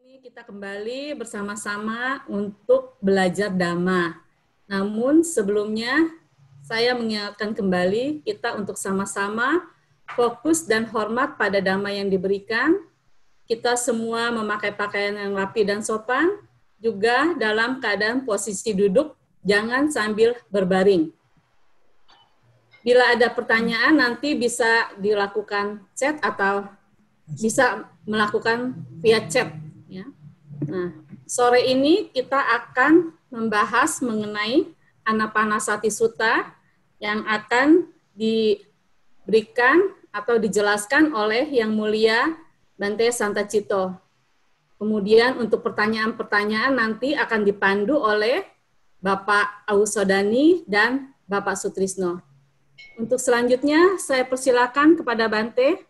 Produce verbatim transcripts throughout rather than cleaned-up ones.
Kita kembali bersama-sama untuk belajar Dhamma. Namun sebelumnya saya mengingatkan kembali kita untuk sama-sama fokus dan hormat pada Dhamma yang diberikan. Kita semua memakai pakaian yang rapi dan sopan, juga dalam keadaan posisi duduk, jangan sambil berbaring. Bila ada pertanyaan nanti bisa dilakukan chat atau bisa melakukan via chat. Ya. Nah, sore ini kita akan membahas mengenai Anapanasati Sutta yang akan diberikan atau dijelaskan oleh Yang Mulia Bante Santacito. Kemudian untuk pertanyaan-pertanyaan nanti akan dipandu oleh Bapak Ausodani dan Bapak Sutrisno. Untuk selanjutnya saya persilakan kepada Bante.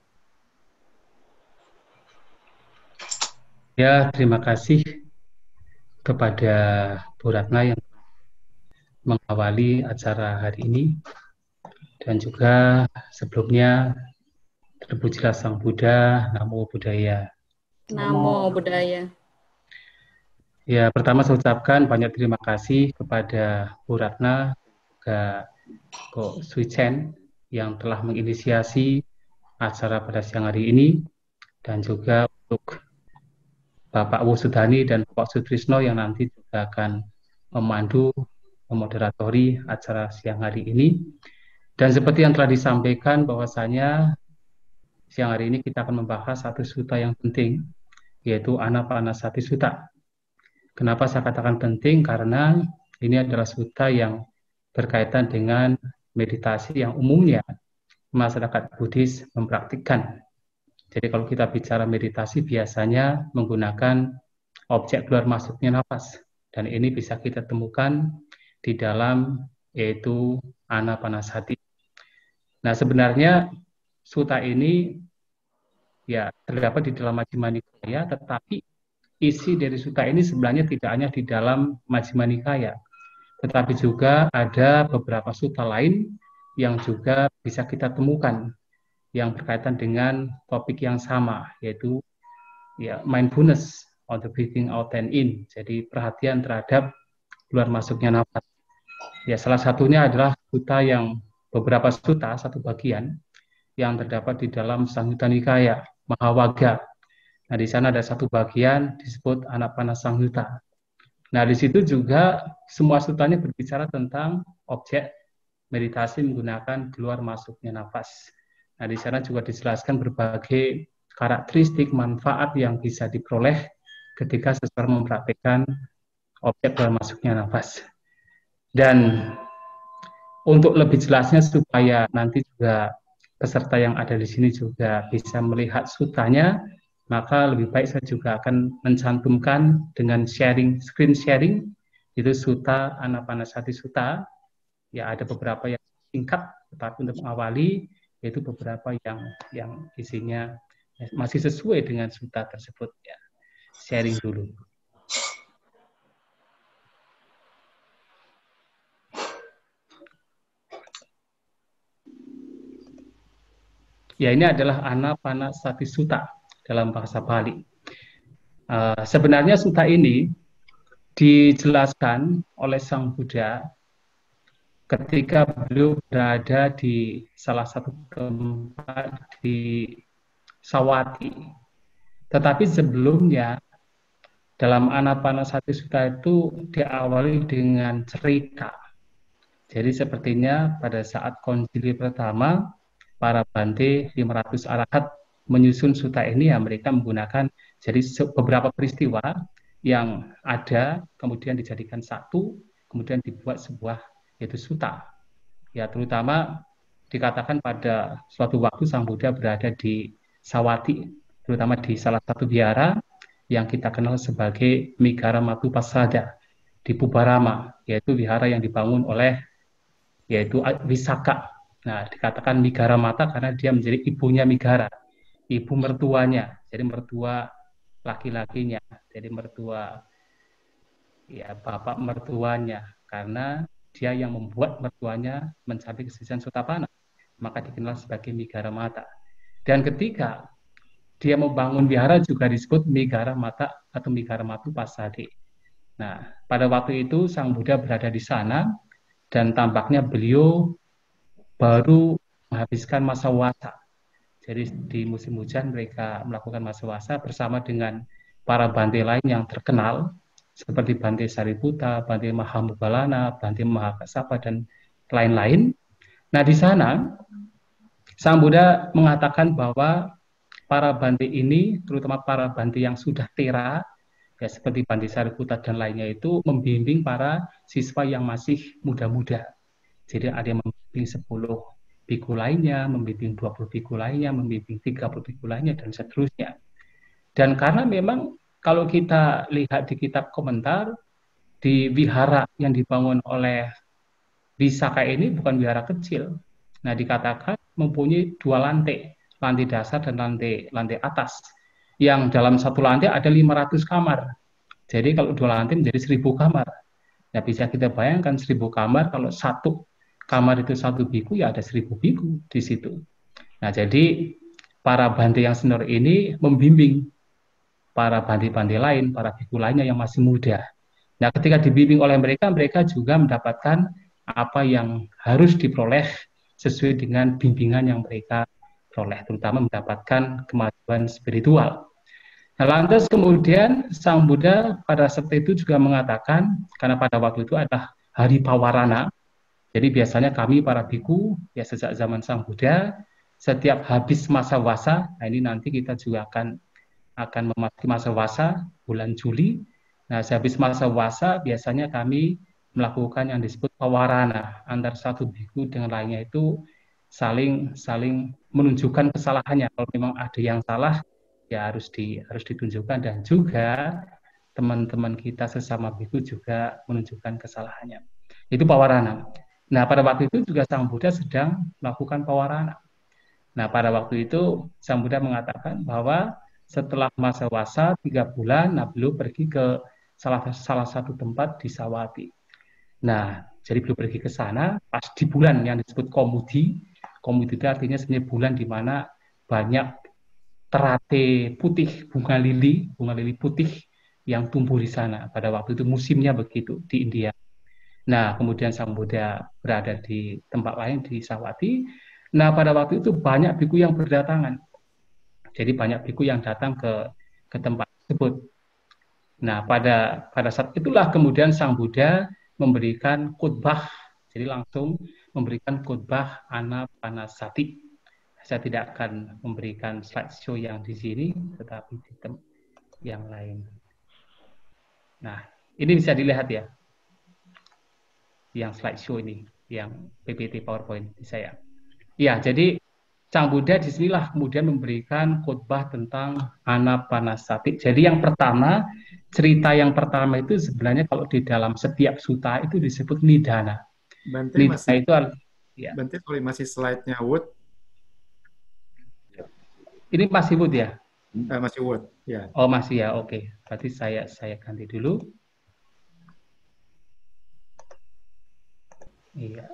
Ya, terima kasih kepada Bu Ratna yang mengawali acara hari ini. Dan juga sebelumnya, terpujilah Sang Buddha, Namo Buddhaya. Namo Buddhaya. Ya, pertama saya ucapkan banyak terima kasih kepada Bu Ratna, juga Ko Sui Chen yang telah menginisiasi acara pada siang hari ini, dan juga untuk Bapak Wusudani dan Bapak Sutrisno yang nanti juga akan memandu, memoderatori acara siang hari ini. Dan seperti yang telah disampaikan bahwasanya siang hari ini kita akan membahas satu sutta yang penting, yaitu Anapanasati Sutta. Kenapa saya katakan penting? Karena ini adalah sutta yang berkaitan dengan meditasi yang umumnya masyarakat Buddhis mempraktikkan. Jadi kalau kita bicara meditasi biasanya menggunakan objek keluar masuknya nafas. Dan ini bisa kita temukan di dalam yaitu Anapanasati. Nah sebenarnya sutta ini ya terdapat di dalam Majjhima Nikaya, tetapi isi dari sutta ini sebenarnya tidak hanya di dalam Majjhima Nikaya, tetapi juga ada beberapa sutta lain yang juga bisa kita temukan yang berkaitan dengan topik yang sama, yaitu ya mindfulness on the breathing out and in. Jadi perhatian terhadap keluar masuknya nafas. Ya salah satunya adalah sutta yang beberapa sutta, satu bagian yang terdapat di dalam Samyutta Nikaya Mahawagga. Nah di sana ada satu bagian disebut Anapanasanghyutta. Nah di situ juga semua suttanya berbicara tentang objek meditasi menggunakan keluar masuknya nafas. Nah, di sana juga dijelaskan berbagai karakteristik manfaat yang bisa diperoleh ketika seseorang mempraktikkan objek keluar masuknya nafas. Dan untuk lebih jelasnya supaya nanti juga peserta yang ada di sini juga bisa melihat suttanya, maka lebih baik saya juga akan mencantumkan dengan sharing, screen sharing, itu sutta Anapanasati Sutta. Ya ada beberapa yang singkat, tetapi untuk mengawali yaitu beberapa yang yang isinya masih sesuai dengan sutta tersebut ya. Sharing dulu. Ya ini adalah Anapanasati Sutta dalam bahasa Bali. Uh, sebenarnya sutta ini dijelaskan oleh Sang Buddha ketika beliau berada di salah satu tempat di Sawati. Tetapi sebelumnya dalam Anapanasati Sutta itu diawali dengan cerita. Jadi sepertinya pada saat konsili pertama, para Bante lima ratus arahat menyusun sutta ini, ya mereka menggunakan jadi beberapa peristiwa yang ada, kemudian dijadikan satu, kemudian dibuat sebuah yaitu sutta. Ya terutama dikatakan pada suatu waktu Sang Buddha berada di Sawati, terutama di salah satu biara yang kita kenal sebagai Migara Matupasada di Pubarama, yaitu wihara yang dibangun oleh yaitu Wisaka. Nah, dikatakan Migara Mata karena dia menjadi ibunya Migara, ibu mertuanya, jadi mertua laki-lakinya, jadi mertua ya bapak mertuanya, karena dia yang membuat mertuanya mencapai kesucian Sotapanna, maka dikenal sebagai Migara Mata. Dan ketika dia membangun wihara juga disebut Migara Mata atau Migara Matu Pasade. Nah, pada waktu itu Sang Buddha berada di sana dan tampaknya beliau baru menghabiskan masa wasa. Jadi di musim hujan mereka melakukan masa wasa bersama dengan para bante lain yang terkenal seperti Bante Sariputta, Bante Mahamoggallana, Bante Mahakassapa, dan lain-lain. Nah, di sana Sang Buddha mengatakan bahwa para bante ini, terutama para bante yang sudah tera, ya seperti Bante Sariputta dan lainnya itu membimbing para siswa yang masih muda-muda. Jadi ada yang membimbing sepuluh biku lainnya, membimbing dua puluh biku lainnya, membimbing tiga puluh biku lainnya, dan seterusnya. Dan karena memang kalau kita lihat di kitab komentar, di wihara yang dibangun oleh Visakha ini bukan wihara kecil. Nah, dikatakan mempunyai dua lantai, lantai dasar dan lantai lantai atas. Yang dalam satu lantai ada lima ratus kamar. Jadi kalau dua lantai menjadi seribu kamar. Nah, bisa kita bayangkan seribu kamar, kalau satu kamar itu satu biku, ya ada seribu biku di situ. Nah, jadi para bante yang senior ini membimbing para bante-bante lain, para biku lainnya yang masih muda. Nah, ketika dibimbing oleh mereka, mereka juga mendapatkan apa yang harus diperoleh sesuai dengan bimbingan yang mereka peroleh, terutama mendapatkan kemajuan spiritual. Nah, lantas kemudian Sang Buddha pada saat itu juga mengatakan, karena pada waktu itu adalah hari Pawarana, jadi biasanya kami para biku, ya sejak zaman Sang Buddha, setiap habis masa wasa, nah ini nanti kita juga akan akan memasuki masa wasa bulan Juli. Nah, sehabis masa wasa biasanya kami melakukan yang disebut pawarana antar satu biku dengan lainnya, itu saling saling menunjukkan kesalahannya. Kalau memang ada yang salah, ya harus di harus ditunjukkan, dan juga teman-teman kita sesama biku juga menunjukkan kesalahannya. Itu pawarana. Nah, pada waktu itu juga Sang Buddha sedang melakukan pawarana. Nah, pada waktu itu Sang Buddha mengatakan bahwa setelah masa wasa tiga bulan, nah beliau pergi ke salah salah satu tempat di Savatthi. Nah, jadi beliau pergi ke sana pas di bulan yang disebut Komudi. Komudi itu artinya sebenarnya bulan di mana banyak terate putih, bunga lili, bunga lili putih yang tumbuh di sana. Pada waktu itu musimnya begitu di India. Nah, kemudian Sang Buddha berada di tempat lain di Savatthi. Nah, pada waktu itu banyak biku yang berdatangan. Jadi banyak biku yang datang ke ke tempat tersebut. Nah, pada pada saat itulah kemudian Sang Buddha memberikan khutbah. Jadi langsung memberikan khutbah Anapanasati. Saya tidak akan memberikan slideshow yang di sini, tetapi di tempat yang lain. Nah, ini bisa dilihat ya, yang slideshow ini, yang P P T PowerPoint di saya. Ya, jadi Sang Buddha disinilah kemudian memberikan khutbah tentang Anapanasati. Jadi yang pertama, cerita yang pertama itu sebenarnya kalau di dalam setiap sutta itu disebut nidana. Bante Nidana masih, itu ya. Bante sorry, masih slide-nya Wood. Ini masih Wood ya? Uh, masih Wood, ya. Oh masih ya, oke. Berarti saya saya ganti dulu. Iya.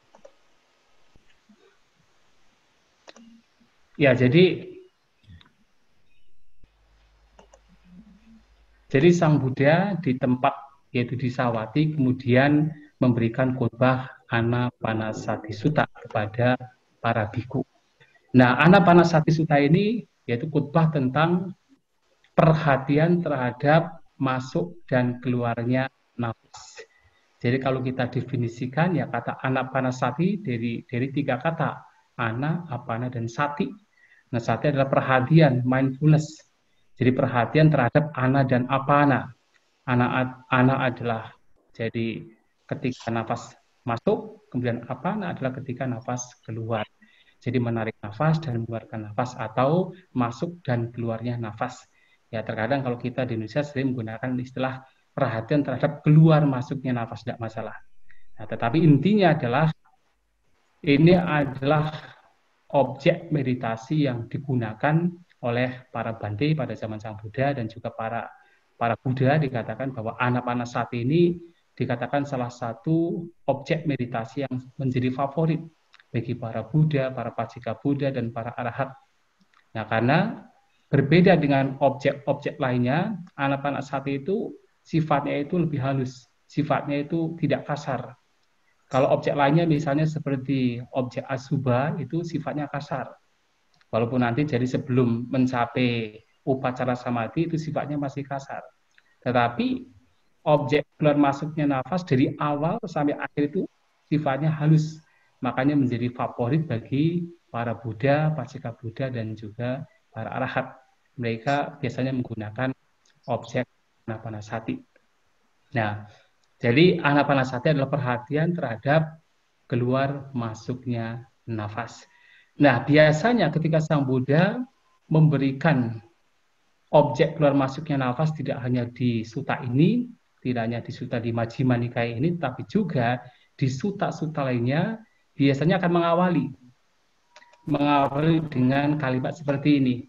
Ya, jadi jadi Sang Buddha di tempat yaitu di Savatthi kemudian memberikan khutbah Anapanasati Sutta kepada para biku. Nah, Anapanasati Sutta ini yaitu khutbah tentang perhatian terhadap masuk dan keluarnya nafas. Jadi kalau kita definisikan ya kata Anapanasati dari dari tiga kata, ana, apana, dan sati. Nah, sati adalah perhatian, mindfulness. Jadi perhatian terhadap ana dan apana. Ana, ana adalah jadi ketika nafas masuk, kemudian apana adalah ketika nafas keluar. Jadi menarik nafas dan mengeluarkan nafas, atau masuk dan keluarnya nafas. Ya, terkadang kalau kita di Indonesia sering menggunakan istilah perhatian terhadap keluar masuknya nafas, tidak masalah. Nah, tetapi intinya adalah ini adalah objek meditasi yang digunakan oleh para bante pada zaman Sang Buddha dan juga para para Buddha. Dikatakan bahwa Anapanasati ini dikatakan salah satu objek meditasi yang menjadi favorit bagi para Buddha, para Pacika Buddha, dan para Arahat. Nah, karena berbeda dengan objek-objek lainnya, anapanasati itu sifatnya itu lebih halus, sifatnya itu tidak kasar. Kalau objek lainnya misalnya seperti objek asubha itu sifatnya kasar. Walaupun nanti jadi sebelum mencapai upacara samadhi itu sifatnya masih kasar. Tetapi objek keluar masuknya nafas dari awal sampai akhir itu sifatnya halus. Makanya menjadi favorit bagi para Buddha, Pacika Buddha, dan juga para arahat. Mereka biasanya menggunakan objek anapanasati. Nah, jadi anapanasati adalah perhatian terhadap keluar masuknya nafas. Nah, biasanya ketika Sang Buddha memberikan objek keluar masuknya nafas tidak hanya di suta ini, tidak hanya di suta di Majjhima Nikaya ini, tapi juga di suta-suta lainnya, biasanya akan mengawali. Mengawali dengan kalimat seperti ini.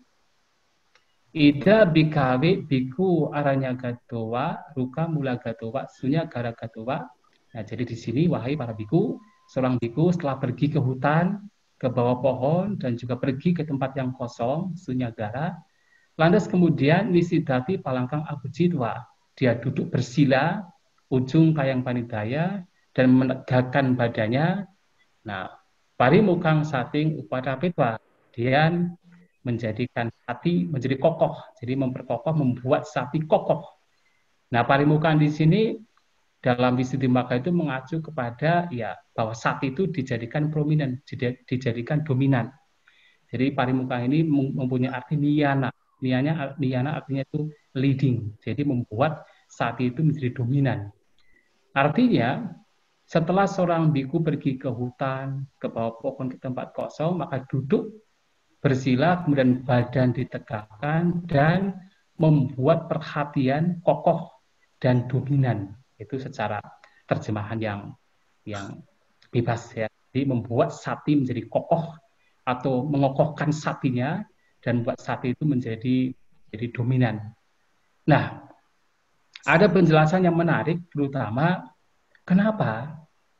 Ida bikawe biku aranya gatowa, ruka mula gatowa, sunya gara gatowa. Nah, jadi di sini, wahai para biku, seorang biku setelah pergi ke hutan, ke bawah pohon, dan juga pergi ke tempat yang kosong, sunya gara, lantas kemudian wisidati palangkang abujidwa. Dia duduk bersila, ujung kayang panidaya, dan menegakkan badannya. Nah, parimukang sating upadapetwa. Dia menjadikan hati menjadi kokoh, jadi memperkokoh, membuat sapi kokoh. Nah, parimukan di sini dalam Wisuddhimagga itu mengacu kepada ya bahwa sapi itu dijadikan prominent, dijadikan dominan. Jadi parimuka ini mempunyai arti niyana. Niyana, niyana artinya itu leading, jadi membuat sapi itu menjadi dominan. Artinya setelah seorang biku pergi ke hutan, ke bawah pohon, ke tempat kosong, maka duduk bersila, kemudian badan ditegakkan, dan membuat perhatian kokoh dan dominan. Itu secara terjemahan yang yang bebas ya. Jadi membuat sapi menjadi kokoh atau mengokohkan sapinya dan membuat sapi itu menjadi jadi dominan. Nah, ada penjelasan yang menarik, terutama kenapa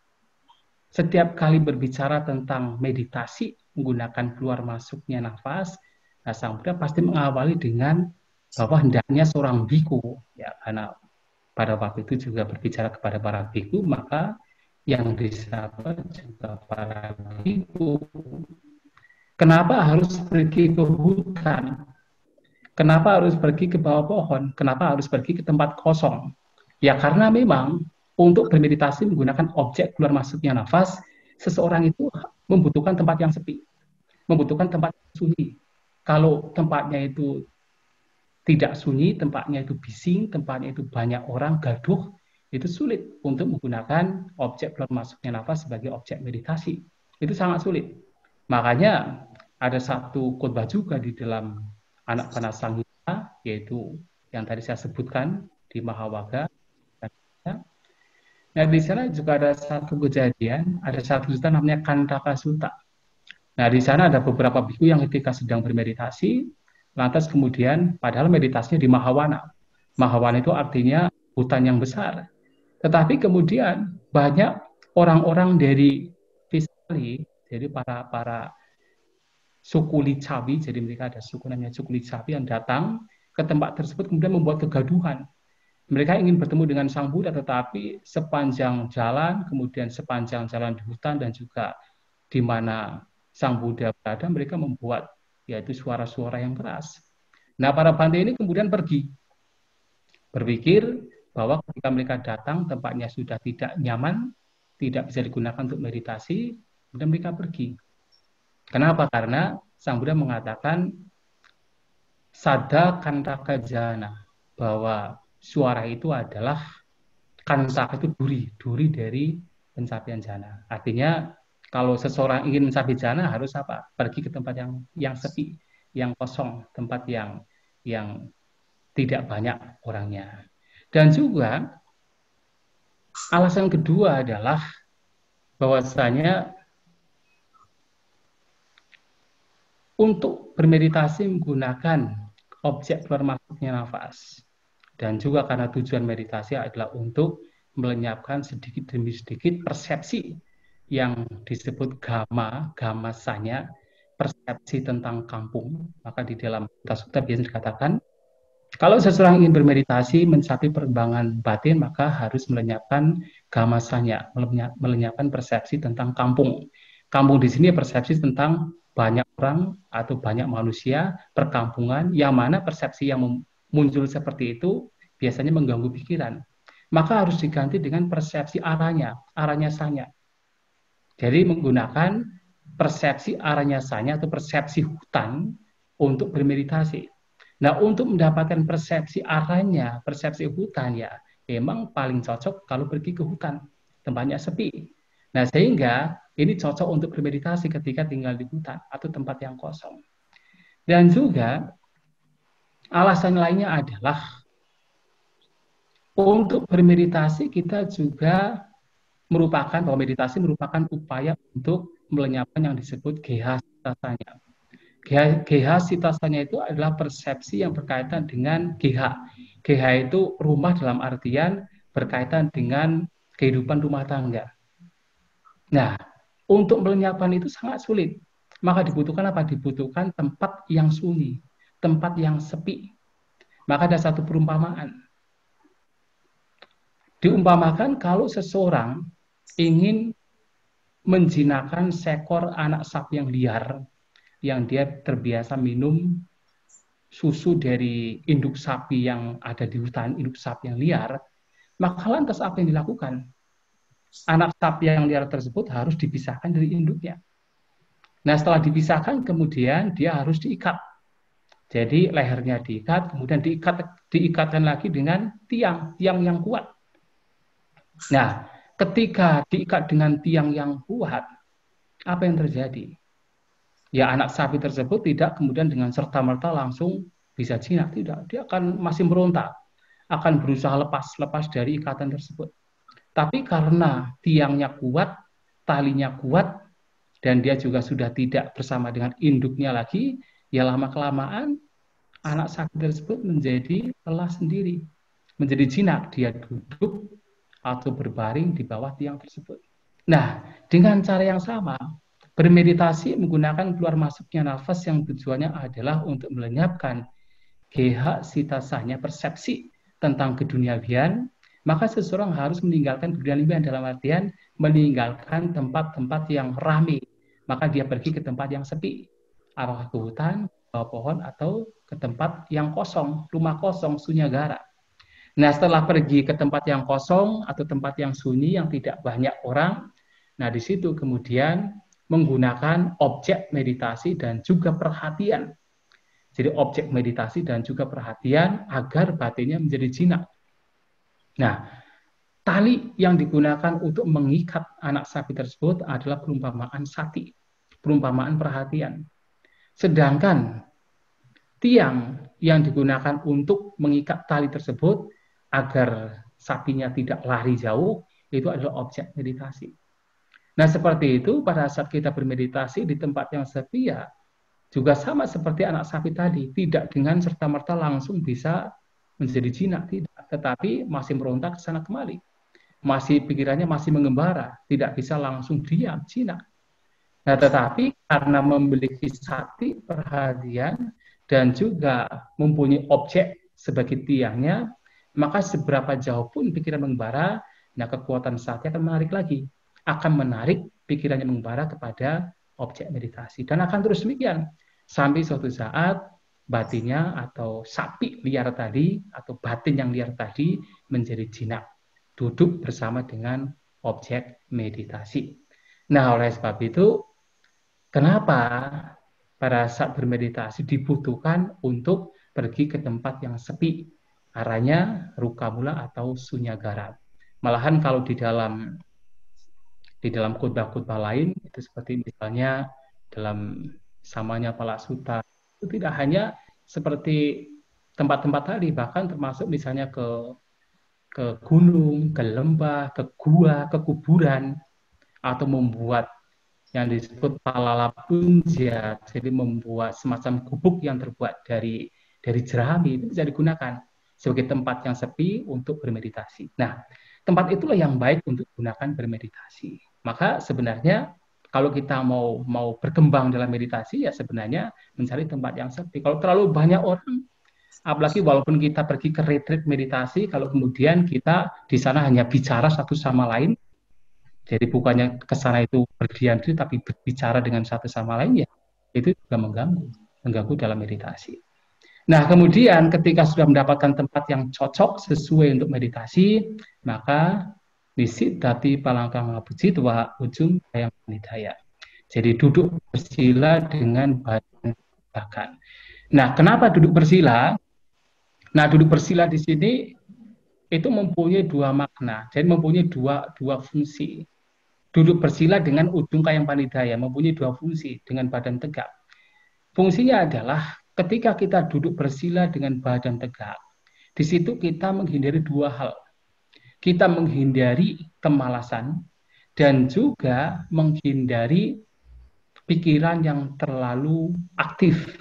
setiap kali berbicara tentang meditasi menggunakan keluar masuknya nafas, nah, Sang Buddha pasti mengawali dengan bahwa hendaknya seorang biku, ya, karena pada waktu itu juga berbicara kepada para biku, maka yang disapa juga para biku. Kenapa harus pergi ke hutan? Kenapa harus pergi ke bawah pohon? Kenapa harus pergi ke tempat kosong? Ya karena memang untuk bermeditasi menggunakan objek keluar masuknya nafas, seseorang itu membutuhkan tempat yang sepi, membutuhkan tempat yang sunyi. Kalau tempatnya itu tidak sunyi, tempatnya itu bising, tempatnya itu banyak orang, gaduh, itu sulit untuk menggunakan objek keluar masuknya nafas sebagai objek meditasi. Itu sangat sulit. Makanya ada satu khotbah juga di dalam Anapanasangkhita, yaitu yang tadi saya sebutkan di Mahawagga. Nah, di sana juga ada satu kejadian, ada satu sutta namanya Kantaka Sutta. Nah, di sana ada beberapa biku yang ketika sedang bermeditasi, lantas kemudian, padahal meditasinya di Mahawana. Mahawana itu artinya hutan yang besar. Tetapi kemudian banyak orang-orang dari Visali, jadi para para suku Licawi, jadi mereka ada suku namanya suku Licawi yang datang ke tempat tersebut kemudian membuat kegaduhan. Mereka ingin bertemu dengan Sang Buddha, tetapi sepanjang jalan, kemudian sepanjang jalan di hutan dan juga di mana Sang Buddha berada, mereka membuat yaitu suara-suara yang keras. Nah, para bante ini kemudian pergi, berpikir bahwa ketika mereka datang, tempatnya sudah tidak nyaman, tidak bisa digunakan untuk meditasi, kemudian mereka pergi. Kenapa? Karena Sang Buddha mengatakan sada kantaka jana, bahwa suara itu adalah kantaka itu duri, duri dari pencapaian jana. Artinya kalau seseorang ingin mencapai jana harus apa? Pergi ke tempat yang yang sepi, yang kosong, tempat yang yang tidak banyak orangnya. Dan juga alasan kedua adalah bahwasanya untuk bermeditasi menggunakan objek keluar masuknya nafas. Dan juga karena tujuan meditasi adalah untuk melenyapkan sedikit demi sedikit persepsi yang disebut gama, gamasanya, persepsi tentang kampung. Maka di dalam sutta biasanya dikatakan, kalau seseorang ingin bermeditasi mencapai perubahan batin, maka harus melenyapkan gamasanya, melenyapkan persepsi tentang kampung. Kampung di sini persepsi tentang banyak orang atau banyak manusia, perkampungan, yang mana persepsi yang muncul seperti itu biasanya mengganggu pikiran. Maka harus diganti dengan persepsi arahnya, arahnya sanya. Jadi menggunakan persepsi arahnya sanya atau persepsi hutan untuk bermeditasi. Nah, untuk mendapatkan persepsi arahnya, persepsi hutan ya, memang paling cocok kalau pergi ke hutan, tempatnya sepi. Nah, sehingga ini cocok untuk bermeditasi ketika tinggal di hutan atau tempat yang kosong. Dan juga alasan lainnya adalah untuk bermeditasi kita juga merupakan, bahwa meditasi merupakan upaya untuk melenyapkan yang disebut gehasitasanya. Gehasitasanya itu adalah persepsi yang berkaitan dengan geha. Geha itu rumah dalam artian berkaitan dengan kehidupan rumah tangga. Nah, untuk melenyapkan itu sangat sulit. Maka dibutuhkan apa? Dibutuhkan tempat yang sunyi, tempat yang sepi. Maka ada satu perumpamaan. Diumpamakan kalau seseorang ingin menjinakkan seekor anak sapi yang liar, yang dia terbiasa minum susu dari induk sapi yang ada di hutan, induk sapi yang liar, maka lantas apa yang dilakukan? Anak sapi yang liar tersebut harus dipisahkan dari induknya. Nah, setelah dipisahkan, kemudian dia harus diikat. Jadi lehernya diikat, kemudian diikat, diikatkan lagi dengan tiang, tiang yang kuat. Nah, ketika diikat dengan tiang yang kuat, apa yang terjadi? Ya, anak sapi tersebut tidak kemudian dengan serta-merta langsung bisa jinak, tidak. Dia akan masih meronta, akan berusaha lepas-lepas dari ikatan tersebut. Tapi karena tiangnya kuat, talinya kuat, dan dia juga sudah tidak bersama dengan induknya lagi, ya lama-kelamaan anak sapi tersebut menjadi lelah sendiri, menjadi jinak. Dia duduk atau berbaring di bawah tiang tersebut. Nah, dengan cara yang sama, bermeditasi menggunakan keluar masuknya nafas yang tujuannya adalah untuk melenyapkan gehasitasanya, persepsi tentang keduniawian, maka seseorang harus meninggalkan keduniawian dalam artian meninggalkan tempat-tempat yang ramai. Maka dia pergi ke tempat yang sepi, apakah ke hutan, bawah pohon, atau ke tempat yang kosong, rumah kosong, sunyagara. Nah, setelah pergi ke tempat yang kosong atau tempat yang sunyi yang tidak banyak orang, nah di situ kemudian menggunakan objek meditasi dan juga perhatian. Jadi objek meditasi dan juga perhatian agar batinnya menjadi jinak. Nah, tali yang digunakan untuk mengikat anak sapi tersebut adalah perumpamaan sati, perumpamaan perhatian. Sedangkan tiang yang digunakan untuk mengikat tali tersebut agar sapinya tidak lari jauh, itu adalah objek meditasi. Nah, seperti itu pada saat kita bermeditasi di tempat yang sepi, ya juga sama seperti anak sapi tadi, tidak dengan serta-merta langsung bisa menjadi jinak, tidak, tetapi masih meronta ke sana kemari. Masih pikirannya masih mengembara, tidak bisa langsung diam, jinak. Nah, tetapi karena memiliki sati, perhatian, dan juga mempunyai objek sebagai tiangnya, maka seberapa jauh pun pikiran mengembara, nah kekuatan sati akan menarik lagi, akan menarik pikirannya mengembara kepada objek meditasi. Dan akan terus demikian, sampai suatu saat batinnya atau sapi liar tadi, atau batin yang liar tadi menjadi jinak, duduk bersama dengan objek meditasi. Nah, oleh sebab itu, kenapa pada saat bermeditasi dibutuhkan untuk pergi ke tempat yang sepi, arahnya rukamula atau sunyagara. Malahan kalau di dalam di dalam khotbah-khotbah lain, itu seperti misalnya dalam samanya Pala Sutta, itu tidak hanya seperti tempat-tempat tadi, bahkan termasuk misalnya ke ke gunung, ke lembah, ke gua, ke kuburan, atau membuat yang disebut palalapunja, jadi membuat semacam gubuk yang terbuat dari dari jerami, itu bisa digunakan sebagai tempat yang sepi untuk bermeditasi. Nah, tempat itulah yang baik untuk digunakan bermeditasi. Maka sebenarnya kalau kita mau mau berkembang dalam meditasi, ya sebenarnya mencari tempat yang sepi. Kalau terlalu banyak orang, apalagi walaupun kita pergi ke retreat meditasi, kalau kemudian kita di sana hanya bicara satu sama lain, jadi bukannya ke sana itu berdiam diri, tapi berbicara dengan satu sama lain, ya itu juga mengganggu, mengganggu dalam meditasi. Nah, kemudian ketika sudah mendapatkan tempat yang cocok sesuai untuk meditasi, maka Nisiddhati palangkang ngapuji tua ujung yang panidaya. Jadi duduk bersila dengan badan tegakkan. Nah, kenapa duduk bersila? Nah, duduk bersila di sini itu mempunyai dua makna, jadi mempunyai dua dua fungsi. Duduk bersila dengan ujung kayang panidaya mempunyai dua fungsi dengan badan tegak. Fungsinya adalah ketika kita duduk bersila dengan badan tegak, di situ kita menghindari dua hal. Kita menghindari kemalasan dan juga menghindari pikiran yang terlalu aktif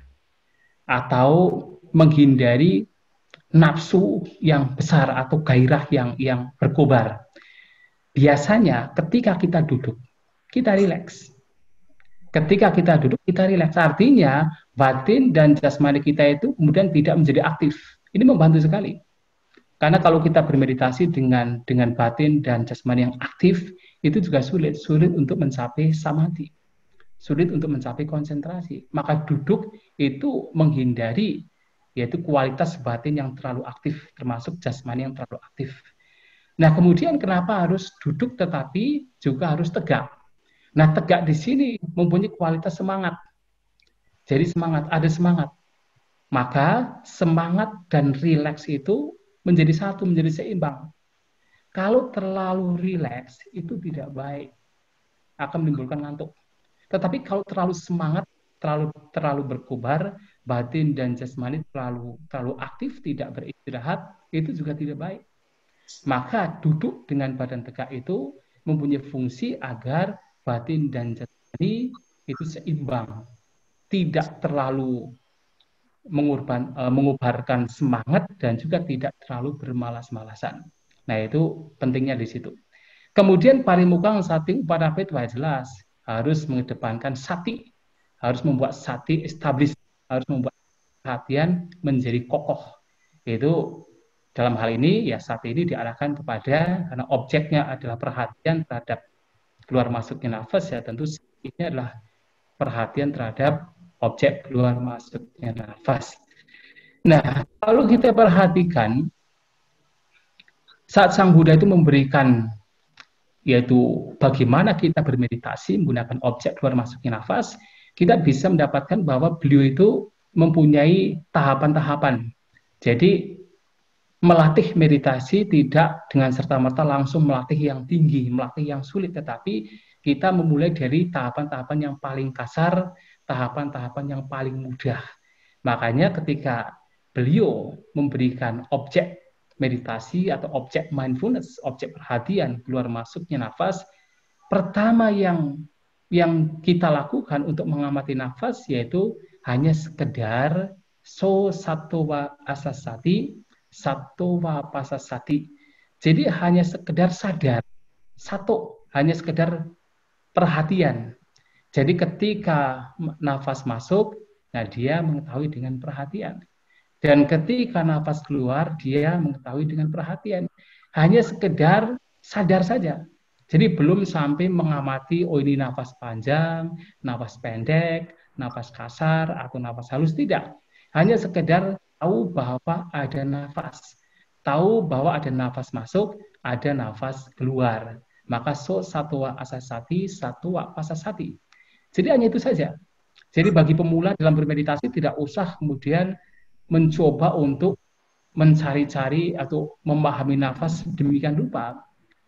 atau menghindari nafsu yang besar atau gairah yang yang berkobar. Biasanya ketika kita duduk, kita rileks. Ketika kita duduk, kita rileks. Artinya batin dan jasmani kita itu kemudian tidak menjadi aktif. Ini membantu sekali. Karena kalau kita bermeditasi dengan dengan batin dan jasmani yang aktif, itu juga sulit, sulit untuk mencapai samadhi, sulit untuk mencapai konsentrasi. Maka duduk itu menghindari, yaitu kualitas batin yang terlalu aktif, termasuk jasmani yang terlalu aktif. Nah, kemudian kenapa harus duduk tetapi juga harus tegak? Nah, tegak di sini mempunyai kualitas semangat. Jadi semangat, ada semangat. Maka semangat dan rileks itu menjadi satu, menjadi seimbang. Kalau terlalu rileks, itu tidak baik. Akan menimbulkan ngantuk. Tetapi kalau terlalu semangat, terlalu terlalu berkobar, batin dan jasmani terlalu terlalu aktif, tidak beristirahat, itu juga tidak baik. Maka duduk dengan badan tegak itu mempunyai fungsi agar batin dan jasmani itu seimbang. Tidak terlalu mengurban, uh, mengubarkan semangat dan juga tidak terlalu bermalas-malasan. Nah, itu pentingnya di situ. Kemudian parimukang sati upadapetwa jelas harus mengedepankan sati, harus membuat sati establish, harus membuat perhatian menjadi kokoh. Itu dalam hal ini ya sati ini diarahkan kepada karena objeknya adalah perhatian terhadap keluar masuknya nafas, ya tentu ini adalah perhatian terhadap objek keluar masuknya nafas. Nah, kalau kita perhatikan saat Sang Buddha itu memberikan, yaitu bagaimana kita bermeditasi menggunakan objek keluar masuknya nafas, kita bisa mendapatkan bahwa beliau itu mempunyai tahapan-tahapan. Jadi melatih meditasi tidak dengan serta-merta langsung melatih yang tinggi, melatih yang sulit, tetapi kita memulai dari tahapan-tahapan yang paling kasar, tahapan-tahapan yang paling mudah. Makanya ketika beliau memberikan objek meditasi atau objek mindfulness, objek perhatian keluar masuknya nafas, pertama yang yang kita lakukan untuk mengamati nafas yaitu hanya sekedar so sattva asasati, sattva pasasati. Jadi hanya sekedar sadar, satu, hanya sekedar perhatian. Jadi ketika nafas masuk, nah dia mengetahui dengan perhatian. Dan ketika nafas keluar, dia mengetahui dengan perhatian. Hanya sekedar sadar saja. Jadi belum sampai mengamati, oh ini nafas panjang, nafas pendek, nafas kasar, atau nafas halus. Tidak. Hanya sekedar tahu bahwa ada nafas. Tahu bahwa ada nafas masuk, ada nafas keluar. Maka so sattva asasati, sattva pasasati. Jadi hanya itu saja. Jadi bagi pemula dalam bermeditasi tidak usah kemudian mencoba untuk mencari-cari atau memahami nafas demikian rupa.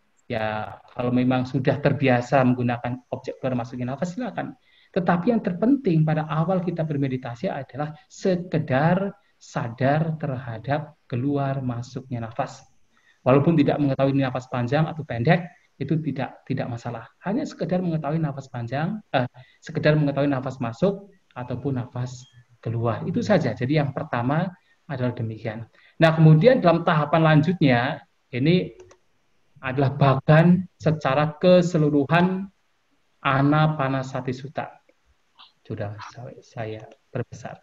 Ya, kalau memang sudah terbiasa menggunakan objek keluar masuknya nafas, silakan. Tetapi yang terpenting pada awal kita bermeditasi adalah sekedar sadar terhadap keluar masuknya nafas. Walaupun tidak mengetahui nafas panjang atau pendek, itu tidak tidak masalah. Hanya sekedar mengetahui nafas panjang, eh, sekedar mengetahui nafas masuk ataupun nafas keluar. Itu saja. Jadi yang pertama adalah demikian. Nah, kemudian dalam tahapan lanjutnya, ini adalah bahkan secara keseluruhan Anapanasati Sutta. Sudah saya perbesar.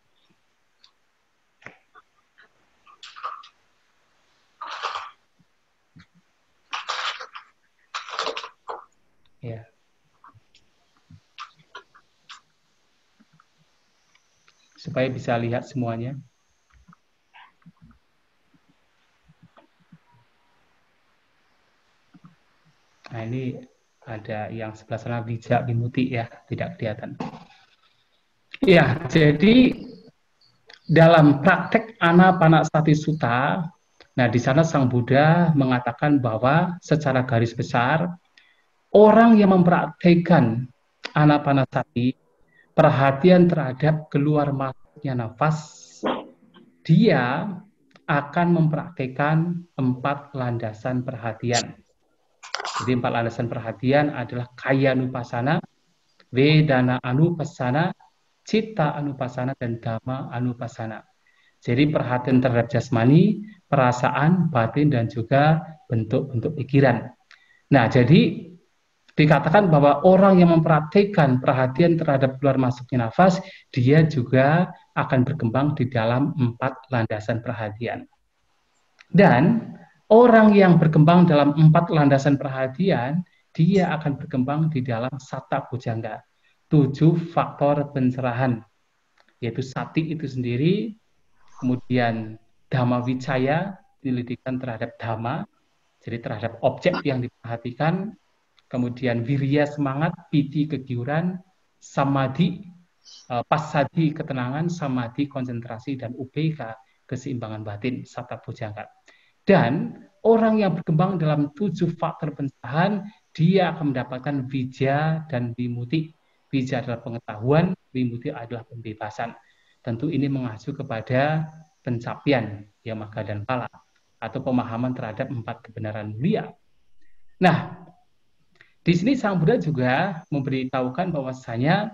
Ya. Supaya bisa lihat semuanya. Nah, ini ada yang sebelah sana bijak bimuti ya, tidak kelihatan. Ya, jadi dalam praktek Anapanasati Sutta, nah di sana Sang Buddha mengatakan bahwa secara garis besar orang yang mempraktekkan Anapanasati, perhatian terhadap keluar masuknya nafas, dia akan mempraktekkan empat landasan perhatian. Jadi empat landasan perhatian adalah kaya anupasana, vedana anupasana, citta anupasana, dan dhamma anupasana. Jadi perhatian terhadap jasmani, perasaan, batin, dan juga bentuk-bentuk pikiran. Nah, jadi dikatakan bahwa orang yang mempraktikkan perhatian terhadap keluar masuknya nafas, dia juga akan berkembang di dalam empat landasan perhatian. Dan orang yang berkembang dalam empat landasan perhatian, dia akan berkembang di dalam satta bujangga, tujuh faktor pencerahan, yaitu sati itu sendiri, kemudian dhamma vicaya, penyelidikan terhadap dhamma, jadi terhadap objek yang diperhatikan, kemudian wirya semangat, piti kegiuran, samadhi, pasadi ketenangan, samadhi konsentrasi, dan ubeka keseimbangan batin, satta bujangga. Dan orang yang berkembang dalam tujuh faktor pencerahan, dia akan mendapatkan vijja dan vimuti. Vijja adalah pengetahuan, vimuti adalah pembebasan. Tentu ini mengacu kepada pencapaian yang maga dan pala, atau pemahaman terhadap empat kebenaran mulia. Nah, di sini Sang Buddha juga memberitahukan bahwasanya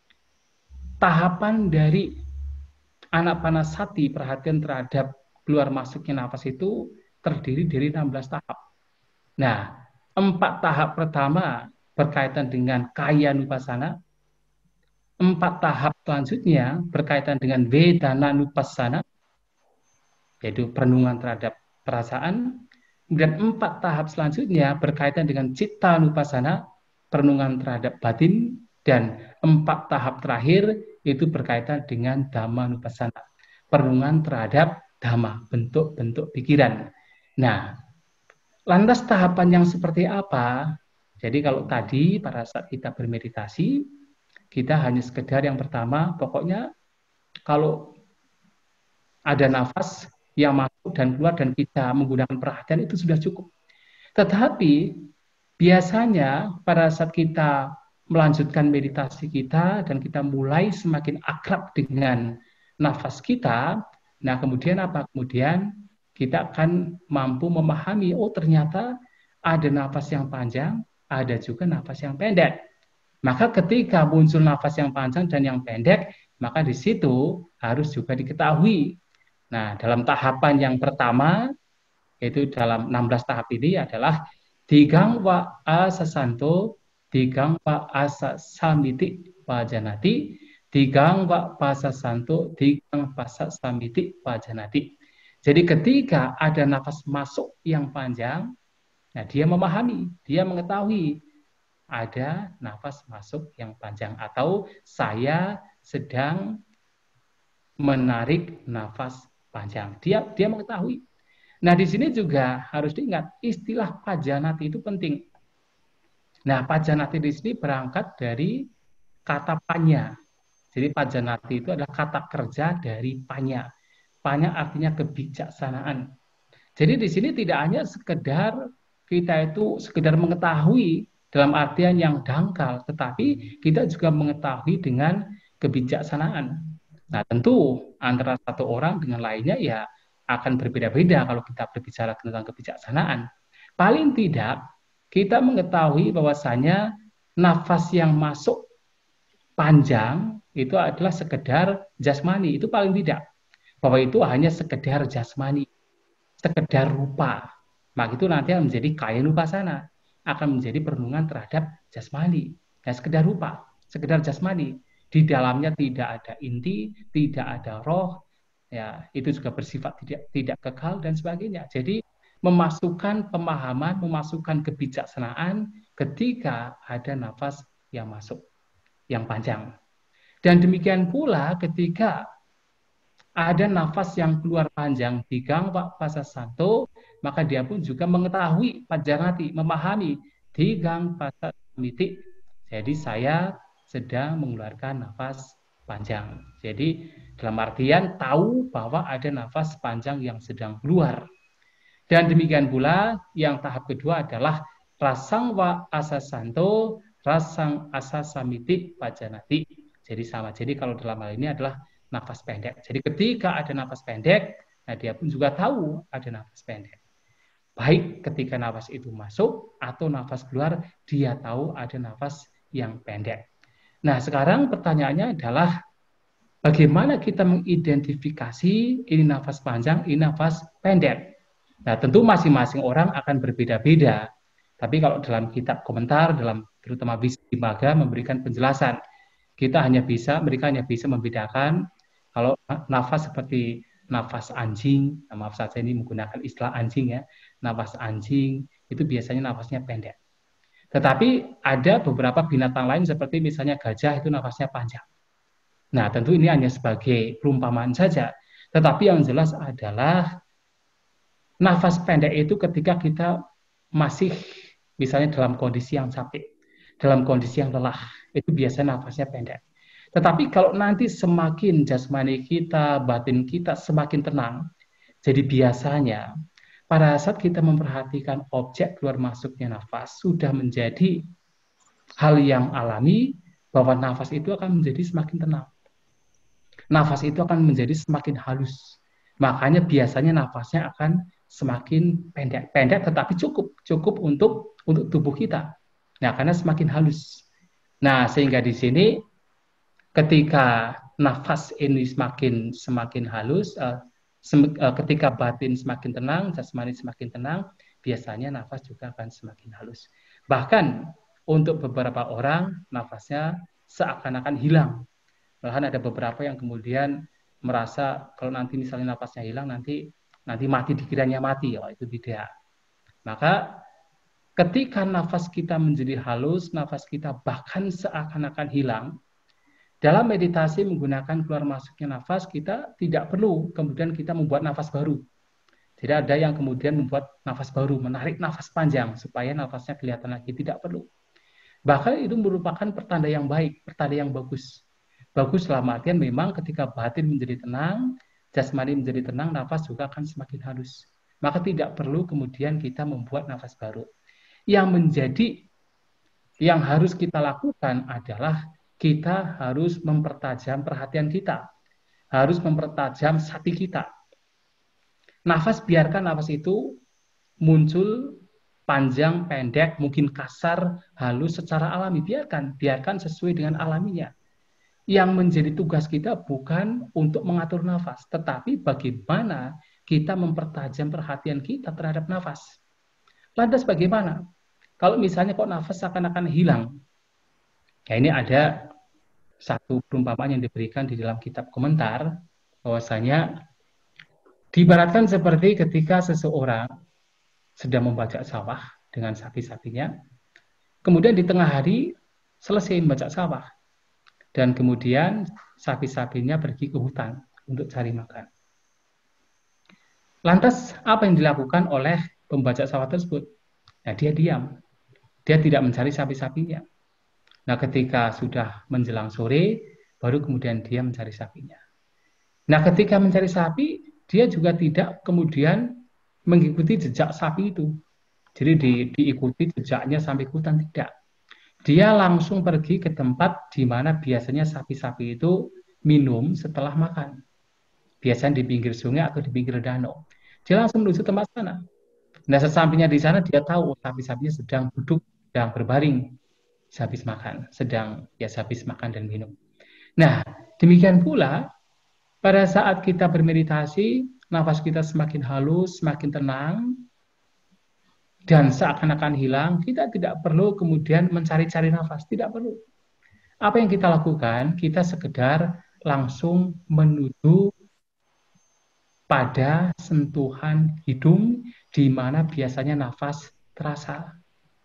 tahapan dari Anapanasati, perhatian terhadap keluar masuknya nafas itu terdiri dari enam belas tahap. Nah, empat tahap pertama berkaitan dengan kaya nupasana, empat tahap selanjutnya berkaitan dengan vedana nupasana, yaitu perenungan terhadap perasaan, kemudian empat tahap selanjutnya berkaitan dengan citta nupasana, perenungan terhadap batin, dan empat tahap terakhir itu berkaitan dengan dhamma nupasana, perenungan terhadap dhamma, bentuk-bentuk pikiran. Nah, lantas tahapan yang seperti apa? Jadi kalau tadi pada saat kita bermeditasi, kita hanya sekedar yang pertama, pokoknya kalau ada nafas yang masuk dan keluar dan kita menggunakan perhatian itu sudah cukup. Tetapi biasanya pada saat kita melanjutkan meditasi kita dan kita mulai semakin akrab dengan nafas kita, nah kemudian apa? Kemudian kita akan mampu memahami, oh ternyata ada nafas yang panjang, ada juga nafas yang pendek. Maka ketika muncul nafas yang panjang dan yang pendek, maka di situ harus juga diketahui. Nah, dalam tahapan yang pertama, yaitu dalam enam belas tahap ini adalah digang wa asasanto, digang wa asasamiti pajanati, digang wa pasasanto, digang pasasamiti pajanati. Jadi ketika ada nafas masuk yang panjang, nah dia memahami, dia mengetahui ada nafas masuk yang panjang atau saya sedang menarik nafas panjang. Dia dia mengetahui. Nah di sini juga harus diingat istilah pajanati itu penting. Nah pajanati di sini berangkat dari kata panya. Jadi pajanati itu adalah kata kerja dari panya. Panya artinya kebijaksanaan. Jadi di sini tidak hanya sekedar kita itu sekedar mengetahui dalam artian yang dangkal, tetapi kita juga mengetahui dengan kebijaksanaan. Nah tentu antara satu orang dengan lainnya ya akan berbeda-beda kalau kita berbicara tentang kebijaksanaan. Paling tidak kita mengetahui bahwasanya nafas yang masuk panjang itu adalah sekedar jasmani, itu paling tidak. Bahwa itu hanya sekedar jasmani, sekedar rupa. Maka itu nanti akan menjadi kaya nupasana, akan menjadi perenungan terhadap jasmani. Ya, sekedar rupa, sekedar jasmani. Di dalamnya tidak ada inti, tidak ada roh, ya itu juga bersifat tidak tidak kekal dan sebagainya. Jadi memasukkan pemahaman, memasukkan kebijaksanaan ketika ada nafas yang masuk, yang panjang. Dan demikian pula ketika ada nafas yang keluar panjang di gang Pak Pasasanto, maka dia pun juga mengetahui Panjanati, memahami di gang Pasasamiti. Jadi saya sedang mengeluarkan nafas panjang. Jadi dalam artian tahu bahwa ada nafas panjang yang sedang keluar. Dan demikian pula yang tahap kedua adalah rasang wa asasanto, rasang asasamiti pajanati. Jadi sama. Jadi kalau dalam hal ini adalah nafas pendek. Jadi ketika ada nafas pendek, nah dia pun juga tahu ada nafas pendek. Baik ketika nafas itu masuk atau nafas keluar, dia tahu ada nafas yang pendek. Nah, sekarang pertanyaannya adalah bagaimana kita mengidentifikasi ini nafas panjang, ini nafas pendek. Nah, tentu masing-masing orang akan berbeda-beda. Tapi kalau dalam kitab komentar, dalam terutama Visuddhimagga memberikan penjelasan, kita hanya bisa, mereka hanya bisa membedakan kalau nafas seperti nafas anjing, nah maaf saja ini menggunakan istilah anjing ya, nafas anjing itu biasanya nafasnya pendek. Tetapi ada beberapa binatang lain seperti misalnya gajah itu nafasnya panjang. Nah, tentu ini hanya sebagai perumpamaan saja. Tetapi yang jelas adalah nafas pendek itu ketika kita masih misalnya dalam kondisi yang capek, dalam kondisi yang lelah, itu biasanya nafasnya pendek. Tetapi kalau nanti semakin jasmani kita, batin kita semakin tenang, jadi biasanya pada saat kita memperhatikan objek keluar masuknya nafas, sudah menjadi hal yang alami bahwa nafas itu akan menjadi semakin tenang. Nafas itu akan menjadi semakin halus. Makanya biasanya nafasnya akan semakin pendek. Pendek tetapi cukup. Cukup untuk untuk tubuh kita. Nah, karena semakin halus. Nah, sehingga di sini ketika nafas ini semakin semakin halus, uh, sem- uh, ketika batin semakin tenang, jasmani semakin tenang, biasanya nafas juga akan semakin halus. Bahkan untuk beberapa orang nafasnya seakan-akan hilang. Malahan ada beberapa yang kemudian merasa kalau nanti misalnya nafasnya hilang nanti nanti mati dikiranya mati, oh itu tidak. Maka ketika nafas kita menjadi halus, nafas kita bahkan seakan-akan hilang, dalam meditasi menggunakan keluar masuknya nafas, kita tidak perlu kemudian kita membuat nafas baru. Tidak ada yang kemudian membuat nafas baru, menarik nafas panjang supaya nafasnya kelihatan lagi, tidak perlu. Bahkan itu merupakan pertanda yang baik, pertanda yang bagus. Bagus dalam artian memang ketika batin menjadi tenang, jasmani menjadi tenang, nafas juga akan semakin halus. Maka tidak perlu kemudian kita membuat nafas baru. Yang menjadi, yang harus kita lakukan adalah kita harus mempertajam perhatian kita. Harus mempertajam sati kita. Nafas, biarkan nafas itu muncul panjang, pendek, mungkin kasar, halus secara alami. Biarkan, biarkan sesuai dengan alaminya. Yang menjadi tugas kita bukan untuk mengatur nafas, tetapi bagaimana kita mempertajam perhatian kita terhadap nafas. Lantas bagaimana? Kalau misalnya kok nafas seakan-akan hilang, ya ini ada satu perumpamaan yang diberikan di dalam kitab komentar, bahwasanya diibaratkan seperti ketika seseorang sedang membajak sawah dengan sapi-sapinya, kemudian di tengah hari selesai membajak sawah, dan kemudian sapi-sapinya pergi ke hutan untuk cari makan. Lantas apa yang dilakukan oleh pembajak sawah tersebut? Nah, dia diam. Dia tidak mencari sapi-sapinya. Nah, ketika sudah menjelang sore, baru kemudian dia mencari sapinya. Nah, ketika mencari sapi, dia juga tidak kemudian mengikuti jejak sapi itu. Jadi di, diikuti jejaknya sampai hutan, tidak. Dia langsung pergi ke tempat di mana biasanya sapi-sapi itu minum setelah makan. Biasanya di pinggir sungai atau di pinggir danau. Dia langsung menuju tempat sana. Nah, sesampainya di sana dia tahu sapi-sapinya sedang duduk, sedang berbaring, habis makan, sedang ya habis makan dan minum. Nah, demikian pula pada saat kita bermeditasi, nafas kita semakin halus, semakin tenang. dan seakan-akan hilang, kita tidak perlu kemudian mencari-cari nafas, tidak perlu. Apa yang kita lakukan, kita sekedar langsung menuju pada sentuhan hidung di mana biasanya nafas terasa.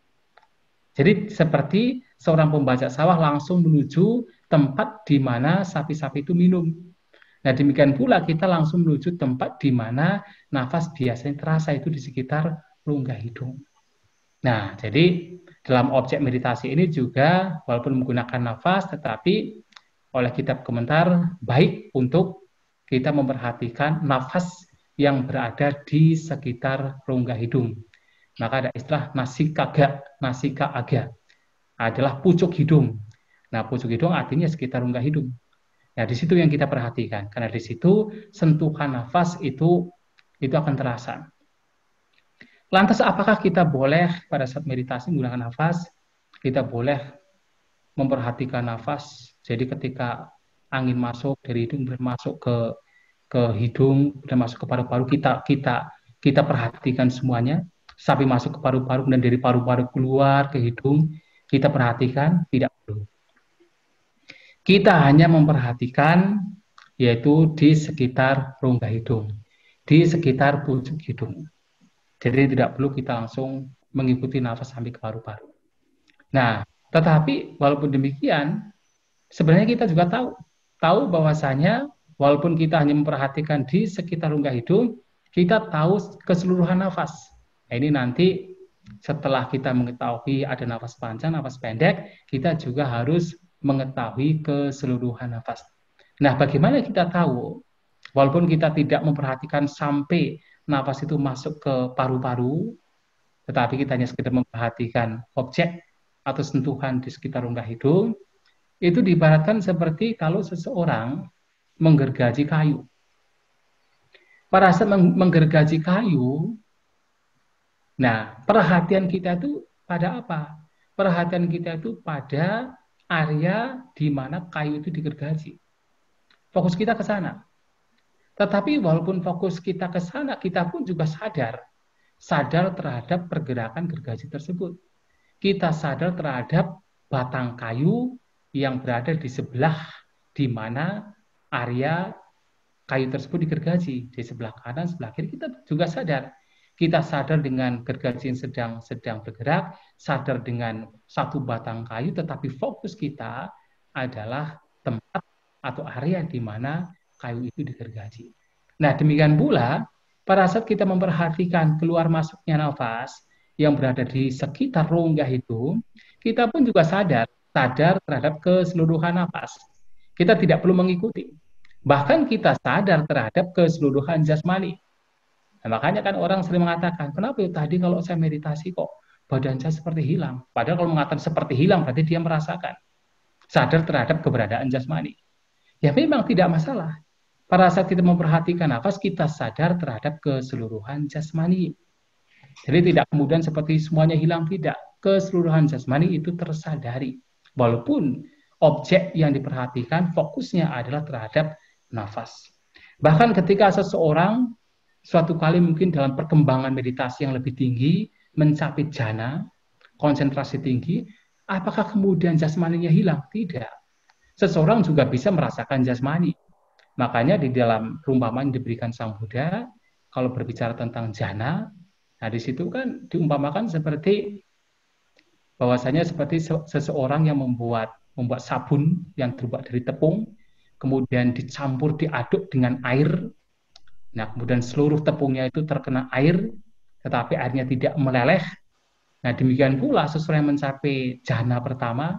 Jadi seperti seorang pembajak sawah langsung menuju tempat di mana sapi-sapi itu minum. Nah, demikian pula kita langsung menuju tempat di mana nafas biasanya terasa itu di sekitar rongga hidung. Nah, jadi dalam objek meditasi ini juga walaupun menggunakan nafas, tetapi oleh kitab komentar baik untuk kita memperhatikan nafas yang berada di sekitar rongga hidung. Maka ada istilah nasikaga, nasika aga adalah pucuk hidung. Nah, pucuk hidung artinya sekitar rongga hidung. Nah, di situ yang kita perhatikan, karena di situ sentuhan nafas itu itu akan terasa. Lantas apakah kita boleh pada saat meditasi menggunakan nafas? Kita boleh memperhatikan nafas. Jadi ketika angin masuk dari hidung dan masuk ke ke hidung dan masuk ke paru-paru, kita kita kita perhatikan semuanya. Sampai masuk ke paru-paru dan dari paru-paru keluar ke hidung, kita perhatikan, tidak perlu. Kita hanya memperhatikan yaitu di sekitar rongga hidung, di sekitar pucuk hidung. Jadi tidak perlu kita langsung mengikuti nafas sampai ke paru-paru. Nah, tetapi walaupun demikian, sebenarnya kita juga tahu, tahu bahwasanya walaupun kita hanya memperhatikan di sekitar rongga hidung, kita tahu keseluruhan nafas. Nah, ini nanti setelah kita mengetahui ada nafas panjang, nafas pendek, kita juga harus mengetahui keseluruhan nafas. Nah, bagaimana kita tahu? Walaupun kita tidak memperhatikan sampai nafas itu masuk ke paru-paru, tetapi kita hanya sekedar memperhatikan objek atau sentuhan di sekitar rongga hidung, itu diibaratkan seperti kalau seseorang menggergaji kayu. Pada saat menggergaji kayu, nah perhatian kita itu pada apa? Perhatian kita itu pada area di mana kayu itu digergaji. Fokus kita ke sana. Tetapi walaupun fokus kita ke sana, kita pun juga sadar. Sadar terhadap pergerakan gergaji tersebut. Kita sadar terhadap batang kayu yang berada di sebelah di mana area kayu tersebut digergaji. Di sebelah kanan, sebelah kiri, kita juga sadar. Kita sadar dengan gergaji yang sedang sedang bergerak, sadar dengan satu batang kayu, tetapi fokus kita adalah tempat atau area di mana kayu itu digergaji. Nah, demikian pula pada saat kita memperhatikan keluar masuknya nafas yang berada di sekitar rongga hidung, kita pun juga sadar, sadar terhadap keseluruhan nafas. Kita tidak perlu mengikuti. Bahkan kita sadar terhadap keseluruhan jasmani. Nah, makanya kan orang sering mengatakan, kenapa ya tadi kalau saya meditasi kok badan saya seperti hilang? Padahal kalau mengatakan seperti hilang, berarti dia merasakan. Sadar terhadap keberadaan jasmani. Ya memang tidak masalah. Pada saat kita memperhatikan nafas, kita sadar terhadap keseluruhan jasmani. Jadi tidak kemudian seperti semuanya hilang, tidak. Keseluruhan jasmani itu tersadari. Walaupun objek yang diperhatikan fokusnya adalah terhadap nafas. Bahkan ketika seseorang suatu kali mungkin dalam perkembangan meditasi yang lebih tinggi, mencapai jhana, konsentrasi tinggi, apakah kemudian jasmaninya hilang? Tidak. Seseorang juga bisa merasakan jasmani. Makanya di dalam perumpamaan yang diberikan Sang Buddha, kalau berbicara tentang jhana, nah di situ kan diumpamakan seperti bahwasanya seperti seseorang yang membuat membuat sabun yang terbuat dari tepung, kemudian dicampur diaduk dengan air. Nah, kemudian seluruh tepungnya itu terkena air, tetapi airnya tidak meleleh. Nah, demikian pula seseorang yang mencapai jhana pertama,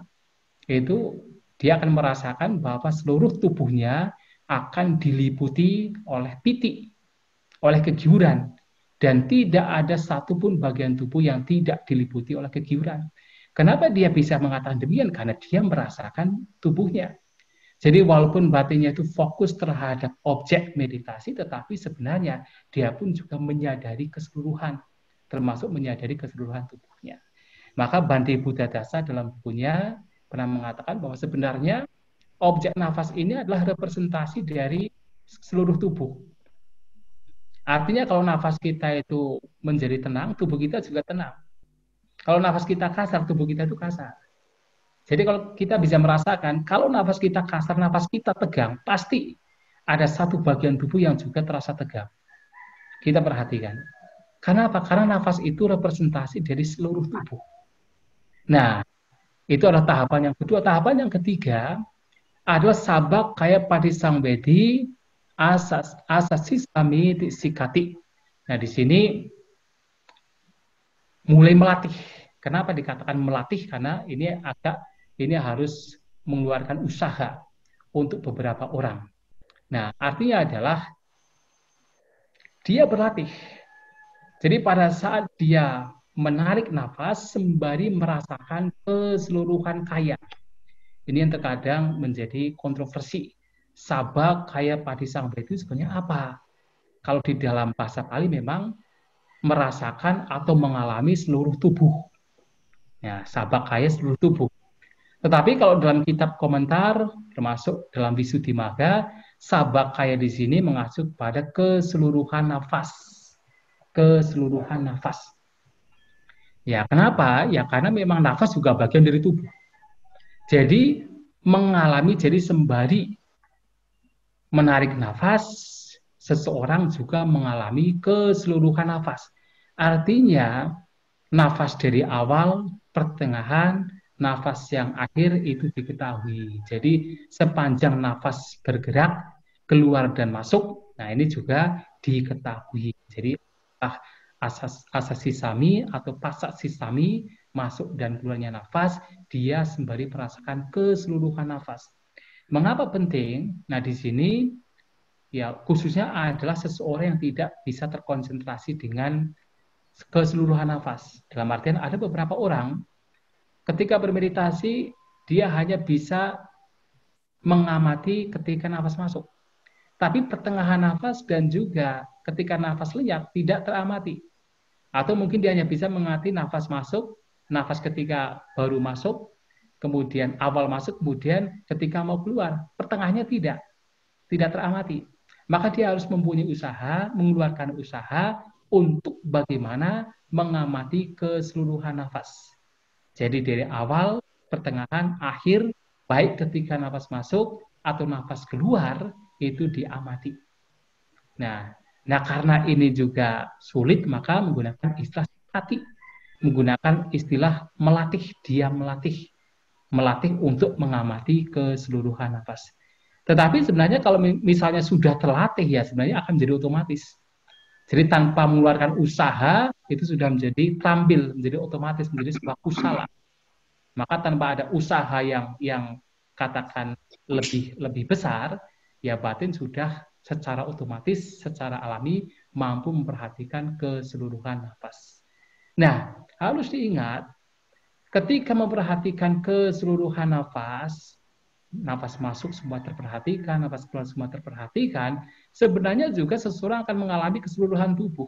itu dia akan merasakan bahwa seluruh tubuhnya akan diliputi oleh piti, oleh kegiuran. Dan tidak ada satupun bagian tubuh yang tidak diliputi oleh kegiuran. Kenapa dia bisa mengatakan demikian? Karena dia merasakan tubuhnya. Jadi walaupun batinnya itu fokus terhadap objek meditasi, tetapi sebenarnya dia pun juga menyadari keseluruhan, termasuk menyadari keseluruhan tubuhnya. Maka Bhante Buddhadasa dalam bukunya pernah mengatakan bahwa sebenarnya objek nafas ini adalah representasi dari seluruh tubuh. Artinya kalau nafas kita itu menjadi tenang, tubuh kita juga tenang. Kalau nafas kita kasar, tubuh kita itu kasar. Jadi kalau kita bisa merasakan, kalau nafas kita kasar, nafas kita tegang, pasti ada satu bagian tubuh yang juga terasa tegang. Kita perhatikan. Karena apa? Karena nafas itu representasi dari seluruh tubuh. Nah, itu adalah tahapan yang kedua. Tahapan yang ketiga adalah sabak kayak padi sangbedi asas asasi sami sikati. Nah, di sini mulai melatih. Kenapa dikatakan melatih? Karena ini agak ini harus mengeluarkan usaha untuk beberapa orang. Nah, artinya adalah dia berlatih. Jadi pada saat dia menarik nafas sembari merasakan keseluruhan kaya. Ini yang terkadang menjadi kontroversi. Sabak kaya padi sangbedi itu sebenarnya apa? Kalau di dalam bahasa Pali memang merasakan atau mengalami seluruh tubuh. Ya, sabak kaya seluruh tubuh. Tetapi kalau dalam kitab komentar, termasuk dalam Visuddhimagga, sabak kaya di sini mengacu pada keseluruhan nafas. Keseluruhan nafas. Ya, kenapa? Ya, karena memang nafas juga bagian dari tubuh. Jadi, mengalami, jadi sembari menarik nafas, seseorang juga mengalami keseluruhan nafas. Artinya, nafas dari awal, pertengahan, nafas yang akhir itu diketahui. Jadi sepanjang nafas bergerak, keluar dan masuk, nah ini juga diketahui. Jadi asas asasi sami atau pasak sisami, masuk dan keluarnya nafas, dia sembari merasakan keseluruhan nafas. Mengapa penting? Nah di sini ya khususnya adalah seseorang yang tidak bisa terkonsentrasi dengan keseluruhan nafas. Dalam artian ada beberapa orang ketika bermeditasi dia hanya bisa mengamati ketika nafas masuk. Tapi pertengahan nafas dan juga ketika nafas lenyap tidak teramati. Atau mungkin dia hanya bisa mengamati nafas masuk, nafas ketika baru masuk, kemudian awal masuk, kemudian ketika mau keluar. Pertengahnya tidak, tidak teramati. Maka dia harus mempunyai usaha, mengeluarkan usaha untuk bagaimana mengamati keseluruhan nafas. Jadi dari awal, pertengahan, akhir, baik ketika nafas masuk atau nafas keluar, itu diamati. Nah, nah karena ini juga sulit, maka menggunakan istilah hati, menggunakan istilah melatih, dia melatih, melatih untuk mengamati keseluruhan nafas. Tetapi sebenarnya kalau misalnya sudah terlatih ya sebenarnya akan menjadi otomatis. Jadi tanpa mengeluarkan usaha itu sudah menjadi tampil, menjadi otomatis, menjadi sebuah kusala. Maka tanpa ada usaha yang yang katakan lebih lebih besar, ya batin sudah secara otomatis, secara alami mampu memperhatikan keseluruhan nafas. Nah, harus diingat ketika memperhatikan keseluruhan nafas, nafas masuk semua terperhatikan, nafas keluar semua terperhatikan, sebenarnya juga seseorang akan mengalami keseluruhan tubuh.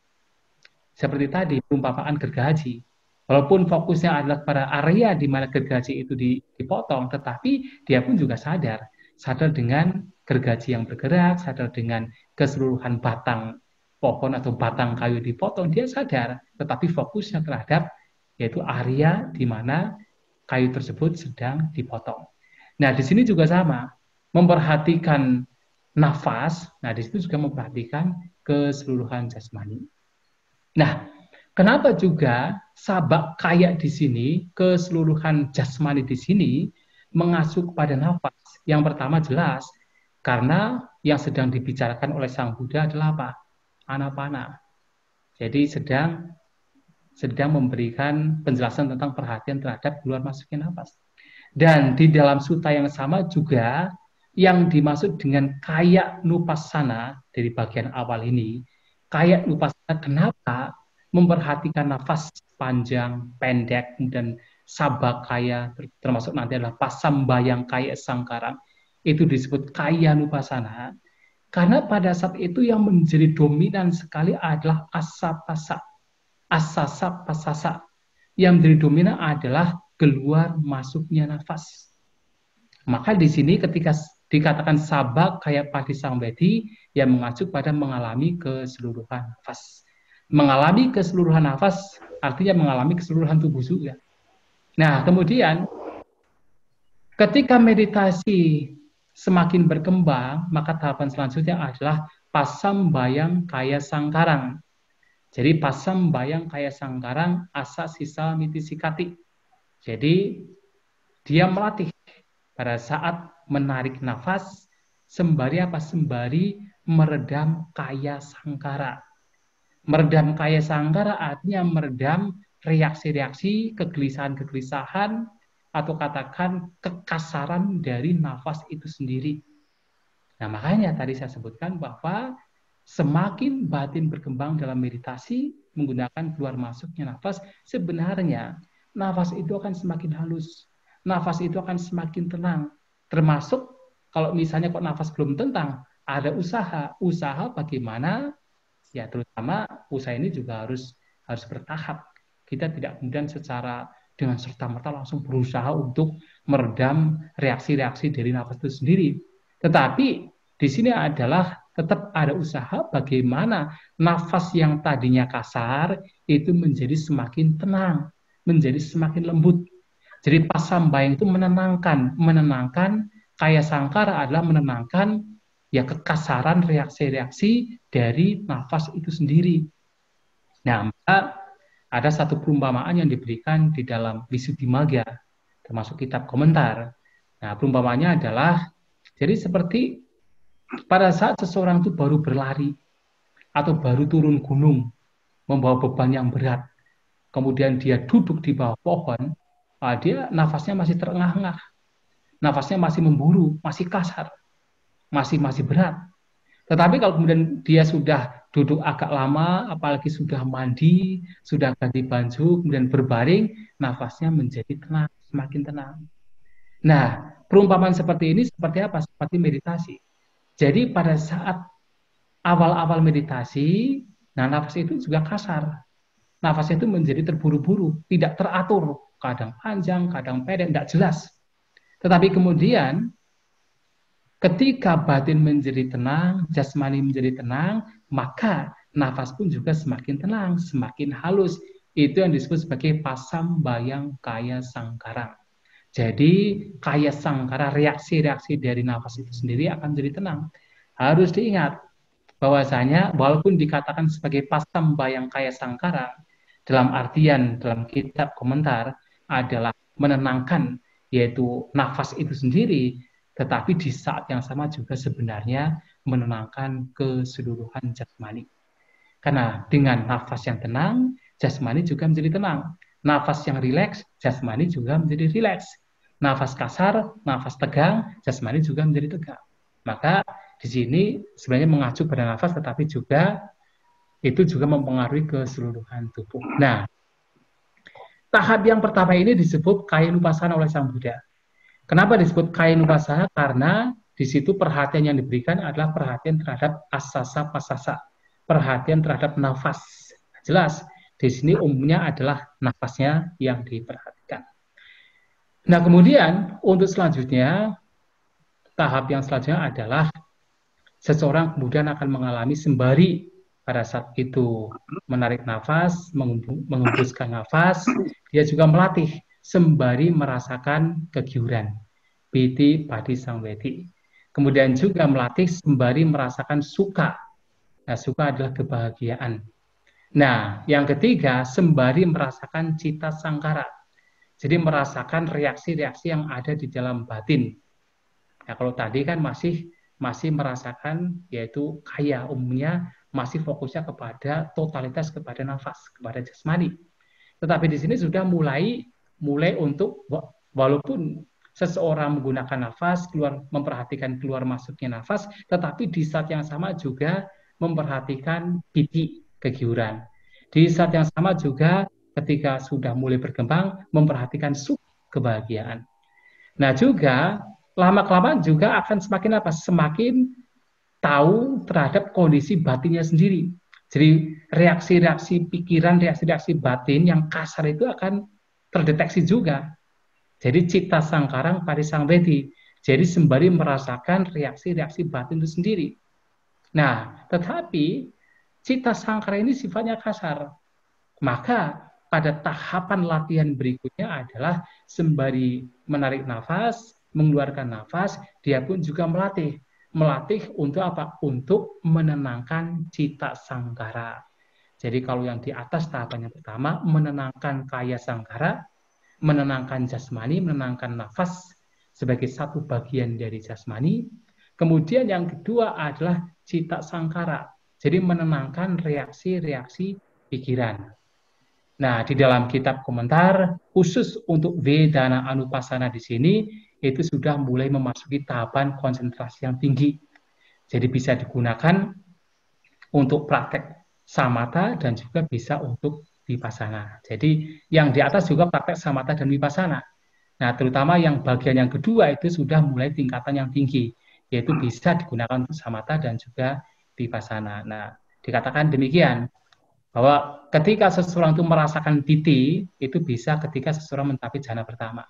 Seperti tadi, perumpamaan gergaji. Walaupun fokusnya adalah pada area di mana gergaji itu dipotong, tetapi dia pun juga sadar. Sadar dengan gergaji yang bergerak, sadar dengan keseluruhan batang pohon atau batang kayu dipotong, dia sadar. Tetapi fokusnya terhadap yaitu area di mana kayu tersebut sedang dipotong. Nah, di sini juga sama, memperhatikan nafas, nah di situ juga memperhatikan keseluruhan jasmani. Nah, kenapa juga sabak kaya di sini, keseluruhan jasmani di sini mengacu kepada nafas? Yang pertama jelas, karena yang sedang dibicarakan oleh Sang Buddha adalah apa? Anapana. Jadi sedang sedang memberikan penjelasan tentang perhatian terhadap keluar masuknya nafas. Dan di dalam sutta yang sama juga yang dimaksud dengan kaya nupassana dari bagian awal ini, kaya nupassana kenapa memperhatikan nafas panjang, pendek, dan sabakaya, termasuk nanti adalah pasambayang kaya sangkaram, itu disebut kaya nupassana, karena pada saat itu yang menjadi dominan sekali adalah asapasa, asasa pasasa, yang menjadi dominan adalah keluar masuknya nafas. Maka di sini ketika dikatakan sabak kayak padi sambedi yang mengacu pada mengalami keseluruhan nafas. Mengalami keseluruhan nafas artinya mengalami keseluruhan tubuh juga. Nah, kemudian ketika meditasi semakin berkembang, maka tahapan selanjutnya adalah pasambayang kaya sangkarang. Jadi pasambayang kaya sangkarang asa sisa miti sikati. Jadi dia melatih pada saat menarik nafas sembari apa? Sembari meredam kaya sangkara. Meredam kaya sangkara artinya meredam reaksi-reaksi, kegelisahan-kegelisahan, atau katakan kekasaran dari nafas itu sendiri. Nah, makanya tadi saya sebutkan bahwa semakin batin berkembang dalam meditasi menggunakan keluar masuknya nafas, sebenarnya nafas itu akan semakin halus. Nafas itu akan semakin tenang. Termasuk kalau misalnya kok nafas belum tenang, ada usaha. Usaha bagaimana? Ya, terutama usaha ini juga harus harus bertahap. Kita tidak kemudian secara dengan serta-merta langsung berusaha untuk meredam reaksi-reaksi dari nafas itu sendiri. Tetapi di sini adalah tetap ada usaha bagaimana nafas yang tadinya kasar itu menjadi semakin tenang, menjadi semakin lembut. Jadi pasambayang itu menenangkan, menenangkan kaya sangkara adalah menenangkan ya kekasaran reaksi-reaksi dari nafas itu sendiri. Nah, maka ada satu perumpamaan yang diberikan di dalam Visuddhimagga, termasuk kitab komentar. Nah, perumpamaannya adalah, jadi seperti pada saat seseorang itu baru berlari, atau baru turun gunung, membawa beban yang berat, kemudian dia duduk di bawah pohon, dia nafasnya masih terengah-engah, nafasnya masih memburu, masih kasar, masih masih berat. Tetapi kalau kemudian dia sudah duduk agak lama, apalagi sudah mandi, sudah ganti baju, kemudian berbaring, nafasnya menjadi tenang, semakin tenang. Nah, perumpamaan seperti ini seperti apa? Seperti meditasi. Jadi pada saat awal-awal meditasi, nah nafas itu juga kasar. Nafasnya itu menjadi terburu-buru, tidak teratur, kadang panjang, kadang pendek, tidak jelas. Tetapi kemudian ketika batin menjadi tenang, jasmani menjadi tenang, maka nafas pun juga semakin tenang, semakin halus. Itu yang disebut sebagai pasambayang kaya sangkarang. Jadi kaya sangkara, reaksi-reaksi dari nafas itu sendiri akan menjadi tenang. Harus diingat bahwasanya walaupun dikatakan sebagai pasambayang kaya sangkara, dalam artian dalam kitab komentar adalah menenangkan, yaitu nafas itu sendiri, tetapi di saat yang sama juga sebenarnya menenangkan keseluruhan jasmani. Karena dengan nafas yang tenang, jasmani juga menjadi tenang. Nafas yang rileks, jasmani juga menjadi rileks. Nafas kasar, nafas tegang, jasmani juga menjadi tegang. Maka di sini sebenarnya mengacu pada nafas, tetapi juga itu juga mempengaruhi keseluruhan tubuh. Nah, tahap yang pertama ini disebut Kayanupassana oleh Sang Buddha. Kenapa disebut Kayanupassana? Karena di situ perhatian yang diberikan adalah perhatian terhadap asasa pasasa, perhatian terhadap nafas. Jelas, di sini umumnya adalah nafasnya yang diperhatikan. Nah, kemudian untuk selanjutnya, tahap yang selanjutnya adalah seseorang kemudian akan mengalami sembari pada saat itu menarik nafas, mengembuskan nafas, dia juga melatih sembari merasakan kegiuran, piti padi sangwedi. Kemudian juga melatih sembari merasakan suka. Nah, suka adalah kebahagiaan. Nah, yang ketiga, sembari merasakan cita sangkara. Jadi merasakan reaksi-reaksi yang ada di dalam batin. Nah, kalau tadi kan masih masih merasakan, yaitu kaya, umumnya masih fokusnya kepada totalitas, kepada nafas, kepada jasmani. Tetapi di sini sudah mulai mulai untuk, walaupun seseorang menggunakan nafas, keluar memperhatikan keluar masuknya nafas, tetapi di saat yang sama juga memperhatikan piti, kegiuran. Di saat yang sama juga ketika sudah mulai berkembang, memperhatikan sukha, kebahagiaan. Nah, juga lama-kelamaan juga akan semakin apa? Semakin tahu terhadap kondisi batinnya sendiri. Jadi reaksi-reaksi pikiran, reaksi-reaksi batin yang kasar itu akan terdeteksi juga. Jadi cita sangkarang padi sangwedi. Jadi sembari merasakan reaksi-reaksi batin itu sendiri. Nah, tetapi cita sangkara ini sifatnya kasar. Maka pada tahapan latihan berikutnya adalah sembari menarik nafas, mengeluarkan nafas, dia pun juga melatih. Melatih untuk apa? Untuk menenangkan cita sangkara. Jadi kalau yang di atas tahapan yang pertama, menenangkan kaya sangkara, menenangkan jasmani, menenangkan nafas sebagai satu bagian dari jasmani. Kemudian yang kedua adalah cita sangkara. Jadi menenangkan reaksi-reaksi pikiran. Nah, di dalam kitab komentar khusus untuk Vedana Anupassana di sini itu sudah mulai memasuki tahapan konsentrasi yang tinggi. Jadi bisa digunakan untuk praktek samatha dan juga bisa untuk vipassana. Jadi yang di atas juga praktek samatha dan vipassana. Nah, terutama yang bagian yang kedua itu sudah mulai tingkatan yang tinggi, yaitu bisa digunakan untuk samatha dan juga vipassana. Nah, dikatakan demikian bahwa ketika seseorang itu merasakan piti, itu bisa ketika seseorang mencapai jhana pertama.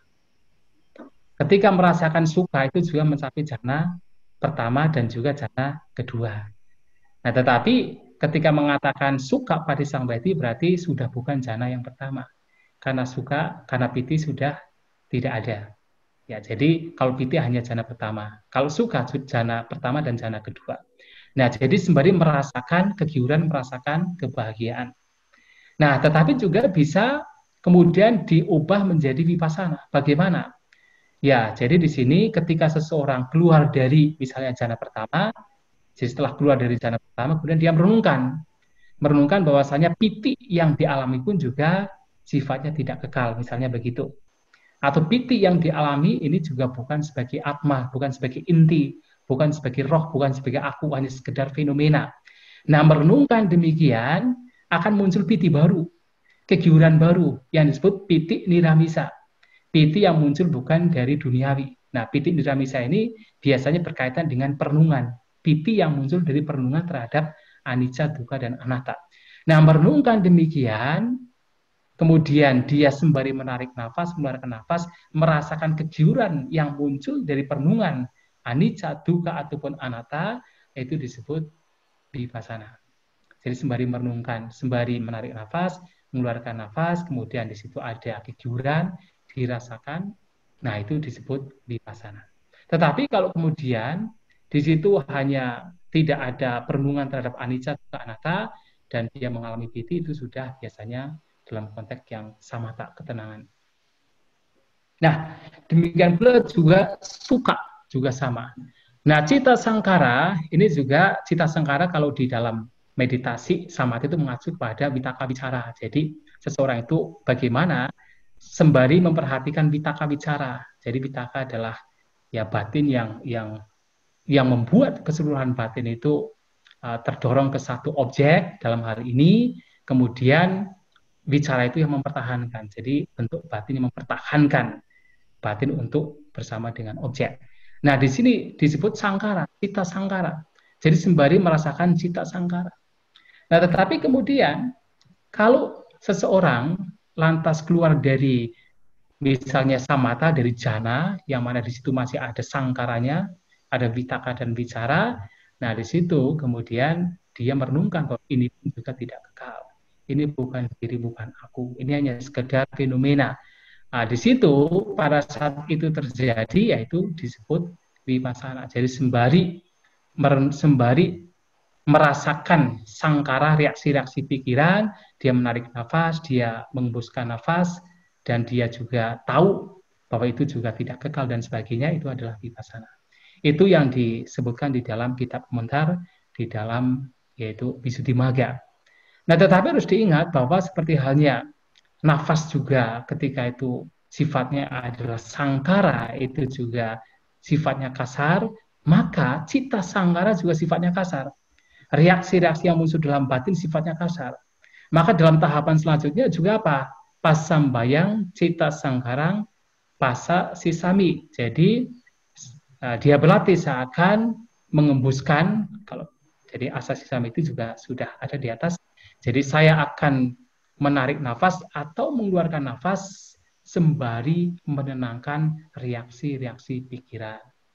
Ketika merasakan sukha, itu juga mencapai jhana pertama dan juga jhana kedua. Nah, tetapi ketika mengatakan sukha patisambhati berarti sudah bukan jhana yang pertama. Karena sukha, karena piti sudah tidak ada. Ya, jadi kalau piti hanya jhana pertama. Kalau sukha, jhana pertama dan jhana kedua. Nah, jadi sembari merasakan kegiuran, merasakan kebahagiaan. Nah, tetapi juga bisa kemudian diubah menjadi vipassana. Bagaimana? Ya, jadi di sini ketika seseorang keluar dari misalnya jhana pertama, jadi setelah keluar dari jhana pertama, kemudian dia merenungkan. Merenungkan bahwasanya piti yang dialami pun juga sifatnya tidak kekal, misalnya begitu. Atau piti yang dialami ini juga bukan sebagai atma, bukan sebagai inti, bukan sebagai roh, bukan sebagai aku, hanya sekedar fenomena. Nah, merenungkan demikian, akan muncul piti baru, kegiuran baru, yang disebut piti niramisa. Piti yang muncul bukan dari duniawi. Nah, piti niramisa ini biasanya berkaitan dengan perenungan. Piti yang muncul dari perenungan terhadap anicca, dukkha, dan anatta. Nah, merenungkan demikian, kemudian dia sembari menarik nafas, mengeluarkan nafas, merasakan kegiuran yang muncul dari perenungan anicca, dukkha, ataupun anatta, itu disebut vipassana. Jadi sembari merenungkan, sembari menarik nafas, mengeluarkan nafas, kemudian di situ ada kegiuran, dirasakan, nah itu disebut vipassana. Tetapi kalau kemudian di situ hanya tidak ada perenungan terhadap anicca, dukkha, anatta, dan dia mengalami piti, itu sudah biasanya dalam konteks yang samatha, ketenangan. Nah, demikian pula juga sukha, juga sama. Nah, cita sangkara, ini juga cita sangkara kalau di dalam meditasi samatha itu mengacu pada vitaka wicara. Jadi, seseorang itu bagaimana sembari memperhatikan vitaka wicara. Jadi, vitaka adalah ya batin yang yang yang membuat keseluruhan batin itu uh, terdorong ke satu objek dalam hal ini, kemudian wicara itu yang mempertahankan. Jadi, bentuk batin yang mempertahankan batin untuk bersama dengan objek. Nah, di sini disebut sangkara, cita sangkara. Jadi sembari merasakan cita sangkara. Nah, tetapi kemudian kalau seseorang lantas keluar dari misalnya samatha, dari jhana, yang mana di situ masih ada sangkaranya, ada vitaka dan wicara. Nah, di situ kemudian dia merenungkan bahwa ini pun juga tidak kekal. Ini bukan diri, bukan aku. Ini hanya sekedar fenomena. Nah, di situ pada saat itu terjadi yaitu disebut vipassana. Jadi sembari sembari merasakan sangkara, reaksi-reaksi pikiran, dia menarik nafas, dia menghembuskan nafas, dan dia juga tahu bahwa itu juga tidak kekal dan sebagainya, itu adalah vipassana. Itu yang disebutkan di dalam kitab komentar, di dalam yaitu Visuddhimagga. Nah, tetapi harus diingat bahwa seperti halnya nafas juga ketika itu sifatnya adalah sangkara, itu juga sifatnya kasar, maka cita sangkara juga sifatnya kasar. Reaksi-reaksi yang muncul dalam batin sifatnya kasar. Maka dalam tahapan selanjutnya juga apa? Pasambayang cita sangkarang pasa sisami. Jadi dia berlatih seakan mengembuskan, kalau jadi asa sisami itu juga sudah ada di atas. Jadi saya akan menarik nafas atau mengeluarkan nafas sembari menenangkan reaksi-reaksi pikiran.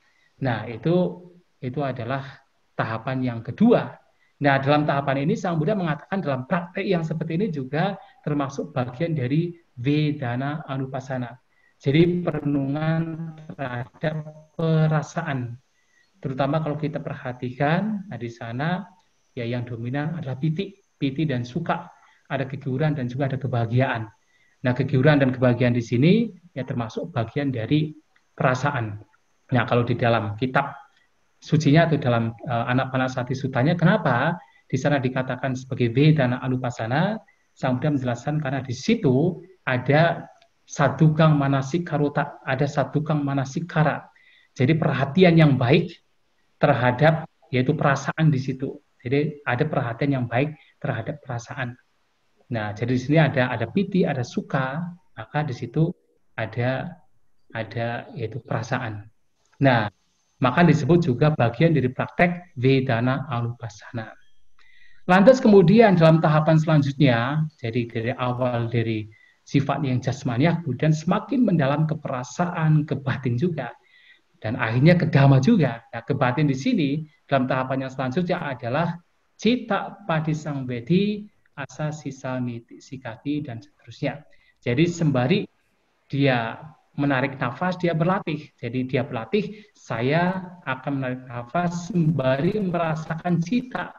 Nah, itu itu adalah tahapan yang kedua. Nah, dalam tahapan ini Sang Buddha mengatakan dalam praktek yang seperti ini juga termasuk bagian dari Vedana Anupassana. Jadi perenungan terhadap perasaan. Terutama kalau kita perhatikan, nah di sana ya yang dominan adalah piti, piti dan suka. Ada kegiuran dan juga ada kebahagiaan. Nah, kegiuran dan kebahagiaan di sini ya termasuk bagian dari perasaan. Nah, kalau di dalam kitab sucinya atau dalam uh, Anapanasati Sutanya, kenapa di sana dikatakan sebagai Vedana Anupassana? Sang Buddha menjelaskan karena di situ ada sadukang manasik karota, ada sadukang manasik kara. Jadi perhatian yang baik terhadap yaitu perasaan di situ. Jadi ada perhatian yang baik terhadap perasaan. Nah, jadi di sini ada ada piti, ada suka, maka di situ ada ada yaitu perasaan. Nah, maka disebut juga bagian dari praktek Vedana Anupassana. Lantas kemudian dalam tahapan selanjutnya, jadi dari awal dari sifat yang jasmania, kemudian semakin mendalam ke perasaan, ke batin juga. Dan akhirnya ke dhamma juga. Nah, ke batin di sini, dalam tahapan yang selanjutnya adalah cita padisangvedi, asa sisa miti sikati, dan seterusnya. Jadi sembari dia menarik nafas, dia berlatih. Jadi dia berlatih, saya akan menarik nafas sembari merasakan cita,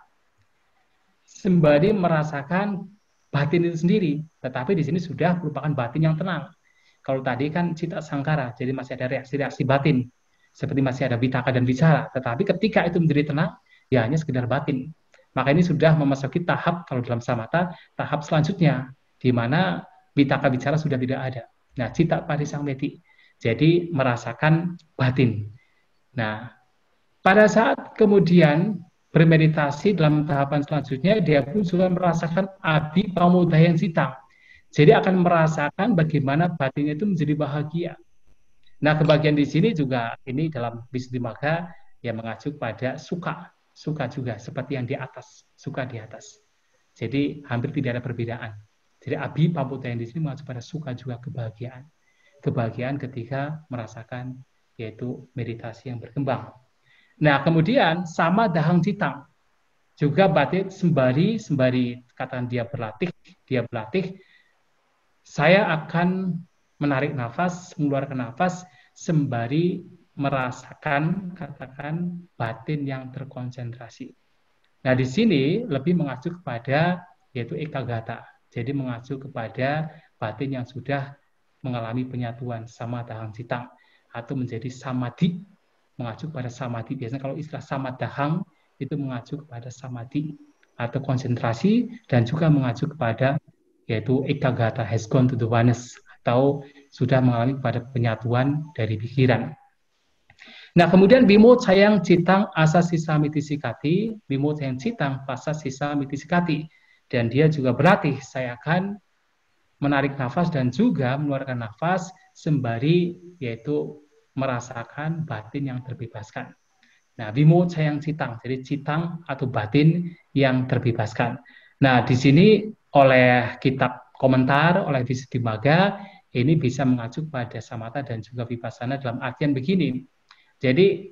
sembari merasakan batin itu sendiri. Tetapi di sini sudah merupakan batin yang tenang. Kalau tadi kan cita sangkara, jadi masih ada reaksi-reaksi batin. Seperti masih ada vitaka dan bicara. Tetapi ketika itu menjadi tenang, ya hanya sekedar batin. Maka ini sudah memasuki tahap, kalau dalam samatha, tahap selanjutnya, di mana vitaka bicara sudah tidak ada. Nah, cita padisangvedi. Jadi merasakan batin. Nah, pada saat kemudian bermeditasi dalam tahapan selanjutnya, dia pun sudah merasakan abhi pamudaya cita. Jadi akan merasakan bagaimana batinnya itu menjadi bahagia. Nah, kebahagiaan di sini juga ini dalam Visuddhimagga yang mengacu pada suka. Suka juga, seperti yang di atas. Suka di atas. Jadi hampir tidak ada perbedaan. Jadi abhi pamudaya di sini mengacu pada suka juga kebahagiaan. Kebahagiaan ketika merasakan yaitu meditasi yang berkembang. Nah, kemudian sama dahang citang. Juga batin sembari, sembari katakan dia berlatih, dia berlatih, saya akan menarik nafas, mengeluarkan nafas, sembari merasakan, katakan, batin yang terkonsentrasi. Nah, di sini lebih mengacu kepada, yaitu ekagata. Jadi mengacu kepada batin yang sudah mengalami penyatuan, sama dahang citang, atau menjadi samadhi, mengacu kepada samadhi. Biasanya kalau istilah samadhahang, itu mengacu kepada samadhi, atau konsentrasi, dan juga mengacu kepada, yaitu ekagata, has gone to the oneness, atau sudah mengalami pada penyatuan dari pikiran. Nah, kemudian bimo sayang citang asa sisa miti sikati, bimo sayang citang pasa sisa miti sikati. Dan dia juga berlatih, saya akan menarik nafas dan juga mengeluarkan nafas sembari yaitu merasakan batin yang terbebaskan. Nah, bimo sayang citang, jadi citang atau batin yang terbebaskan. Nah, di sini oleh kitab komentar, oleh Visuddhimagga, ini bisa mengacu pada samatha dan juga vipassana dalam artian begini. Jadi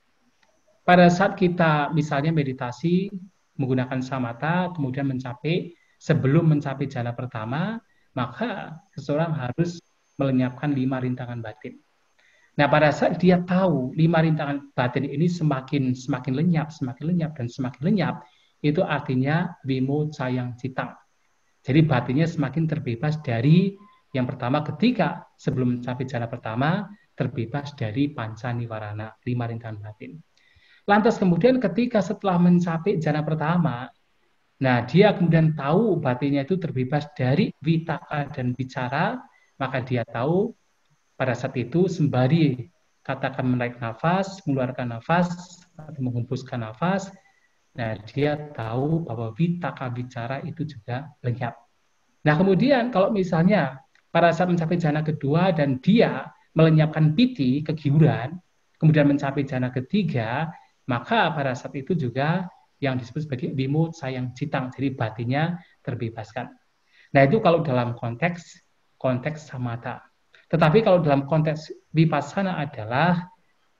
pada saat kita misalnya meditasi menggunakan samatha, kemudian mencapai, sebelum mencapai jana pertama, maka seseorang harus melenyapkan lima rintangan batin. Nah, pada saat dia tahu lima rintangan batin ini semakin semakin lenyap, semakin lenyap, dan semakin lenyap, itu artinya vimo sayang citang. Jadi batinnya semakin terbebas dari yang pertama ketika sebelum mencapai jana pertama, terbebas dari panca niwarana, lima rintangan batin. Lantas kemudian ketika setelah mencapai jana pertama, nah dia kemudian tahu batinnya itu terbebas dari vitaka dan bicara, maka dia tahu pada saat itu sembari katakan menarik nafas, mengeluarkan nafas, atau menghembuskan nafas, nah dia tahu bahwa vitaka bicara itu juga lenyap. Nah kemudian kalau misalnya pada saat mencapai jana kedua dan dia melenyapkan piti, kegiuran, kemudian mencapai jana ketiga, maka pada saat itu juga yang disebut sebagai bimo sayang citang, jadi batinnya terbebaskan. Nah itu kalau dalam konteks konteks samatha. Tetapi kalau dalam konteks vipassana adalah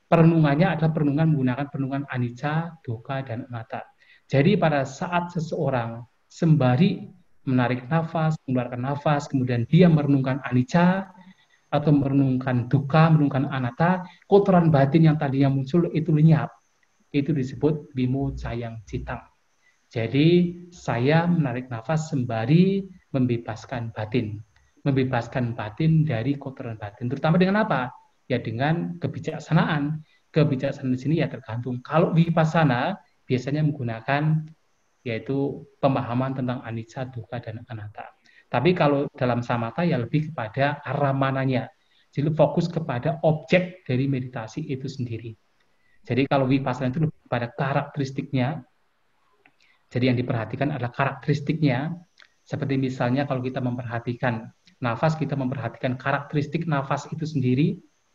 perenungannya adalah perenungan menggunakan perenungan anicca, dukkha, dan anatta. Jadi pada saat seseorang sembari menarik nafas, mengeluarkan nafas, kemudian dia merenungkan anicca, atau merenungkan dukkha, merenungkan anatta, kotoran batin yang tadinya muncul itu lenyap. Itu disebut vimocayang citang. Jadi saya menarik nafas sembari membebaskan batin. Membebaskan batin dari kotoran batin. Terutama dengan apa? Ya dengan kebijaksanaan. Kebijaksanaan di sini ya tergantung. Kalau vipassana biasanya menggunakan yaitu pemahaman tentang anicca, dukkha, dan anatta. Tapi kalau dalam samatha ya lebih kepada aramananya. Jadi fokus kepada objek dari meditasi itu sendiri. Jadi kalau vipassana itu lebih kepada karakteristiknya. Jadi yang diperhatikan adalah karakteristiknya. Seperti misalnya kalau kita memperhatikan nafas, kita memperhatikan karakteristik nafas itu sendiri.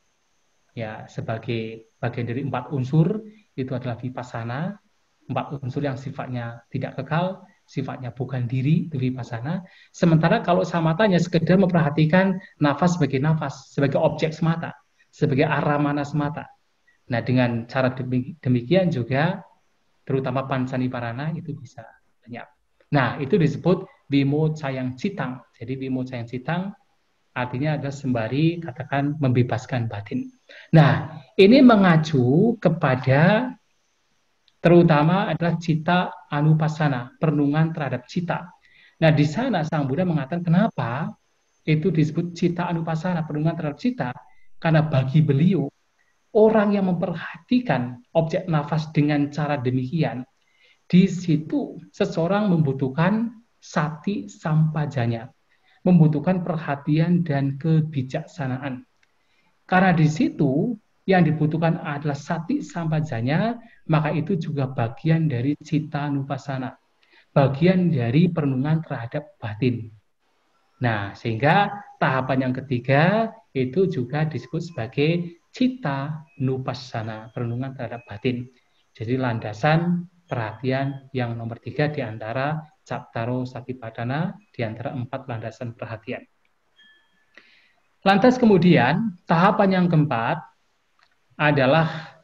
Ya, sebagai bagian dari empat unsur, itu adalah vipassana. Empat unsur yang sifatnya tidak kekal, sifatnya bukan diri, itu vipassana. Sementara kalau samatanya sekedar memperhatikan nafas sebagai nafas, sebagai objek semata, sebagai aramana semata. Nah, dengan cara demikian juga, terutama pancaniparana itu bisa lenyap. Nah, itu disebut vimocayang citang. Jadi vimocayang citang artinya adalah sembari katakan membebaskan batin. Nah, ini mengacu kepada terutama adalah cita anupassana, perenungan terhadap cita. Nah, di sana Sang Buddha mengatakan kenapa itu disebut cita anupassana, perenungan terhadap cita, karena bagi beliau, orang yang memperhatikan objek nafas dengan cara demikian, di situ seseorang membutuhkan sati sampajanya, membutuhkan perhatian dan kebijaksanaan. Karena di situ yang dibutuhkan adalah sati sampajanya, maka itu juga bagian dari cita anupassana, bagian dari perenungan terhadap batin. Nah, sehingga tahapan yang ketiga itu juga disebut sebagai cita nupassana, perenungan terhadap batin. Jadi landasan perhatian yang nomor tiga di antara Cattaro Satipatthana, di antara empat landasan perhatian. Lantas kemudian tahapan yang keempat adalah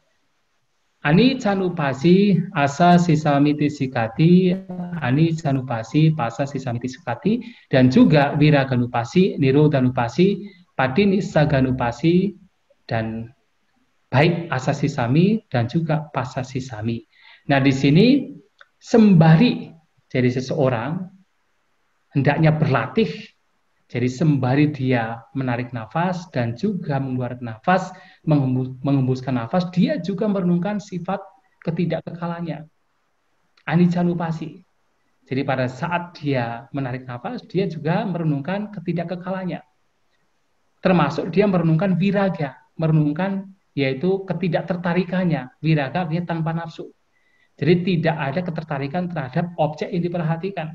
aniccanupasi asa sisamiti sikati, aniccanupasi pasa sisamiti sikati, dan juga viraganupasi, nirodhanupasi, patinissaganupasi, dan baik asa sisami dan juga pasa sisami. Nah, di sini sembari jadi seseorang hendaknya berlatih. Jadi sembari dia menarik nafas dan juga mengeluarkan nafas, mengembuskan nafas, dia juga merenungkan sifat ketidakkekalannya. Aniccanupasi. Jadi pada saat dia menarik nafas, dia juga merenungkan ketidakkekalannya. Termasuk dia merenungkan viraga, merenungkan yaitu ketidaktertarikannya. Viraga artinya tanpa nafsu. Jadi tidak ada ketertarikan terhadap objek yang diperhatikan.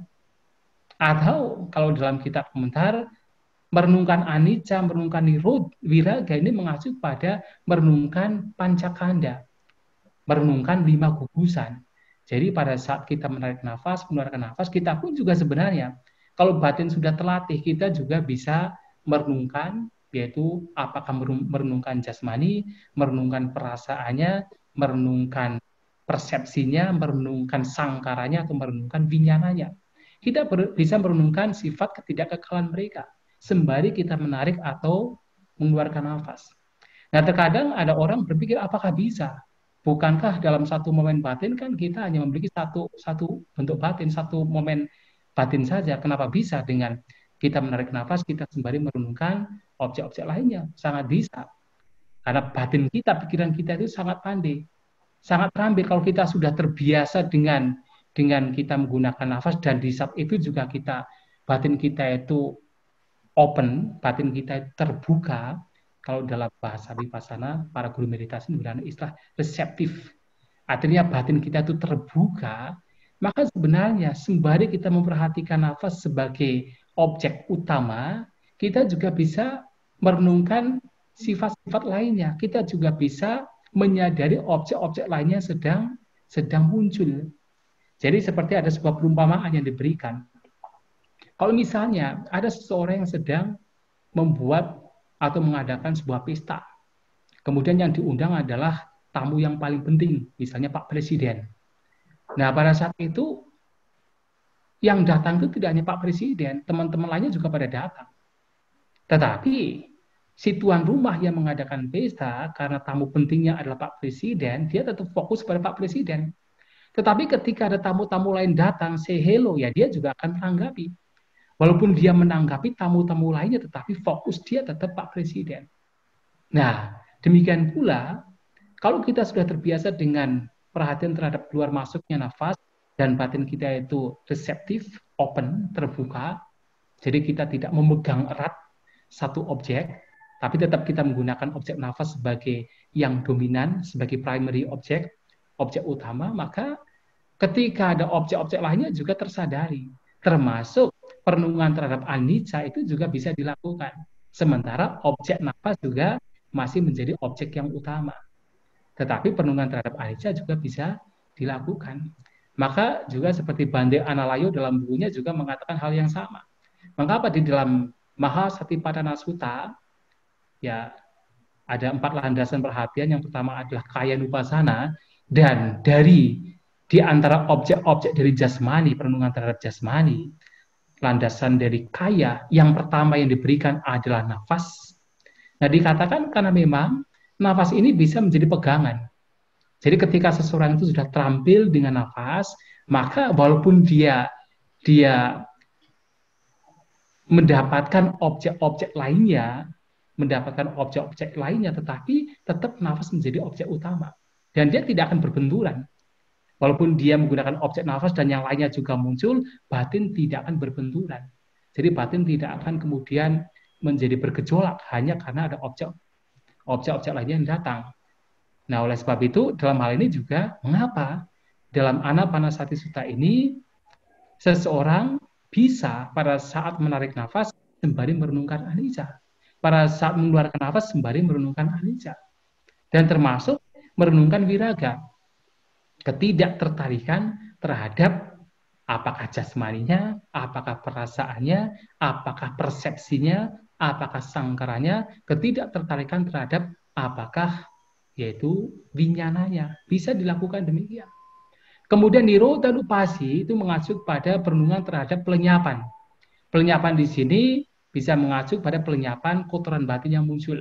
Atau kalau dalam kitab komentar, merenungkan anicca, merenungkan nirod, viraga ini mengacu pada merenungkan pancakanda, merenungkan lima gugusan. Jadi pada saat kita menarik nafas, mengeluarkan nafas, kita pun juga sebenarnya, kalau batin sudah terlatih, kita juga bisa merenungkan, yaitu apakah merenungkan jasmani, merenungkan perasaannya, merenungkan persepsinya, merenungkan sangkaranya, atau merenungkan vinyananya. Kita bisa merenungkan sifat ketidakkekalan mereka sembari kita menarik atau mengeluarkan nafas. Nah, terkadang ada orang berpikir apakah bisa? Bukankah dalam satu momen batin kan kita hanya memiliki satu satu bentuk batin, satu momen batin saja. Kenapa bisa dengan kita menarik nafas kita sembari merenungkan objek-objek lainnya? Sangat bisa. Karena batin kita, pikiran kita itu sangat pandai, sangat terampil kalau kita sudah terbiasa dengan dengan kita menggunakan nafas, dan di saat itu juga kita batin kita itu open, batin kita itu terbuka. Kalau dalam bahasa vipassana, para guru meditasi menggunakan istilah reseptif. Artinya batin kita itu terbuka, maka sebenarnya sembari kita memperhatikan nafas sebagai objek utama, kita juga bisa merenungkan sifat-sifat lainnya. Kita juga bisa menyadari objek-objek lainnya sedang sedang muncul. Jadi seperti ada sebuah perumpamaan yang diberikan. Kalau misalnya ada seseorang yang sedang membuat atau mengadakan sebuah pesta. kemudian yang diundang adalah tamu yang paling penting, misalnya Pak Presiden. Nah, pada saat itu yang datang itu tidak hanya Pak Presiden, teman-teman lainnya juga pada datang. Tetapi si tuan rumah yang mengadakan pesta, karena tamu pentingnya adalah Pak Presiden, dia tetap fokus pada Pak Presiden. Tetapi ketika ada tamu-tamu lain datang, say hello, ya dia juga akan menanggapi. Walaupun dia menanggapi tamu-tamu lainnya, tetapi fokus dia tetap Pak Presiden. Nah, demikian pula, kalau kita sudah terbiasa dengan perhatian terhadap keluar masuknya nafas, dan batin kita itu reseptif, open, terbuka, jadi kita tidak memegang erat satu objek, tapi tetap kita menggunakan objek nafas sebagai yang dominan, sebagai primary objek, objek utama, maka ketika ada objek-objek lainnya juga tersadari, termasuk perenungan terhadap anicca itu juga bisa dilakukan. Sementara objek nafas juga masih menjadi objek yang utama. Tetapi perenungan terhadap anicca juga bisa dilakukan. Maka juga seperti Bande Analayo dalam bukunya juga mengatakan hal yang sama. Maka apa di dalam Mahasatipatthana Sutta, ya ada empat landasan perhatian. Yang pertama adalah kayanupasana, dan dari di antara objek-objek dari jasmani, perenungan terhadap jasmani, landasan dari kaya yang pertama yang diberikan adalah nafas. Nah, dikatakan karena memang nafas ini bisa menjadi pegangan. Jadi ketika seseorang itu sudah terampil dengan nafas, maka walaupun dia dia mendapatkan objek-objek lainnya, mendapatkan objek-objek lainnya, tetapi tetap nafas menjadi objek utama. Dan dia tidak akan berbenturan. Walaupun dia menggunakan objek nafas dan yang lainnya juga muncul, batin tidak akan berbenturan. Jadi batin tidak akan kemudian menjadi bergejolak hanya karena ada objek objek-objek lainnya yang datang. Nah, oleh sebab itu, dalam hal ini juga, mengapa dalam Anapanasati Sutta ini, seseorang bisa pada saat menarik nafas sembari merenungkan anicca. Pada saat mengeluarkan nafas sembari merenungkan anicca. Dan termasuk merenungkan viraga. Ketidaktertarikan terhadap apakah jasmaninya, apakah perasaannya, apakah persepsinya, apakah sangkaranya, ketidaktertarikan terhadap apakah yaitu vinyananya. Bisa dilakukan demikian. Kemudian nirodhanupasi itu mengacu pada perenungan terhadap pelenyapan. Pelenyapan di sini bisa mengacu pada pelenyapan kotoran batin yang muncul.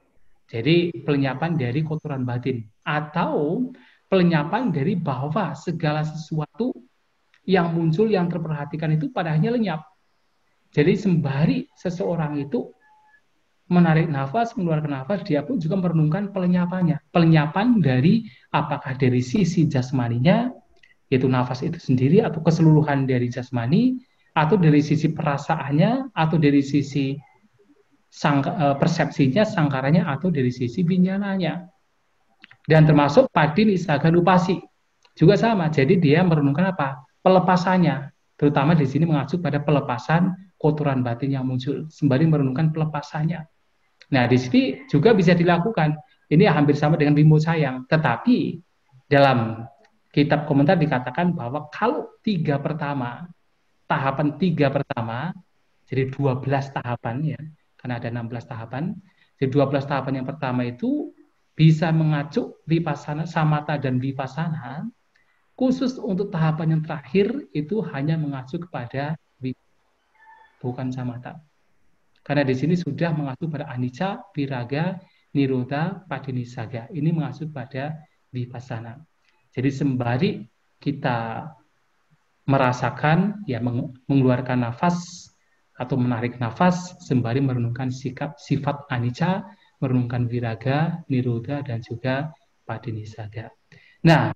Jadi pelenyapan dari kotoran batin. Atau pelenyapan dari bahwa segala sesuatu yang muncul, yang terperhatikan itu padanya lenyap. Jadi sembari seseorang itu menarik nafas, mengeluarkan nafas, dia pun juga merenungkan pelenyapannya. Pelenyapan dari apakah dari sisi jasmaninya, yaitu nafas itu sendiri, atau keseluruhan dari jasmani, atau dari sisi perasaannya, atau dari sisi sang, persepsinya, sangkaranya, atau dari sisi vinyananya. Dan termasuk padinisaganupasi. Juga sama, jadi dia merenungkan apa? Pelepasannya. Terutama di sini mengacu pada pelepasan kotoran batin yang muncul, sembari merenungkan pelepasannya. Nah, di sini juga bisa dilakukan. Ini hampir sama dengan Vimocayang. Tetapi dalam kitab komentar dikatakan bahwa kalau tiga pertama, tahapan tiga pertama, jadi dua belas tahapan ya, karena ada enam belas tahapan. Jadi dua belas tahapan yang pertama itu bisa mengacu vipassana, samatha dan vipassana. Khusus untuk tahapan yang terakhir itu hanya mengacu kepada bukan samatha. Karena di sini sudah mengacu pada anicca, viraga, nirodha, padinisaga. Ini mengacu pada vipassana. Jadi sembari kita merasakan, ya mengeluarkan nafas atau menarik nafas, sembari merenungkan sikap sifat anicca, merenungkan viraga, nirodha, dan juga padinisaga. Nah,